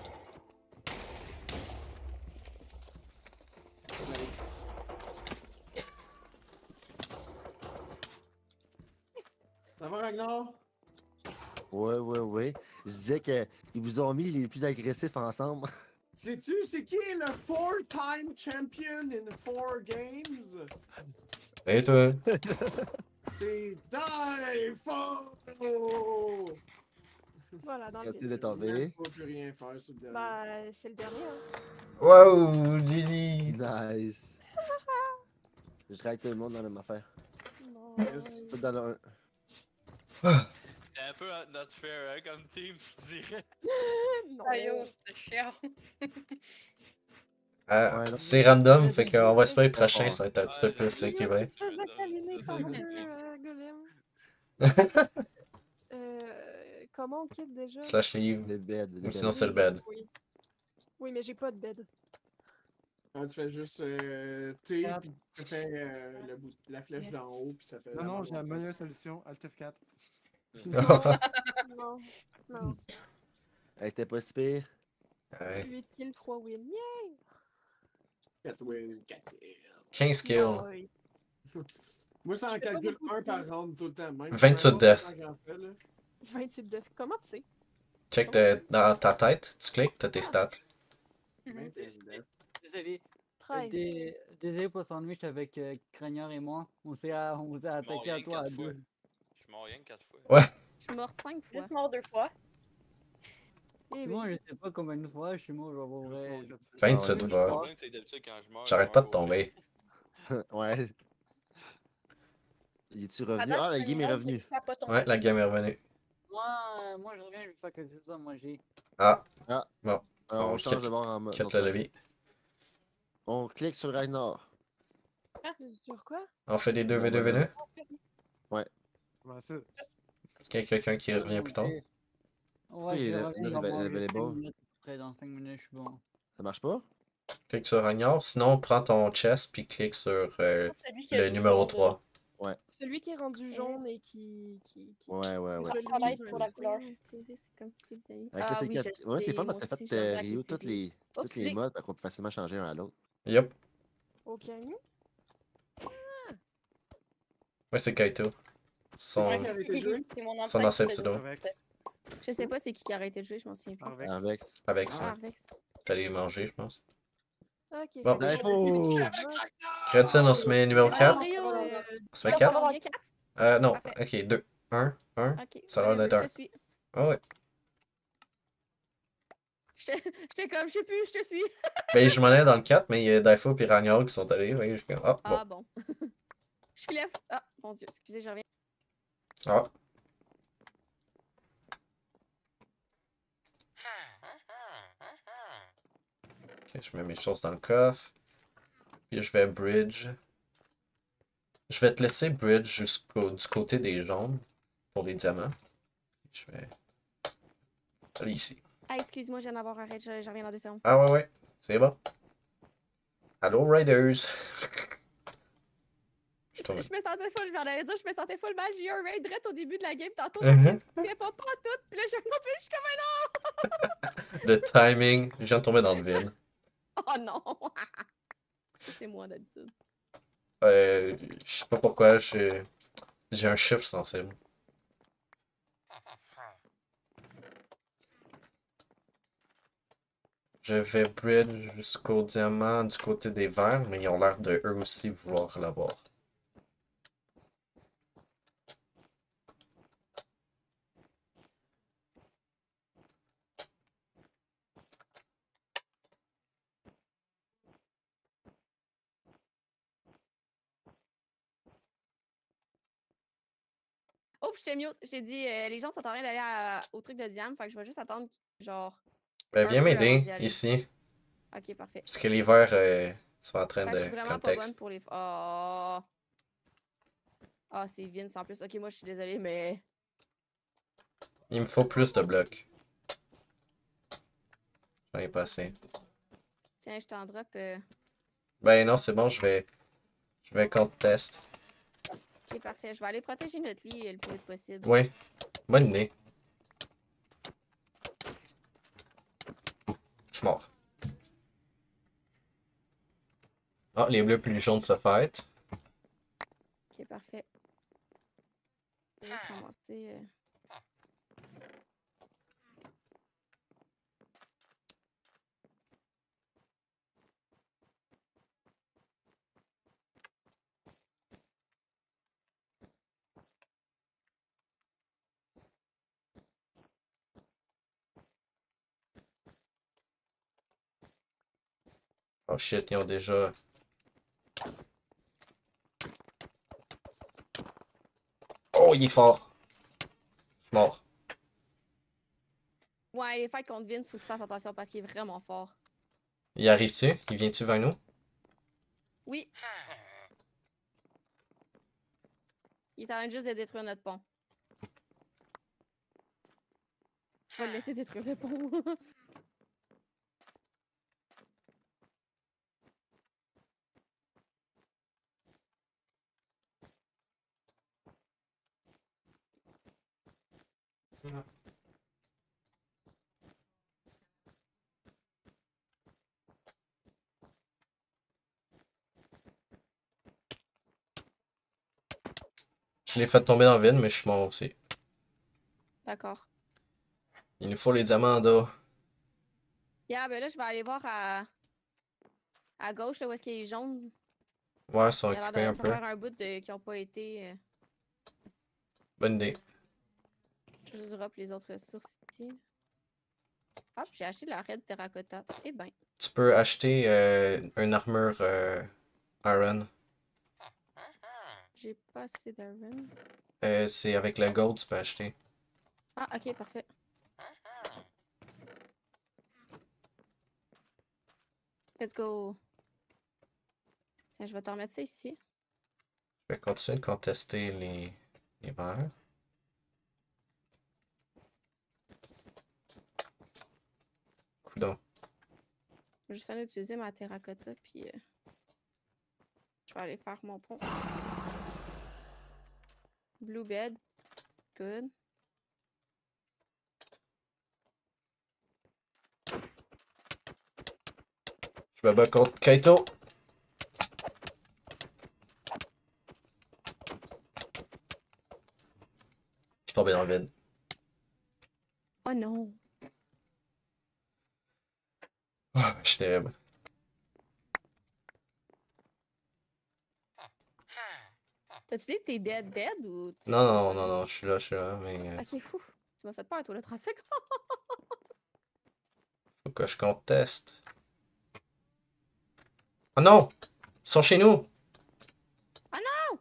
Ça va, Ragnar? Ouais. Je disais qu'ils vous ont mis les plus agressifs ensemble. Sais-tu c'est qui le 4-time champion in 4 games? Et toi? C'est Daifo! Voilà, dans le Quand il vide. est tombé. On peut plus rien faire sur le dernier. Bah, c'est le dernier, hein. Wow, Lily! Nice. Je travaille tout le monde dans la même affaire. Non. Yes. Tout dans le C'était un peu not fair, hein, comme team, je dirais. Non. Aïe, oh, c'est chiant. Ouais, non. C'est random, fait qu'on va se faire le prochain, ça va être un petit peu plus Ryu, équilibré. tu te faisais câliner par Golem. Comment on quitte déjà? Slash leave. le bed. Ou sinon c'est le bed. Oui. Oui, mais j'ai pas de bed. Quand tu fais juste T, Quatre. puis tu fais la flèche d'en haut, puis ça fait. Non, non, j'ai la meilleure solution. Alt F4. Non. Non. Hey, c'était pas si pire. Ouais. 8 kills, 3 wins. Yeah! 4 wins, 4 kills. 15 kills. Nice. Moi, ça en Je fais pas calcule beaucoup de 1 par kills. round tout le temps. Même 28 deaths. 28 deaths. Comment tu sais? Check dans ta tête, tu cliques, t'as tes stats. Désolé. 13. Désolé pour le sandwich avec Craigneur et moi. On s'est attaqué à toi à deux. Je suis mort rien que 4 fois. Ouais. Je suis morte 5 fois. Juste mort 2 fois. Eh Moi, oui. je sais pas combien de fois je suis mort, je vais avoir vrai. 27 Ouais. fois. Le problème, c'est que d'habitude, quand je meurs. J'arrête je pas meurs de pour tomber. Ouais. Il est-tu revenu? Attends, Ah, la game est revenue. ça a pas tombé. Ouais, la game est revenue. Moi, je reviens, je vais faire quelque chose à manger. Ah, Alors, on On change quitte- de bord en mode. quitte le lobby. On clique sur le Ragnar. Sur quoi? On fait des 2v2v2. Comment ça? Est-ce qu'il y a quelqu'un qui revient plus tard? Ouais, Oui, je le- reviens, le- je vais le- manger le 5 volleyball. minutes. Après, dans 5 minutes, je suis bon. Ça marche pas? Clique sur Ragnar. Sinon, prends ton chest puis clique sur Celui qui a le le numéro jaune. 3. Celui qui est rendu jaune et qui. Ouais. Ah, ça va être pour la couleur. C'est comme tu disais. Avec là, c'est oui, quatre- je ouais, c'est sais, fun parce moi qu'en aussi, fait, j'ai entendu Rio, la toutes les série. modes, fait qu'on peut facilement changer un à l'autre. Yup. Ok, mieux. Ouais, c'est Kaito. Son, C'est qui avait été joué? C'est mon son empreinte ancien qui pseudo. Avec. Je sais pas c'est qui a arrêté de jouer, je m'en souviens plus. Avec. Avec. Avec Ah, ça. Arvex. T'allais manger, je pense. Ok. Bon. fait que Info! Crédit, on se met numéro 4. Rio! On se met Ah, 4. combien, 4? Non, Parfait. ok, 2. 1. Ok. Ça a l'air d'être je un. te suis. Ah ouais. J'étais comme, je sais plus, je te suis. Ben, je m'en allais dans le 4, mais il y a Daifo et Ragnarok qui sont allés. Ouais, je suis comme, ah, bon. Ah bon. Je filais. Ah, mon dieu, excusez, je reviens. Ah. Ok, je mets mes choses dans le coffre. Puis je vais bridge. Je vais te laisser bridge du côté des jaunes pour les diamants. Je vais aller ici. Ah, excuse-moi, je viens d'avoir un raid, je reviens dans 2 secondes. Ah ouais, c'est bon. Allô, Raiders! Je Je tombe. me sentais full, j'en avais dit, je me sentais full mal. J'ai eu un raid direct au début de la game. Tantôt, je Mhm. ne pas tout. Puis là, j'ai un autre je suis comme Le timing, je viens de tomber dans le vide. oh non! Ça, c'est moi d'habitude. Je sais pas pourquoi, j'ai un chiffre sensible. Je vais breed jusqu'au diamant du côté des verts, mais ils ont l'air de eux aussi vouloir l'avoir. Oh, puis je t'ai mute. J'ai dit, les gens sont en train d'aller au truc de Diam, fait que je vais juste attendre, genre, Ben, un viens peu avant m'aider, d'y aller. ici, Ok, parfait. parce que les verts sont en train Fait que je de suis vraiment pas bonne contexte. pour les. Oh. Ah, c'est Vince en plus. Ok, moi, je suis désolée, mais. Il me faut plus de blocs. J'en ai pas assez. Tiens, je t'en drop. Ben non, c'est bon, je vais contest. Ok, parfait. Je vais aller protéger notre lit le plus vite possible. Oui, bonne idée. Je suis mort. Ah, les bleus plus jaunes se fêtent. Ok, parfait. Je vais juste ramasser. Oh shit, ils ont déjà... Oh, il est fort. Je suis mort. Ouais, les fights contre Vince, faut que tu fasses attention parce qu'il est vraiment fort. Il arrive-tu? Il vient-tu vers nous? Oui. Il est en train juste de détruire notre pont. Je vais le laisser détruire le pont. Je l'ai fait tomber dans le vide, mais je suis mort aussi. D'accord. Il nous faut les diamants d'eau. Yeah, ben là, je vais aller voir à gauche, là, où est-ce qu'il est jaune. Ouais, ils sont Il a occupés l'air un de ça peu. faire un bout qui n'ont pas été. Bonne idée. Je juste drop les autres ressources ici. Hop, j'ai acheté de la red terracotta. Eh ben. Tu peux acheter une armure iron. J'ai pas assez d'iron. C'est avec la gold, tu peux acheter. Ah, ok, parfait. Let's go. Tiens, je vais te remettre ça ici. Je vais continuer de contester les verts. Coudon. Je vais juste faire utiliser ma terracotta, puis je vais aller faire mon pont. Blue bed. Good. Je me bats contre Kaito. Je suis tombé dans le vide. Oh non. Ah, je suis terrible. T'as-tu dit que t'es dead ou t'es Non, non, pas non, dead? non, je suis là, mais Ok, fou. Tu m'as fait peur, toi, le 30 secondes. faut que je conteste. Oh non! Ils sont chez nous! Ah non!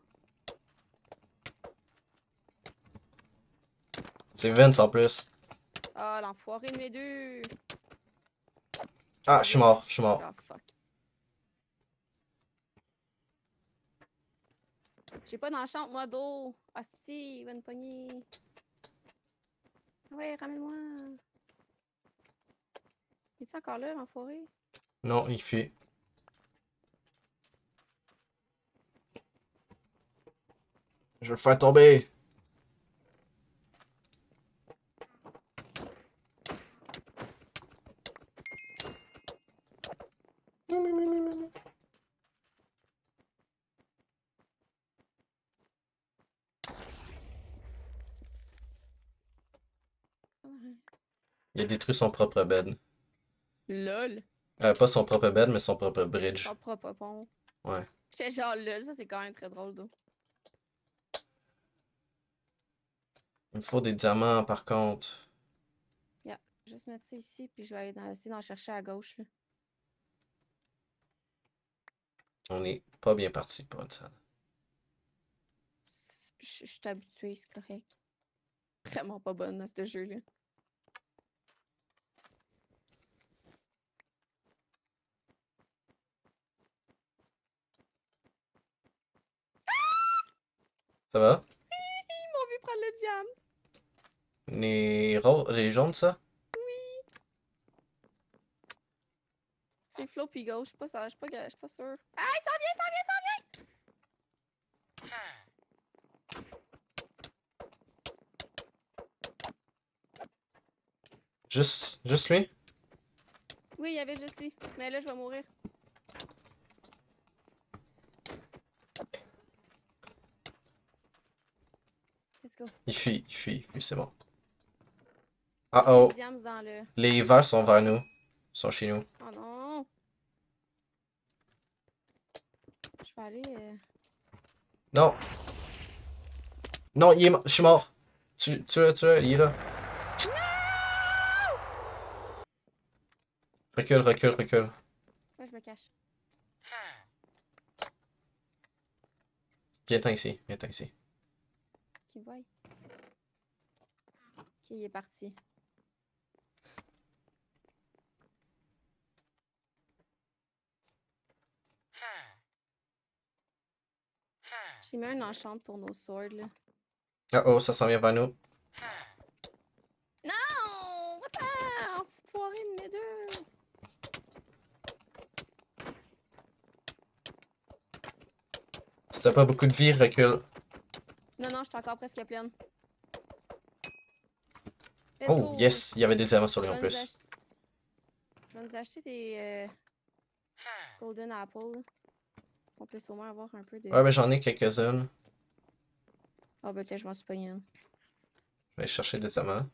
C'est Vince en plus. Ah, l'enfoiré de mes deux. Ah, je suis mort, je suis mort. Ah, fuck. J'ai pas d'enchant, moi, d'eau. Asti, il va me pogner. Ouais, ramène-moi. Es-tu encore là, l'enfoiré? Non, il fuit. Je vais le faire tomber. Il a détruit son propre bed. Lol. Pas son propre bed, mais son propre bridge. Son propre pont. Ouais. J'étais genre lol, ça c'est quand même très drôle, d'eau. Il me faut des diamants, par contre. Yeah. Juste mettre ça ici, puis je vais essayer d'en chercher à gauche, là. On est pas bien parti pour une salle. Je suis habituée, c'est correct. Vraiment pas bonne à ce jeu-là. Ça va? Ils m'ont vu prendre le diams. Les jaunes, ça? C'est Flo puis gauche, je suis pas sûre. Ah, il s'en vient, il s'en vient, il s'en vient! Juste lui? Oui, il y avait juste lui. Mais là, je vais mourir. Let's go. Il fuit, c'est bon. Ah oh, Les diams dans le... les verts sont vers nous. Ils sont chez nous. Oh non! Je vais aller... Non! Non, je suis mort! Tu il est là. Recule. Ouais, je me cache. Viens-t'en ici. Qui voit? Ok, il est parti. J'ai mis un enchant pour nos swords, là. Ah oh, ça s'en vient vers nous. Non! Va-t'en! Enfoiré de mes deux! Si t'as pas beaucoup de vie, recule. Non, je suis encore presque pleine. Let's Oh, go. yes! Il y avait des diamants sur lui en Je vais plus. Je vais nous acheter des Golden Apple. Là. On peut sûrement avoir un peu de... Ouais, mais j'en ai quelques-unes. Ah ben tiens, je m'en suis pogné une. Je vais chercher des diamants.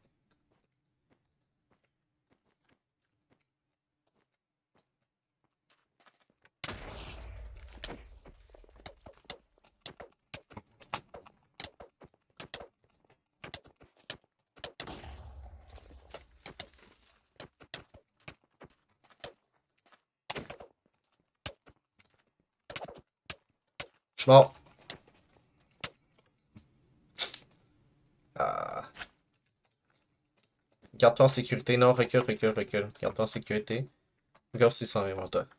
Je suis mort. Ah. Garde-toi en sécurité. Non, recule. Garde-toi en sécurité. Regarde s'il s'en vient vers toi.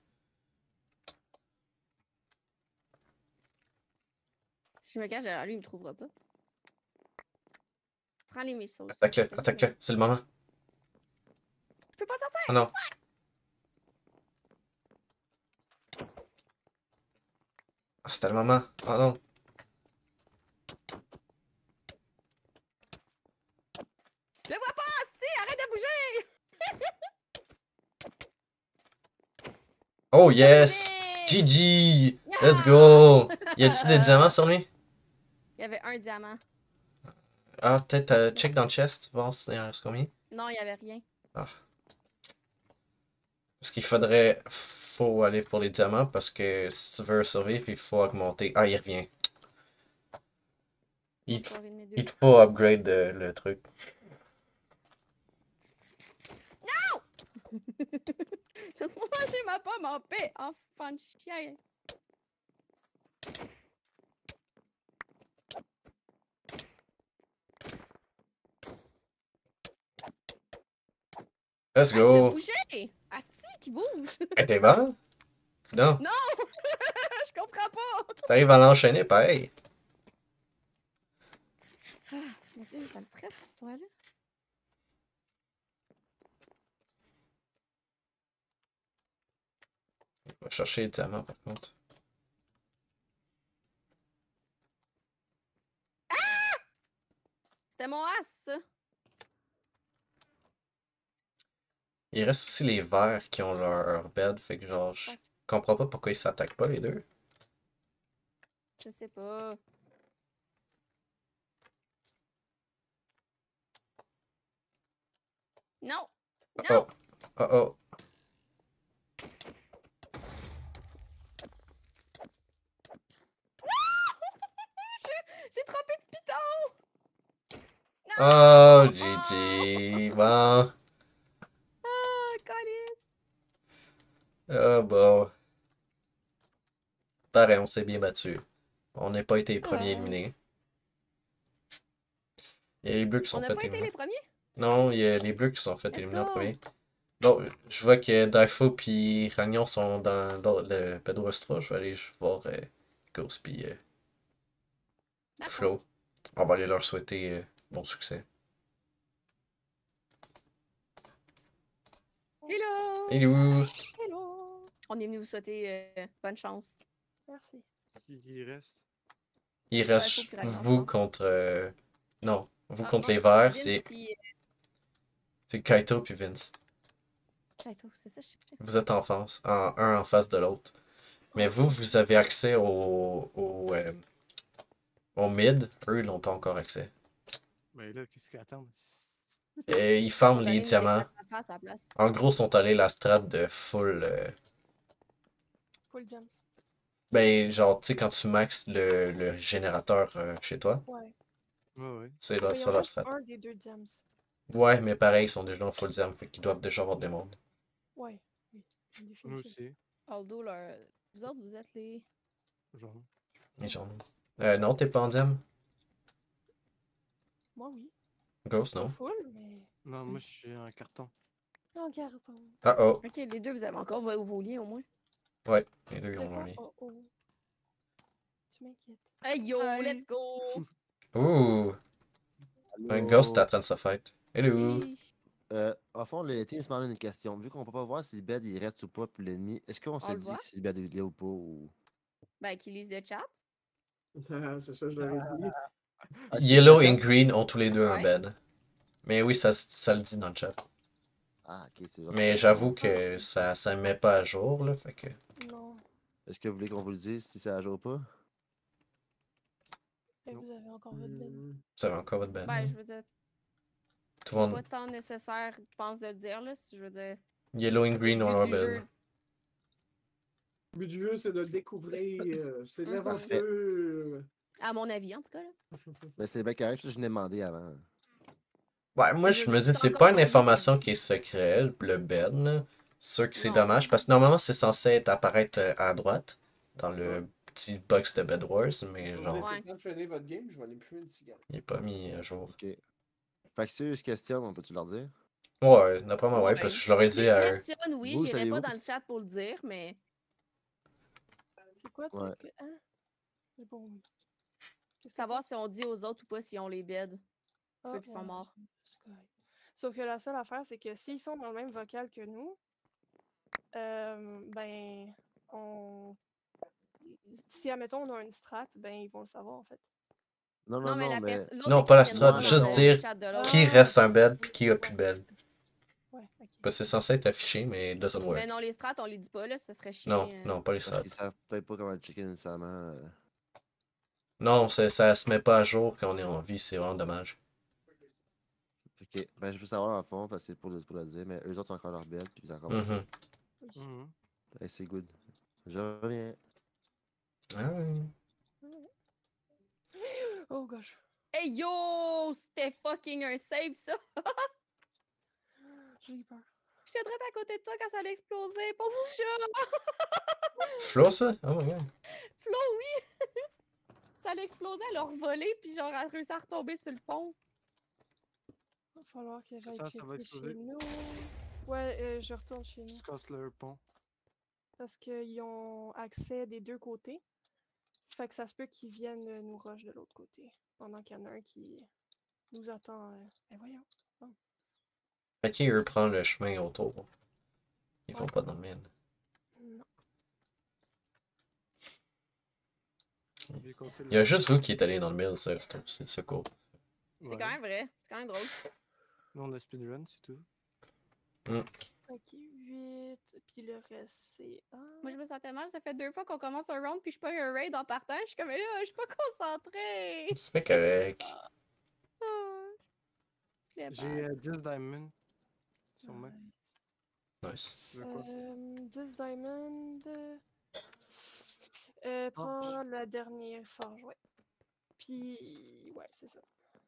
Si je me cache derrière lui, il me trouvera pas. Prends les missiles. Attaque-le. C'est le moment. Je peux pas sortir! Oh non. Ah, c'était le moment. Oh non. Je le vois pas! Si! Arrête de bouger! Oh yes! Terminé! GG! Let's go! Y a-t-il des diamants sur lui? Il y avait un diamant. Ah, peut-être check dans le chest, voir s'il en reste combien. Non, il y avait rien. Ah. Parce qu'il faut aller pour les diamants parce que si tu veux survivre, il faut augmenter. Ah, il revient. Il te faut upgrade le truc. Non! Laisse-moi manger ma pomme en paix, enfant de chien. Let's Arrête de go! bouger! Asti qui bouge! Hey, t'es bon? Non, Non! Je comprends pas! t'arrives à l'enchaîner, pareil. Ah, mon Dieu, ça me stresse, toi, là. On va chercher les diamants, par contre. C'était mon as, ça. Il reste aussi les verts qui ont leur bed, fait que genre, je comprends pas pourquoi ils s'attaquent pas les deux. Je sais pas. Non! Oh Non! oh. Oh oh. J'ai trompé de piton! Oh, GG. Bon. Ah, calice! Ah bon. Pareil, on s'est bien battu. On n'a pas été les premiers Ouais. éliminés. Il y a les bleus qui On sont n'a fait pas été éliminer. les premiers? Non, il y a les bleus qui sont fait Let's éliminer en go! premier. Bon, je vois que Daifo puis Ragnon sont dans le Pedro 3. Je vais aller voir Ghost puis D'accord. Flo. On va aller leur souhaiter bon succès. Hello! Hello! Hello! On est venu vous souhaiter bonne chance. Merci. S'il reste. Il faut reste que Ragnar vous pense. contre... non, vous Ah, contre non, les verts, Vince c'est puis, Kaito puis Vince. Kaito, c'est ça, je sais. Vous êtes en face, un en face de l'autre. Mais vous avez accès au mid. Eux, ils n'ont pas encore accès. Mais là, qu'est-ce qu'ils attendent? Et ils On farment va les aller nous diamants. éclater à la place. En gros, sont allés la strat de full. Full gems. Ben, genre, tu sais, quand tu maxes le générateur chez toi, Ouais. Ouais. c'est là, Mais il y ça en leur reste strat. un des deux gems. Ouais, mais pareil, ils sont déjà en full diam, fait qu'ils doivent déjà avoir des mondes. Ouais. Oui. Moi Définitivement. aussi. Aldo, vous autres, vous êtes les. Genre. Les gens. Non, t'es pas en diam? Moi, oui. Ghost, Pas non? full, mais. Non, moi, je suis en carton. En carton. Ah oh, Ok, les deux, vous avez encore vos liens au moins. ouais, les deux, ils De ont quoi? leur lien. Oh oh. Tu m'inquiètes. Hey yo, Hi. let's go! Ouh, un Ghost est en train de se fight. Hello! Chiche. En fond, le team se demandait une question. Vu qu'on peut pas voir si le bed il reste ou pas pour l'ennemi, est-ce qu'on se le dit voit? que si le bed il est ou pas ou... Ben, qui lise le chat. C'est ça, je l'aurais dit. Ah, c'est Yellow le et chat? Green ont tous les deux un Ouais. bed. Mais oui, ça le dit dans le chat. Ah, ok, c'est vrai. Mais j'avoue que ça me met pas à jour, là, fait que... Non. Est-ce que vous voulez qu'on vous le dise si c'est à jour ou pas? Et vous avez encore votre bed. Ça va encore votre bed. Ben, je veux dire, Tout le monde... pas tant nécessaire, je pense, de le dire, là, si je veux dire. Yellow et C'est Green le ont but leur du bed. jeu. Le but du jeu, c'est de le découvrir. C'est Mhm. l'aventure. À mon avis, en tout cas, là. Ben, c'est bien correct, ça, je l'ai demandé avant. Ouais, moi, je me dis, c'est pas une information qui est secrète, le bed, là. C'est sûr que c'est Non. dommage, parce que normalement, c'est censé être apparaître à droite, dans le petit box de Bed Wars, mais Vous genre, laissez Ouais. le temps de finir votre game, je vais aller me fumer une cigarette. il est pas mis à jour. Ok. Fait que si eux se questionnent, on peut-tu leur dire? Ouais, d'après moi, ouais, Ouais. parce que je leur ai dit S'ils à eux. questionnent, oui, Vous, j'irai savez-vous pas dans que le chat pour le dire, mais. C'est quoi ton. Ouais. Hein? C'est bon. Savoir si on dit aux autres ou pas s'ils ont les beds. Ah, Ceux qui sont ouais, morts. c'est correct. Sauf que la seule affaire, c'est que s'ils sont dans le même vocal que nous, ben, si, admettons, on a une strat, ben, ils vont le savoir, en fait. Non, Non, mais la mais... personne. Non, pas la strat, Moi, juste mettons- dire chat de l'autre. qui reste un bed puis qui a plus de bed. Ouais, ok. Parce que c'est censé être affiché, mais it doesn't Mais work. non, les strats, on les dit pas, là, ce serait chiant. Non, pas les Parce strats. qu'ils savent peut-être pas comment le checker nécessairement. Non, ça se met pas à jour quand on est en vie, c'est vraiment dommage. Ok, ben je peux savoir en fond, parce que c'est pour le dire, mais eux autres ont encore leur bed, puis ils ont encore... Mhm. Mhm. Hey, c'est good. Je reviens. Ah ouais. Oh gosh. Hey yo! C'était fucking un save, ça! J'ai eu peur. J'étais direct à côté de toi quand ça allait exploser. Pauvre petit chat! Flo, ça? Oh my god. Flo, oui! Ça allait exploser, elle a revolé, puis genre, elle a réussi à retomber sur le pont. Il va falloir que j'aille Ça va checker exploser? chez nous. Ouais, je retourne chez nous. Tu casses le pont. Parce qu'ils ont accès des deux côtés. Fait que ça se peut qu'ils viennent nous rush de l'autre côté. Pendant qu'il y en a un qui nous attend. Ben voyons. Fait qui, eux, prend le chemin autour. Ils vont Ouais. pas dans le mine. Non. Vu qu'on fait Il y a le- juste vous qui êtes allé dans le mille, ça, c'est cool. C'est Ouais. quand même vrai. C'est quand même drôle. Nous, on a speedrun, c'est tout. Ok, 8. Puis le reste, c'est. Moi, je me sentais mal. Ça fait 2 fois qu'on commence un round, puis je pas un raid en partant. Je suis comme, mais là, je suis pas concentrée. C'est pas correct. Ah, j'ai J'ai mal. 10 diamonds sur moi. Nice. Tu veux quoi? 10 diamond. Prends la dernière forge, ouais. Puis. Ouais, c'est ça.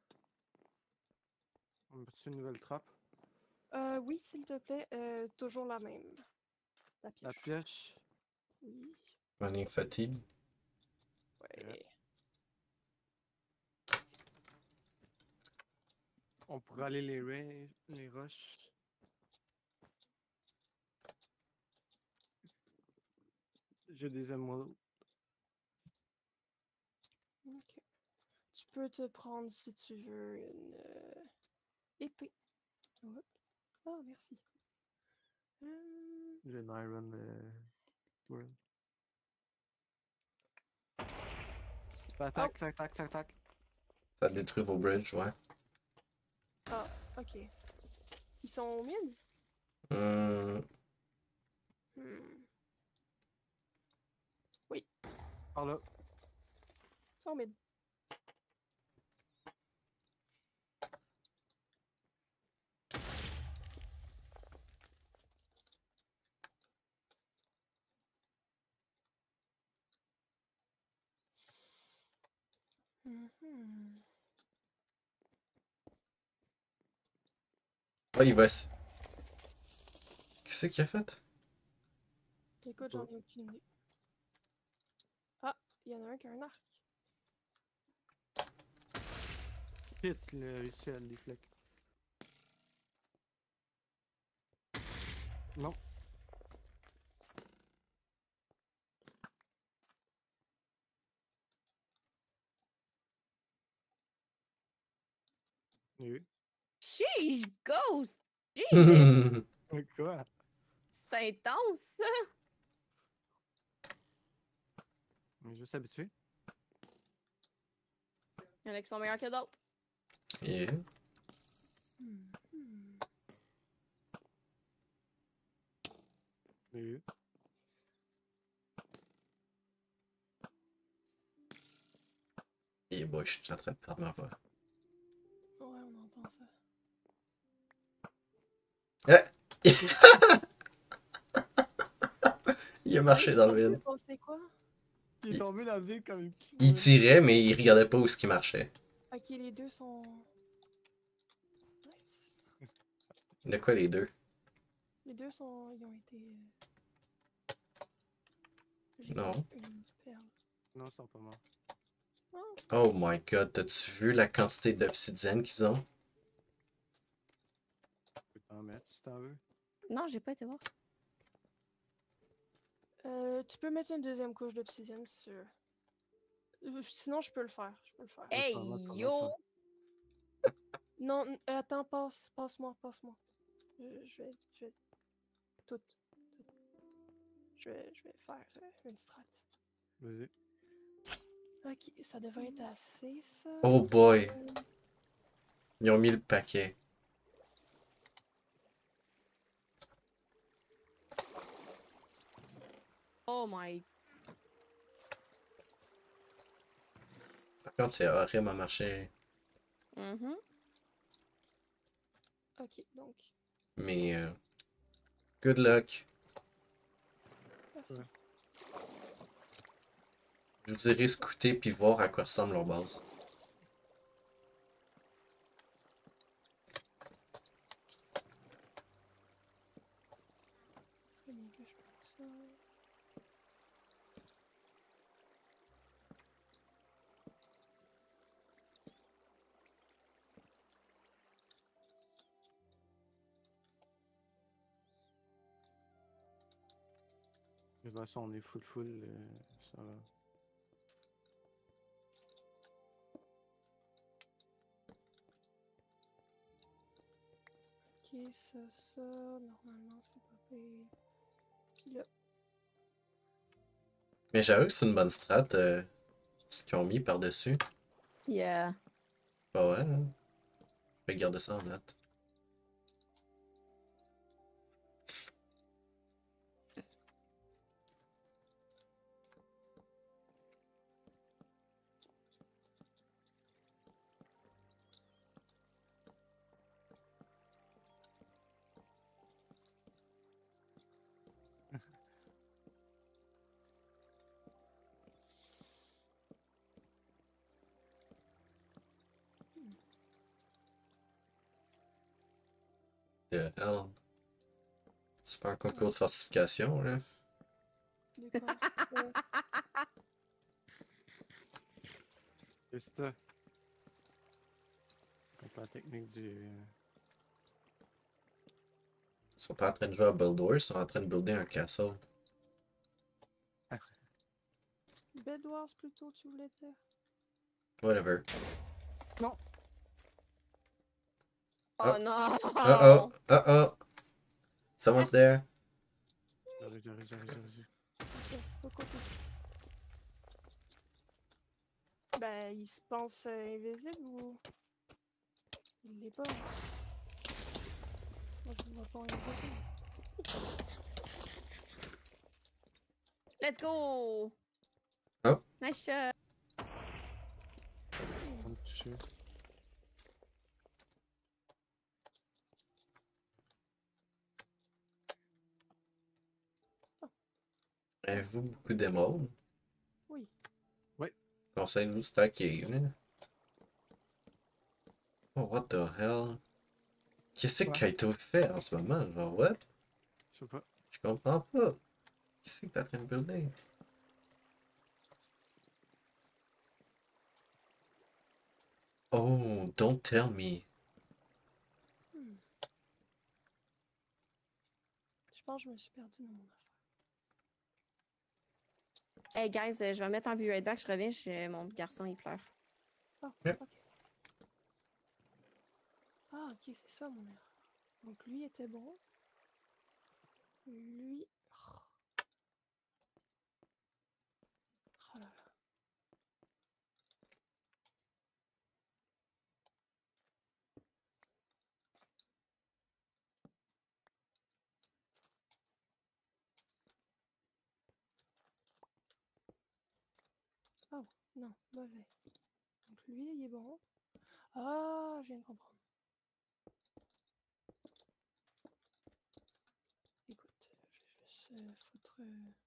On met-tu une nouvelle trappe? Oui, s'il te plaît. Toujours la même. La pioche. La pioche. Oui. Running fatigue. Ouais. On pourrait aller les roches. J'ai des émeraudes. Ok. Tu peux te prendre, si tu veux, une épée. Hop. Ah, merci. J'ai une iron sword. Attaque, attaque, attaque. Ça détruit vos bridges, ouais. Ah, ok. Ils sont au mine? Hmm. Oui, Par là. ils sont au mine. Ouais, il va. Qu'est-ce qu'il a fait? Écoute, j'en ai aucune idée. Ah, il y en a un qui a un arc. Hit, il a réussi à le deflect. Non. Oui. Sheesh, Ghost! Jesus! Mais quoi? C'est intense, ça! On est juste habitué. Il y en a qui sont meilleurs que d'autres. Yeah. Oui. Et boy, je suis en train de perdre ma voix. Ouais, on entend ça. Il a marché dans le vide. C'est quoi? Il est tombé dans le vide comme une Il tirait, mais il regardait pas où ce qui marchait. Ok, les deux sont. Nice. De quoi les deux? Les deux sont. Ils ont été. J'ai Non. une perle. Non, ils sont pas morts. Oh my god, t'as-tu vu la quantité d'obsidienne qu'ils ont? Tu peux t'en mettre si t'en veux. Non, j'ai pas été voir. Tu peux mettre une deuxième couche d'obsidienne si tu veux. Sinon, je peux le faire. Je peux le faire. Hey, t'en mettre, t'en yo! mettre. Non, attends, passe-moi. Je vais tout. Je vais faire une strat. Vas-y. Ok, ça devrait être assez, ça. Oh boy! Ils ont mis le paquet. Oh my. Par contre, c'est horrible à marcher. Mhm. Ok, donc. Mais good luck. Merci. Ouais. Je vous irai scouter puis voir à quoi ressemble leur base. Ce serait bien que je fasse ça. De toute façon, on est full, ça va. Ok, ça, normalement c'est pas pire. Puis là, Mais j'avoue que c'est une bonne strat, ce qu'ils ont mis par-dessus. Yeah. Pas ouais, hein? Je vais garder ça en note. De hell. C'est pas un concours de fortification, là. De quoi? C'est ça. Contre la technique du. Ils sont pas en train de jouer à Build Wars, ils sont en train de builder un castle. Bed Wars plutôt, tu voulais dire? Whatever. Oh Oh. non! Uh-oh! Uh-oh! Someone's there. J'arrive. Ok, pourquoi pas? Ben, il se pense invisible ou. Il l'est pas. Moi, je le vois pas invisible. Let's go! Oh. Nice shot! On me toucher. Avez-vous beaucoup d'émeraudes? Oui. Conseille-nous stacker, là. Oh, what the hell? Qu'est-ce que Ouais. Kaito fait en ce moment? Genre, what? Je sais pas. Je comprends pas. Qu'est-ce que t'es en train de builder? Oh, don't tell me. Je pense que je me suis perdue dans mon affaire. Hey guys, je vais mettre en be right back, je reviens, mon garçon il pleure. Ah, Yep. ok. Ah, ok, c'est ça mon erreur. Donc lui était bon. Lui. Oh là là. Oh, non, mauvais. Donc lui, il est bon. Ah, je viens de comprendre. Écoute, je vais juste foutre...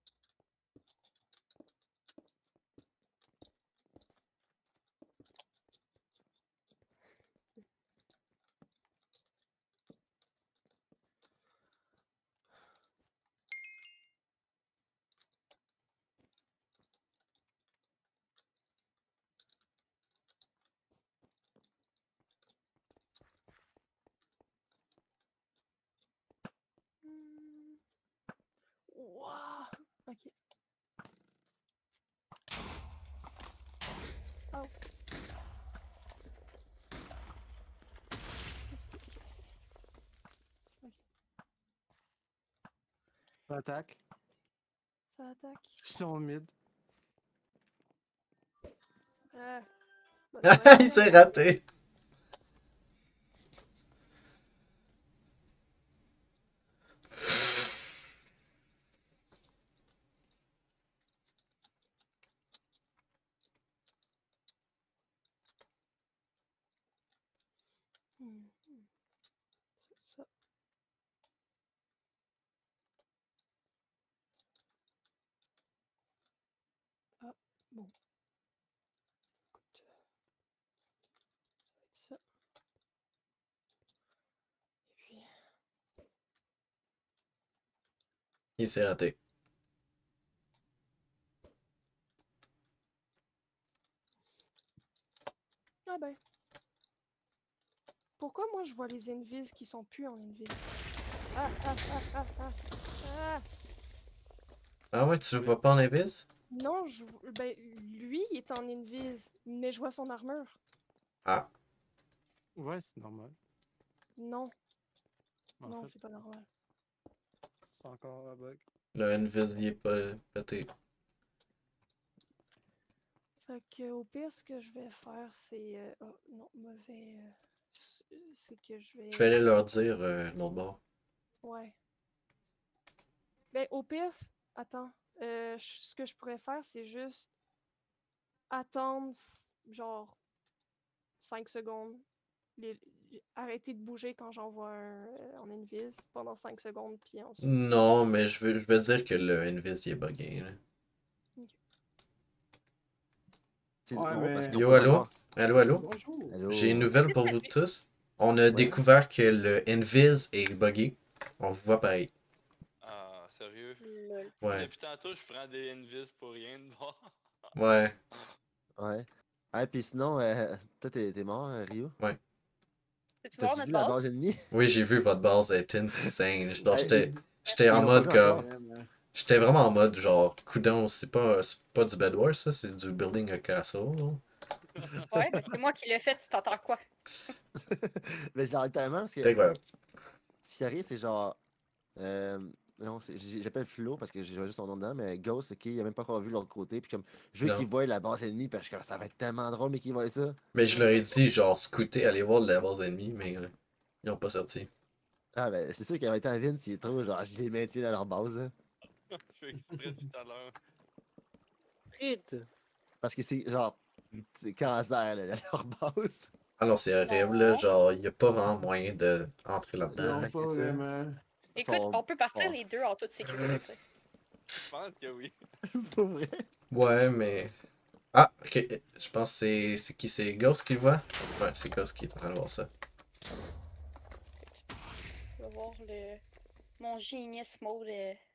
Ouah. Ok. Oh. Ok. Ça attaque. Ça attaque. Ils sont mid. Ah. Bah, Il s'est raté! C'est ça. Ah, bon. Écoute. Ça va être ça. Et puis... Il s'est raté. Ah ben. Pourquoi moi je vois les invis qui sont plus en invis? Ah. Ah ouais, tu le vois pas en abyss? Non, ben, lui il est en invis, mais je vois son armure. Ah. Ouais, c'est normal. Non. En Non, fait, c'est pas normal. c'est encore un bug. Le Envis, il est pas pété. Fait que au pire, ce que je vais faire, c'est... oh non, mauvais... c'est que je vais. Je vais aller leur dire l'autre bord. Ouais. Ben, au pire, attends. Ce que je pourrais faire, c'est juste attendre, genre, 5 secondes. Les- Arrêter de bouger quand j'envoie en invis pendant 5 secondes, puis ensuite. Non, mais je veux dire que le Invis il est buggé. Là. C'est Ouais, non, parce mais- qu'on Yo, peut allô? encore- Allô, allô? Bonjour. Allô? J'ai une nouvelle pour vous tous. On a Ouais. découvert que le Invis est buggé. On vous voit pareil. Ah, sérieux? Lol. Ouais, Depuis tantôt, je prends des invis pour rien de voir. ouais, Ouais. Ah, puis sinon, toi, t'es mort, Rio? ouais. Peux-tu voir T'as-tu notre vu la base? base ennemie? Oui, j'ai vu votre base être insane. Genre, Hey, j'étais en ils l'ont pas mode vu encore. comme. J'étais vraiment en mode genre, coudon, c'est pas du Bed Wars, ça, c'est du Building a Castle. Là. Ouais, mais c'est moi qui l'ai fait, tu t'entends quoi? Mais je l'arrête tellement parce que Fait que voilà. ce qui arrive, c'est genre. Euh, non, j'appelle Flo parce que j'ai juste son nom dedans, mais Ghost, ok, il a même pas encore vu de l'autre côté. Puis comme, je veux Non. qu'il voie la base ennemie parce que ça va être tellement drôle, mais qu'il voit ça. Mais je leur ai dit, genre, scouter, aller voir la base ennemie, mais ils ont pas sorti. Ah, ben, c'est sûr qu'il aurait été à Vince, il est trop, genre, je les maintiens dans leur base. Hein. Je fais exprès tout à l'heure. Vite. Parce que c'est genre, c'est cancer, là, leur base. Ah non, c'est horrible, là. Genre, y a pas vraiment moyen de entrer là-dedans. Non, là. pas c'est ça. vraiment. Écoute, Sont- on peut partir sont- les deux en toute sécurité. tu sais. Je pense que oui. Pas vrai. Ouais, mais. Ah, ok. Je pense que c'est qui? C'est Ghost qui le voit? Ouais, c'est Ghost qui est en train de voir ça. Je vais voir mon genius mode.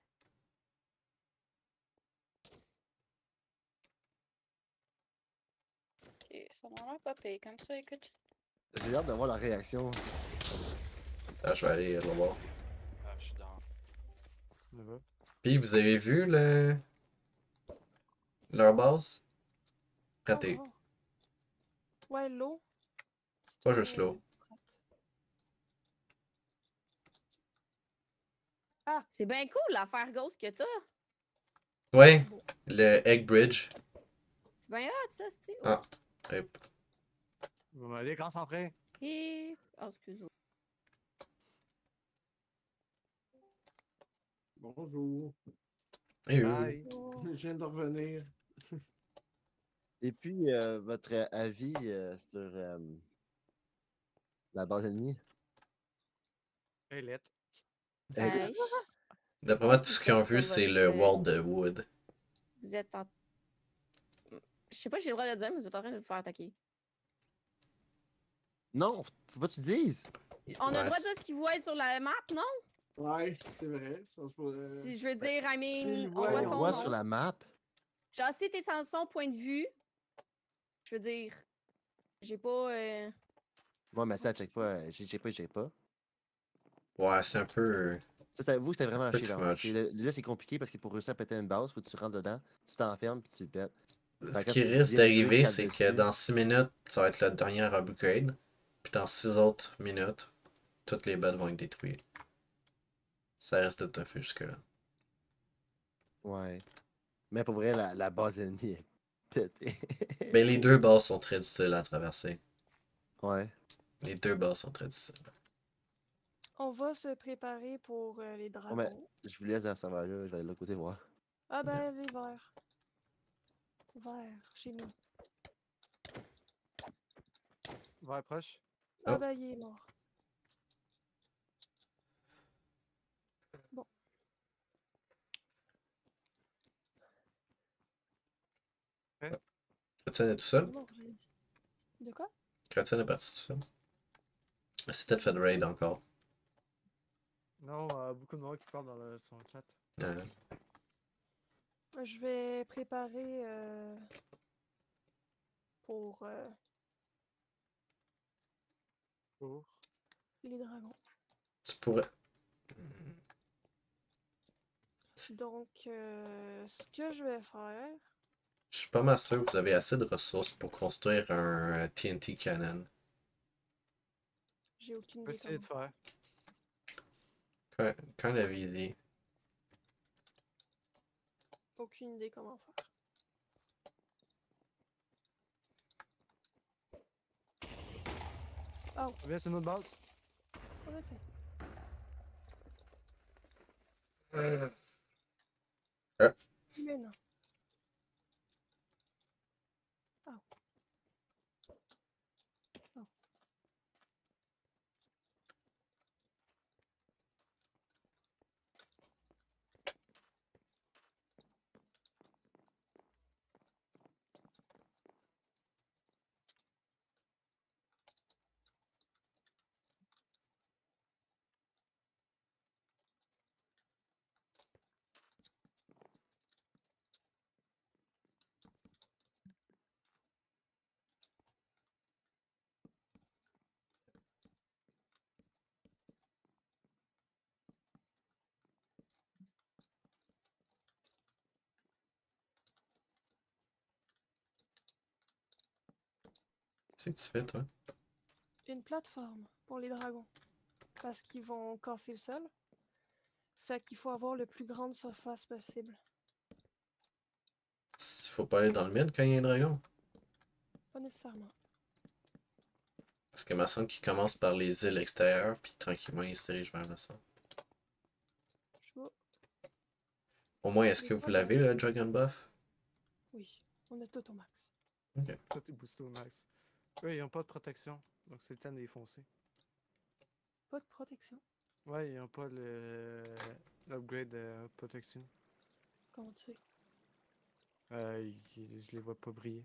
Ok, ça m'a l'air pas pire comme ça, écoute. J'ai hâte de voir leur réaction. Ah, je vais aller le voir. Ah, je suis dans. Ça va. Puis, vous avez vu leur base? Oh, Raté. wow. Ouais, l'eau. Pas juste l'eau. C'est bien cool l'affaire Ghost que t'as. Ouais, le Egg Bridge. C'est bien hot, ça, Steve. Ah. Hop. On va aller concentrer. Et... Oh, excuse-moi. Bonjour. Eh oui. Bye. Je viens de revenir. Et puis, votre avis sur la base ennemie? Hey, lettre. Ben, D'après moi, tout ce qu'ils ont vu, c'est le wall de wood. vous êtes en... Je sais pas si j'ai le droit de le dire, mais vous êtes en train de vous faire attaquer. Non, faut pas que tu dises. On a Ouais, le droit de dire ce qu'il voit être sur la map, non? Ouais, c'est vrai. Ça se peut, Si je veux dire, I mean, on Ouais, voit On son voit nom. sur la map. Genre, si t'es sans son point de vue, je veux dire, j'ai pas... Moi, mais ça, check pas. J'ai check pas. Ouais, c'est un peu. Ça, vous, c'était vraiment Peu chier. too Là, much. là c'est compliqué parce que pour réussir à péter une base, faut que tu rentres dedans, tu t'enfermes puis tu le pètes. Ce quand qui tu risque viens de d'arriver, tuer, c'est tape que dessus. dans 6 minutes, ça va être le dernier upgrade. Puis dans 6 autres minutes, toutes les bêtes vont être détruites. Ça reste de tough jusque-là. Ouais. Mais pour vrai, la base ennemie est pétée. Mais les deux bases sont très difficiles à traverser. Ouais. Les deux bases sont très difficiles. On va se préparer pour les dragons. mais- Je vous laisse dans ce serveur-là, je vais aller de l'autre côté voir. Ah ben, les verts. Vert, j'ai mis. Va approche. Ah Oh. ben, il est mort. Bon. Chrétien est tout seul? Non, de quoi? Chrétien est parti tout seul. C'est peut-être fait de raid encore. Non, beaucoup de monde qui parlent dans son chat. Je vais préparer pour Pour. les dragons. Tu pourrais. Donc, ce que je vais faire... Je suis pas mal sûr que vous avez assez de ressources pour construire un TNT cannon. J'ai aucune On peut idée essayer de comment. faire. Quand la visée. Aucune idée comment faire. Oh, Viens sur notre base. en effet. Mais non. Oh. Oh. Qu'est-ce que tu fais, toi? Une plateforme pour les dragons. Parce qu'ils vont casser le sol. Fait qu'il faut avoir le plus grande surface possible. Faut pas aller dans le mid quand il y a un dragon. Pas nécessairement. Parce que ma semble qu'il commence par les îles extérieures, puis tranquillement il se dirige vers le centre. Je vois. Au moins, est-ce que vous l'avez, le Dragon Buff? Oui, on a tout au max. Ok. Tout est boosté au max. Eux, ils ont pas de protection. Donc c'est le temps de les foncer. Pas de protection. Ouais, ils ont pas l'upgrade de protection. Comment tu sais? Je les vois pas briller.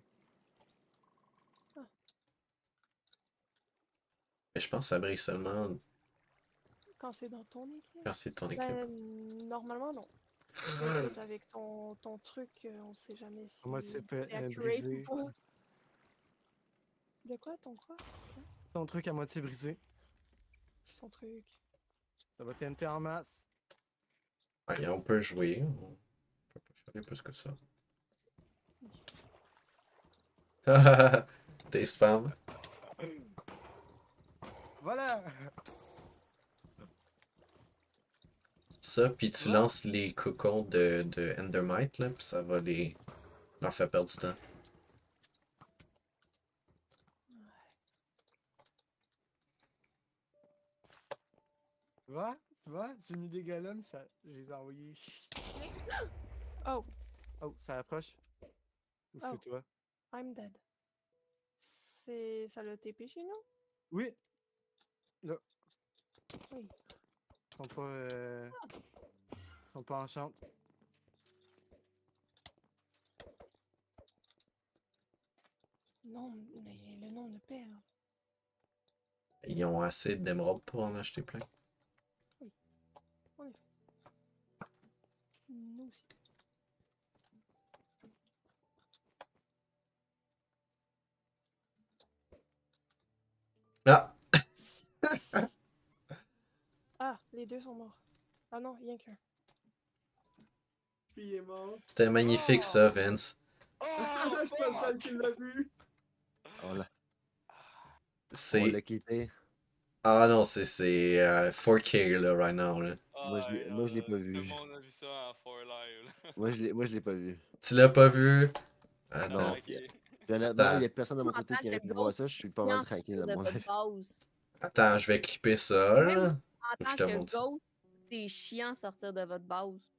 Mais je pense que ça brille seulement Quand c'est dans ton équipe? quand c'est ton équipe. Ben, normalement, non. Mais écoute, avec ton truc, on sait jamais si Moi, c'est c'est accurate brisé. ou pas. De quoi, ton quoi? Ton truc à moitié brisé. Son truc. Ça va TNT en masse. Ouais, on peut jouer. On peut pas chialer plus que ça. T'es spam. Voilà! Ça, puis tu lances les cocons de Endermite, là, puis ça va leur faire perdre du temps. Tu vois, j'ai mis des golems, je les ai envoyés. Oh, Oh, ça approche. Ou Oh. c'est toi? I'm dead. Ça l'a TP chez nous? Oui! Là, Oui. ils sont pas en chambre. Non, mais le nom de père. Ils ont assez d'émeraudes pour en acheter plein. En effet. Nous aussi. Ah! Ah, les deux sont morts. Ah non, rien qu'un. Puis il est mort. C'était magnifique ça, Vince. Je suis pas seul qui l'a vu. On l'a C'est. quitté. Ah non, c'est 4K là, right now. Là. Moi, je l'ai pas vu. Tout le monde a vu ça en 4 live. Là. Moi, je l'ai pas vu. Tu l'as pas vu? Non. Attends. Ok. Puis honnêtement, il y a personne de mon côté En tant qui aurait que pu voir ça. Je suis pas mal tranquille de dans mon votre life. base. Attends, je vais clipper ça. Même Là. en Je tant te que montre ça. ghost, c'est chiant sortir de votre base.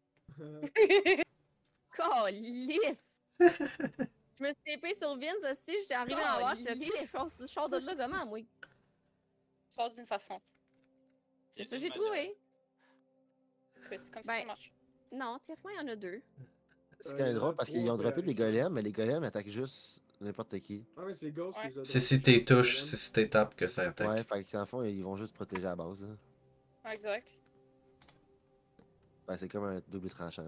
Calisse! Je me suis tapé sur Vince, aussi, j'étais arrivé en bas, j'étais je sors de là comment, moi? Soit d'une façon. C'est ça que j'ai trouvé. C'est comme ça que Ben, ça marche. non, théoriquement, il y en a deux. C'est quand même drôle parce qu'ils ont droppé des golems, mais les golems attaquent juste n'importe qui. Ah ouais, c'est Ghost qui les a C'est droppés, si je t'es pense, touches, les c'est si t'es tapes que ça attaque. Ouais, fait qu'en fond, ils vont juste protéger la base. Hein. Ouais, exact. Ben, c'est comme un double tranchant.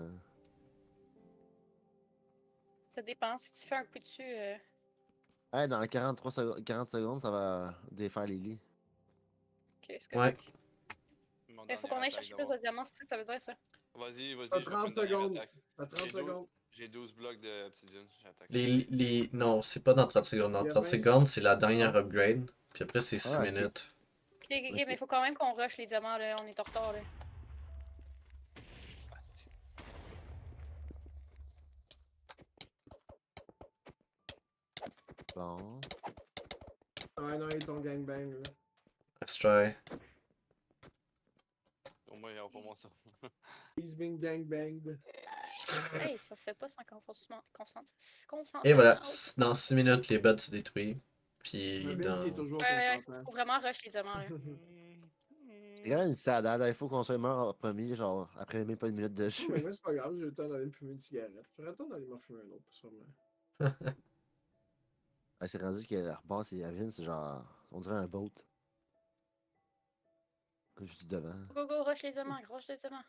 Ça dépend. Si tu fais un coup dessus. Hey, dans 40 secondes, ça va défaire les lits. Ok, c'est Ouais. correct. Il faut qu'on aille chercher plus de diamants, c'est ça que ça veut dire ça? Vas-y, vas-y, T'as je vais 30 faire une dernière secondes. attaque. À 30 J'ai secondes. J'ai 12 blocs d'obsidian, j'attaque. Non, c'est pas dans 30 secondes. Dans Il y a 30 20 secondes, c'est la dernière upgrade. Puis après, c'est 6 Ah, ok. minutes. Ok, mais il faut quand même qu'on rush les diamants, là. On est en retard, là. Bon. Ouais, non, ils t'ont gangbang, là. Nice try. Au moins, ils ont pas mon son. He's been gangbanged. Hey, ça se fait pas sans consentement. Et voilà, Oh. dans 6 minutes, les bots se détruisent. Puis Mabine dans. qui est toujours Ouais, consentant. faut vraiment rush les diamants, là. C'est quand même une salade, il faut qu'on soit mort en premier, genre, après même pas une minute de Mais jeu. moi, c'est pas grave, j'ai le temps d'aller me fumer une cigarette. J'aurais le temps d'aller m'en fumer un autre, sûrement. Ouais, c'est rendu que leur base et Avin, c'est genre, on dirait un boat. Juste devant. Go, rush les diamants, rush les diamants.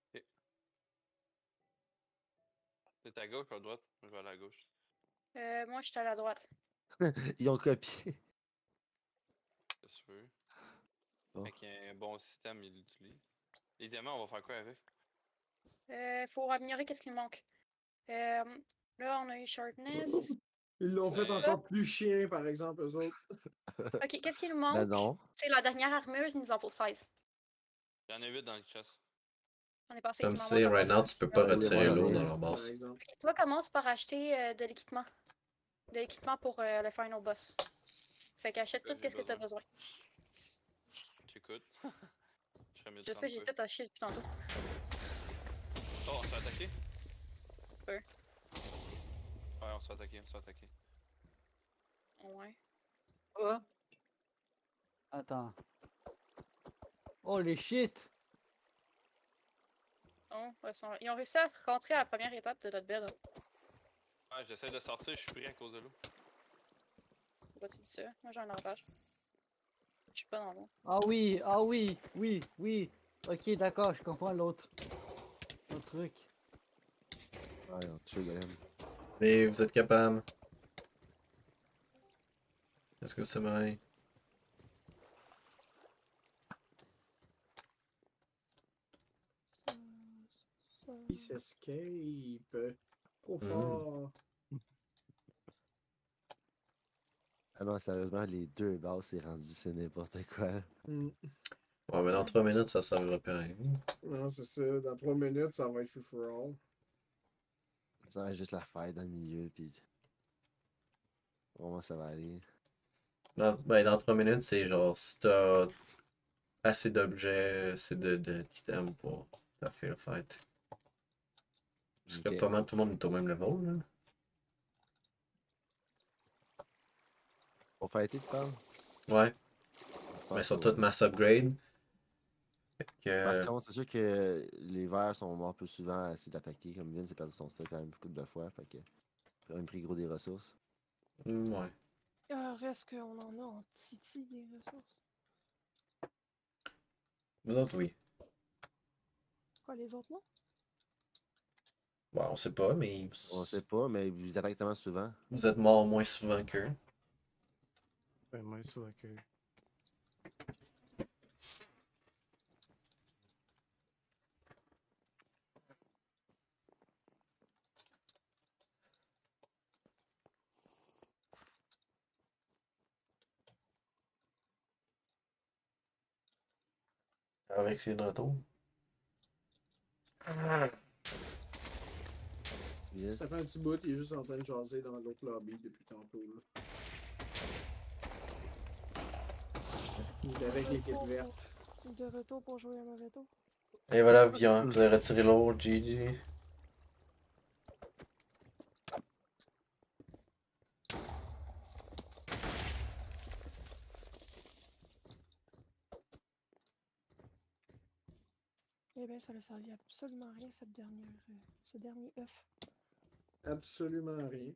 C'est à gauche ou à droite? Je vais aller à gauche. Moi, je suis à la droite. Ils ont copié. C'est sûr. Bon. Avec un bon système, il l'utilise. Les diamants, on va faire quoi avec? Faut améliorer qu'est-ce qui me manque. Là, on a eu sharpness. Ils l'ont fait Ouais. encore plus chien, par exemple, eux autres. Ok, qu'est-ce qui nous Ben manque? non. C'est la dernière armure, il nous en faut 16. Il y en a 8 dans le chest. On est passé. Comme il m'en c'est, va right now, tu peux pas Ouais, retirer ouais, l'eau ouais. dans leur Par base. exemple. Ok, toi, commence par acheter de l'équipement. De l'équipement pour le final boss. Fait qu'achète Ouais, tout j'ai ce que t'as besoin. J'écoute. Je serais mieux de Je sais, j'ai prendre tout acheté depuis tantôt. Oh, on se fait attaquer? Ouais. Ouais, on se fait attaquer, on se fait attaquer. Ouais. Quoi? Attends. Holy shit! Oh, ils ont réussi à rentrer à la première étape de notre build. Ouais, j'essaie de sortir, je suis pris à cause de l'eau. Pourquoi tu dis ça? Moi, j'ai un avantage. Je suis pas dans l'eau. Ah oui, oui. Ok, d'accord, je confonds l'autre. L'autre truc. Ouais, ils ont tué Golem. Mais vous êtes capable. Est-ce que c'est vrai? Il s'escape. Trop Mm. fort. Ah non, sérieusement, les deux bases, c'est rendu, c'est n'importe quoi. Mm. Ouais, mais dans 3 minutes, ça servira plus à rien. Non, c'est ça. Dans 3 minutes, ça va être free for all. Ça va être juste la faille dans le milieu, puis. Vraiment, ça va aller. Dans 3 minutes, c'est genre si t'as assez d'objets, assez d'items pour faire le fight. Parce que Ok. pas mal tout le monde est au même level, là. Pour fighter, tu parles? Ouais, Je mais ils pense sont que tous oui. mass upgrade. Par Fait que, contre, c'est sûr que les verts sont morts plus souvent à essayer d'attaquer. Comme Vin, c'est perdu son stock quand même beaucoup de fois. Fait que. Il a même pris gros des ressources. ouais. Reste qu'on en a en titi des ressources. Vous autres, oui. Quoi, les autres, non? Bon, on sait pas, mais On sait pas, mais ils attaquent tellement souvent. vous êtes morts moins souvent qu'eux. Ben, moi, souvent que. Avec ses retours. Yes. Ça fait un petit bout, il est juste en train de jaser dans l'autre lobby depuis tantôt. Là. Il est avec l'équipe verte. De retour pour jouer à mauvais tour. Et voilà, bien, vous avez retiré l'autre, GG. Eh bien, ça ne servi absolument à rien, ce dernier œuf. Absolument rien.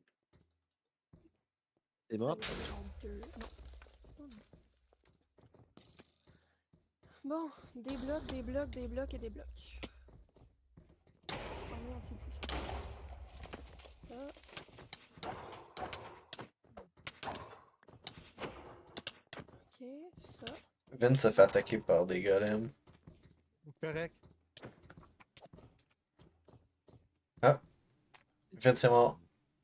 T'es mort? Ça fait genre 2. Non. Bon, des blocs et des blocs. Ça en est en titi, ça. Ok, ça. Vince se fait attaquer par des golems. Correct. Vince est mort.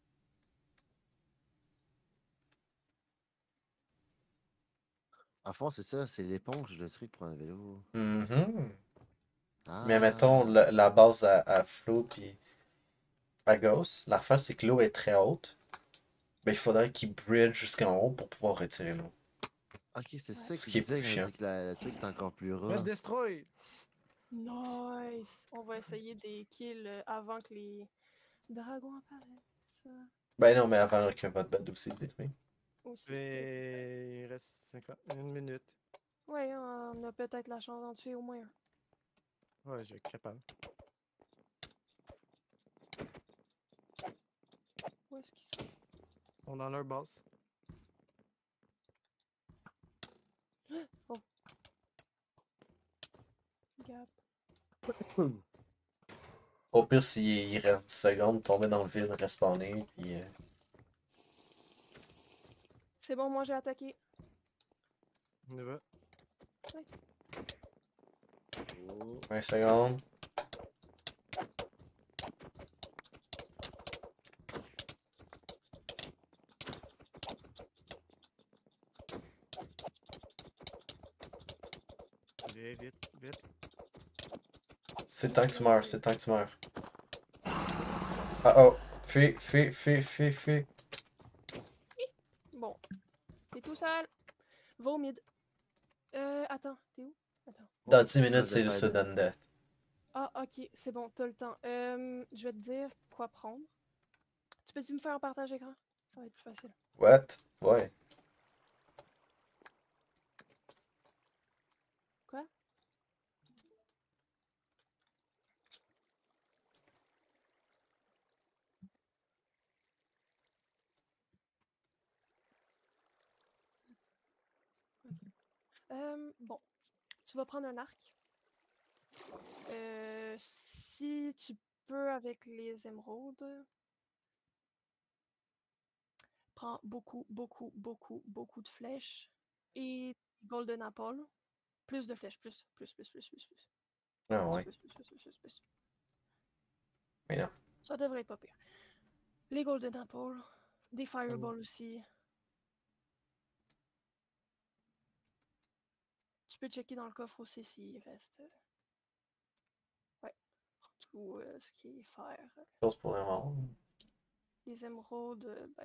À fond, c'est ça, c'est l'éponge, le truc pour enlever l'eau. Mhm. Ah. Mais mettons la base à Flo puis à Ghost, l'affaire c'est que l'eau est très haute. Ben, il faudrait qu'il bridge jusqu'en haut pour pouvoir retirer l'eau. Ok, c'est ça Ce qu'il qui est disait plus quand il chiant. dit que la truc est encore plus Red rat. Destroy! Nice! On va essayer des kills avant que les dragons apparaissent. Ben non, mais avant que votre bête aussi le détruise. Aussi. Et il reste 1 minute. Ouais, on a peut-être la chance d'en tuer au moins un. Ouais, je vais être capable. Où est-ce qu'ils sont? Ils sont dans leur base. Oh. Gap. Au pire, s'il reste 10 secondes, tomber dans le vide, respawner, puis... C'est bon, moi j'ai attaqué. On y va. 20 secondes. Vite, vite, vite. C'est le temps que tu meurs, c'est le temps que tu meurs. Ah oh! Fuis. Bon. T'es tout seul. Va au mid. Attends, t'es où? Attends. Dans 10 minutes, c'est le sudden death. Ah, ok, c'est bon, t'as le temps. Je vais te dire quoi prendre. Tu peux-tu me faire un partage écran? Ça va être plus facile. What? Ouais. Quoi? Bon, tu vas prendre un arc. Si tu peux avec les émeraudes, prends beaucoup de flèches et golden apple. Plus de flèches, plus. Ah ouais. Plus. Mais non. Ça devrait être pas pire. Les golden apple, des fireballs aussi. Tu peux checker dans le coffre aussi s'il reste. Ouais. Prends tout ce qui est fer. Chose pour le moment. Les émeraudes,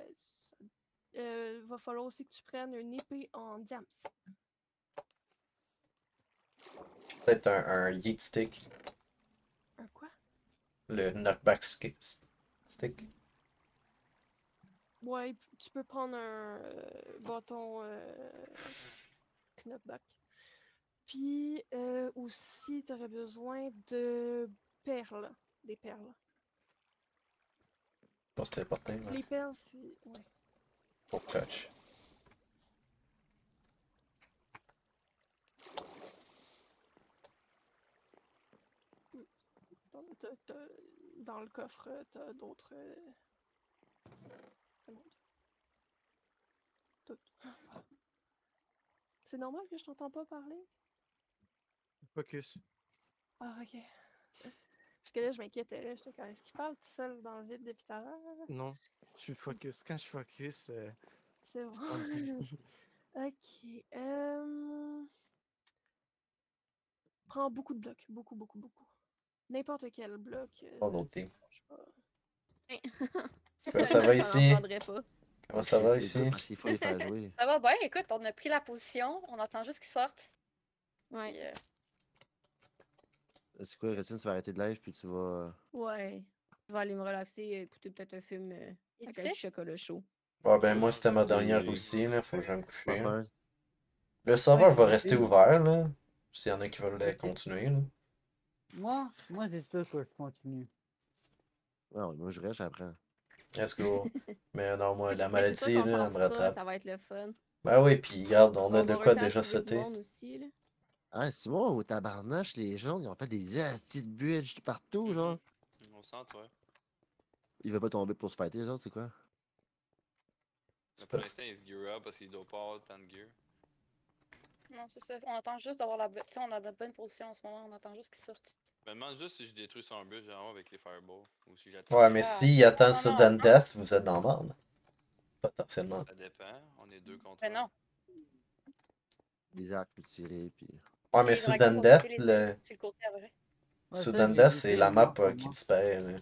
va falloir aussi que tu prennes une épée en diams. Peut-être un yeet stick. Un quoi? Le knockback stick. Ouais, tu peux prendre un bâton knockback. Puis aussi, tu aurais besoin de perles. Des perles. Je pense que c'est important. Ouais. Les perles, c'est. Ouais. Pour clutch. Dans le coffre, t'as d'autres. C'est bon. Tout. C'est normal que je t'entends pas parler? Focus. Ah, ok. Parce que là, je m'inquiétais, là. J'étais comme, est-ce qu'il parle tout seul dans le vide depuis tout à l'heure? Non, je suis focus. Quand je focus, C'est bon. Ok. Prends beaucoup de blocs. Beaucoup. N'importe quel bloc. Oh non, t'es. C'est Comment ça va ici? Pas. Comment ça va C'est ici? dur parce qu'il faut les faire jouer. Ça va bien, écoute, on a pris la position, on attend juste qu'ils sortent. Ouais. Puis, C'est quoi, Rétine, tu vas arrêter de live puis tu vas. Ouais. Je vais aller me relaxer, écouter peut-être un film avec un petit chocolat chaud. Bon, ben moi, c'était ma dernière aussi, là. Faut que j'aille me coucher. Parfait. Là. Le serveur Ouais, va c'est rester cool. ouvert, là. S'il y en a qui veulent Ok. continuer, là. Moi, c'est sûr que je continue. Non, moi je reste, j'apprends. Let's go. Mais non, moi, la Mais c'est maladie, sûr qu'on là, s'en elle me fera, rattrape. ça va être le fun. Ben oui, puis regarde, on a On de va quoi réussir à déjà trouver du sauter. monde aussi, là. Ah, Simon, au tabarnache, les gens, ils ont fait des petites budges partout, genre. On sent, toi. Il va pas tomber pour se fighter, les autres, c'est quoi? C'est Pour pas... l'instant, il se gear up parce qu'il doit pas avoir tant de gear. non, c'est ça. On attend juste d'avoir la bonne. Tu sais, on a la bonne position en ce moment, on attend juste qu'ils sortent. Je me demande juste si je détruis son but, genre avec les fireballs. Ou si j'attends. Ouais, mais Ah, s'il attend le non, sudden non. death, vous êtes dans le merde. Potentiellement. Ça dépend. On est deux contre Mais un. non. Des arcs tirés, puis. Ouais, mais Les dragons sudden vont death, couper les le... deux sur le côté après. Ouais, ça, Sudden j'ai death, vu c'est ça la map pour qui moi. disparaît, là.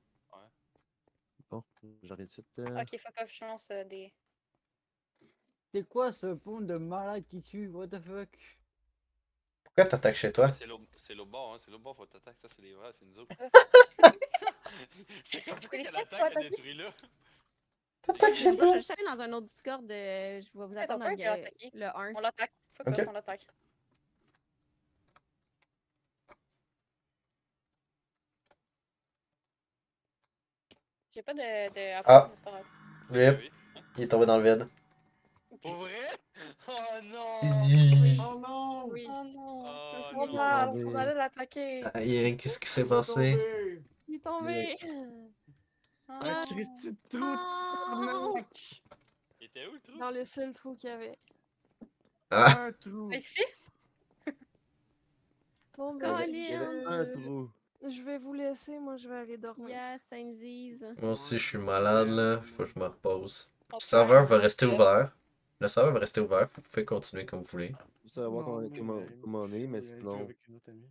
Bon, j'arrête tout de suite. Ok, fuck off, je lance des. C'est quoi ce pont de malade qui tue? What the fuck? Pourquoi t'attaques chez toi? C'est l'autre bord, hein. C'est l'autre bord, faut t'attaquer. Ça, c'est les vrais, c'est nous autres. Pourquoi qu'elle attaque la détruit là? T'attaques chez Moi, toi? je suis allée dans un autre Discord. Je vais vous Ouais, attendre t'as dans peur de l'attaquer. le 1. On l'attaque. Fuck Ok. off, on l'attaque. J'ai pas de Ah. mais c'est pas grave. Rip, Oui. il est tombé dans le vide. Pour vrai? Oh non! Oh non! Oui. Oh non! Oh C'est trop non. mal, Tombé. on allait l'attaquer. Aïe, qu'est-ce qui s'est Il est passé? tombé. Il est tombé. Ah, Un Christy de trou, Oh! tabarnak! Il était où le trou? Dans le seul trou qu'il y avait. Ah, Un trou! Ici? Bon, Il y ben, avait un trou. je vais vous laisser, moi je vais aller dormir. Yes, same Z's. moi aussi, je suis malade là. Faut que je me repose. On Le peut serveur aller va rester là. ouvert. Le serveur va rester ouvert. Vous pouvez continuer comme vous voulez. Juste savoir Non, comment on est, mais je vais jouer sinon. avec une autre amie.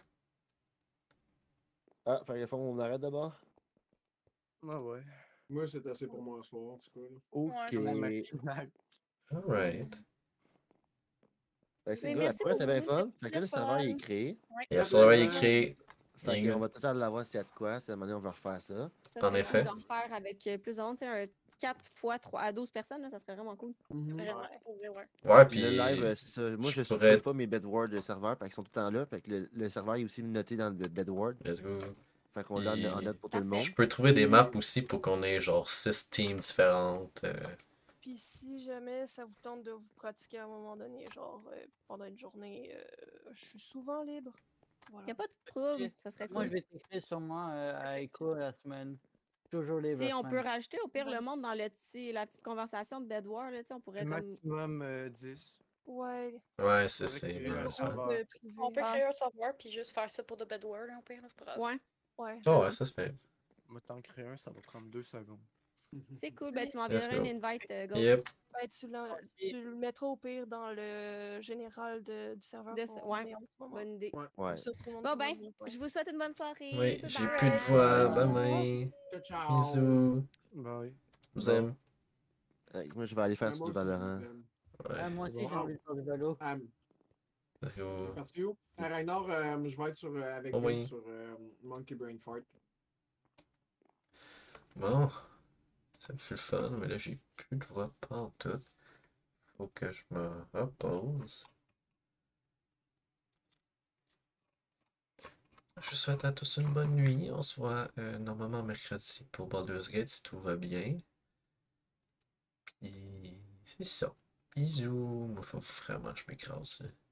Ah, fait que on arrête d'abord? Ah ouais. Moi, c'est assez pour moi ce soir, en tout cas. là. Ok. Ouais. Alright. Fait que c'est Mais good, la merci première c'était bien beaucoup, fun. c'était Fait que là, le très serveur il est fun. créé. Il y a le serveur il est Absolument. créé. Fait Bien qu'on good. va tout à l'avoir s'il y a de quoi. C'est la manière on va refaire ça. Ça En serait effet. cool d'en refaire avec plus de monde. Tu sais, un 4 fois 3 à 12 personnes, là, ça serait vraiment cool. Vraiment, pour vrai, ouais. Ouais, Puis puis le live, c'est ça. Moi, je pourrais- supprime pas mes bedwars de serveur, parce qu'ils sont tout le temps là. Fait que le serveur est aussi noté dans le bedward. Let's go. Fait qu'on l'a en note pour tout le monde. Je peux trouver des maps aussi pour qu'on ait genre 6 teams différentes. Puis si jamais ça vous tente de vous pratiquer à un moment donné, genre pendant une journée, je suis souvent libre. Voilà. Y a pas de trouble, ça serait Moi, je cool. vais t'écrire sûrement à Echo la semaine. Toujours libre. Si la on peut semaine. rajouter au pire Ouais. le monde dans la petite conversation de Bedwar, là, tu sais, on pourrait comme. Maximum 10. Ouais, Ouais, c'est Faudrait c'est créer un malheureusement. serveur. privé. On peut Ah. créer un serveur puis juste faire ça pour de bedwar, là, au pire, là, c'est pas grave. Ouais, Ouais. Oh ouais, ça se fait. Moi, t'en crées un, ça va prendre 2 secondes. c'est cool. Ben, tu Let's m'enverras go. une invite, Ghost. Yep. Ben, tu le mettras au pire dans le général du serveur. De qu'on ouais. est en ce moment. Bonne idée. Ouais. Comme ça, tout le monde Bon, sera ben, bien, ouais. je vous souhaite une bonne soirée. Oui, Bye j'ai bye. plus de voix. Bye Bye. bye. Ciao, ciao. Bisous. Bah oui. Je vous Bon. aime. Moi, je vais aller faire Ouais, du moi aussi, Valorant. je vous aime. Ouais. Moi aussi, Bon. j'ai envie de faire du vélo. Let's go. Parti où? Raynor, je vais être avec Oh lui oui. sur Monkey Brain Fart. Bon. Ça me fait le fun, mais là j'ai plus de voix pantoute. Faut que je me repose. Je vous souhaite à tous une bonne nuit. On se voit normalement mercredi pour Baldur's Gate si tout va bien. Puis c'est ça. Bisous. Moi, faut vraiment que je m'écrase.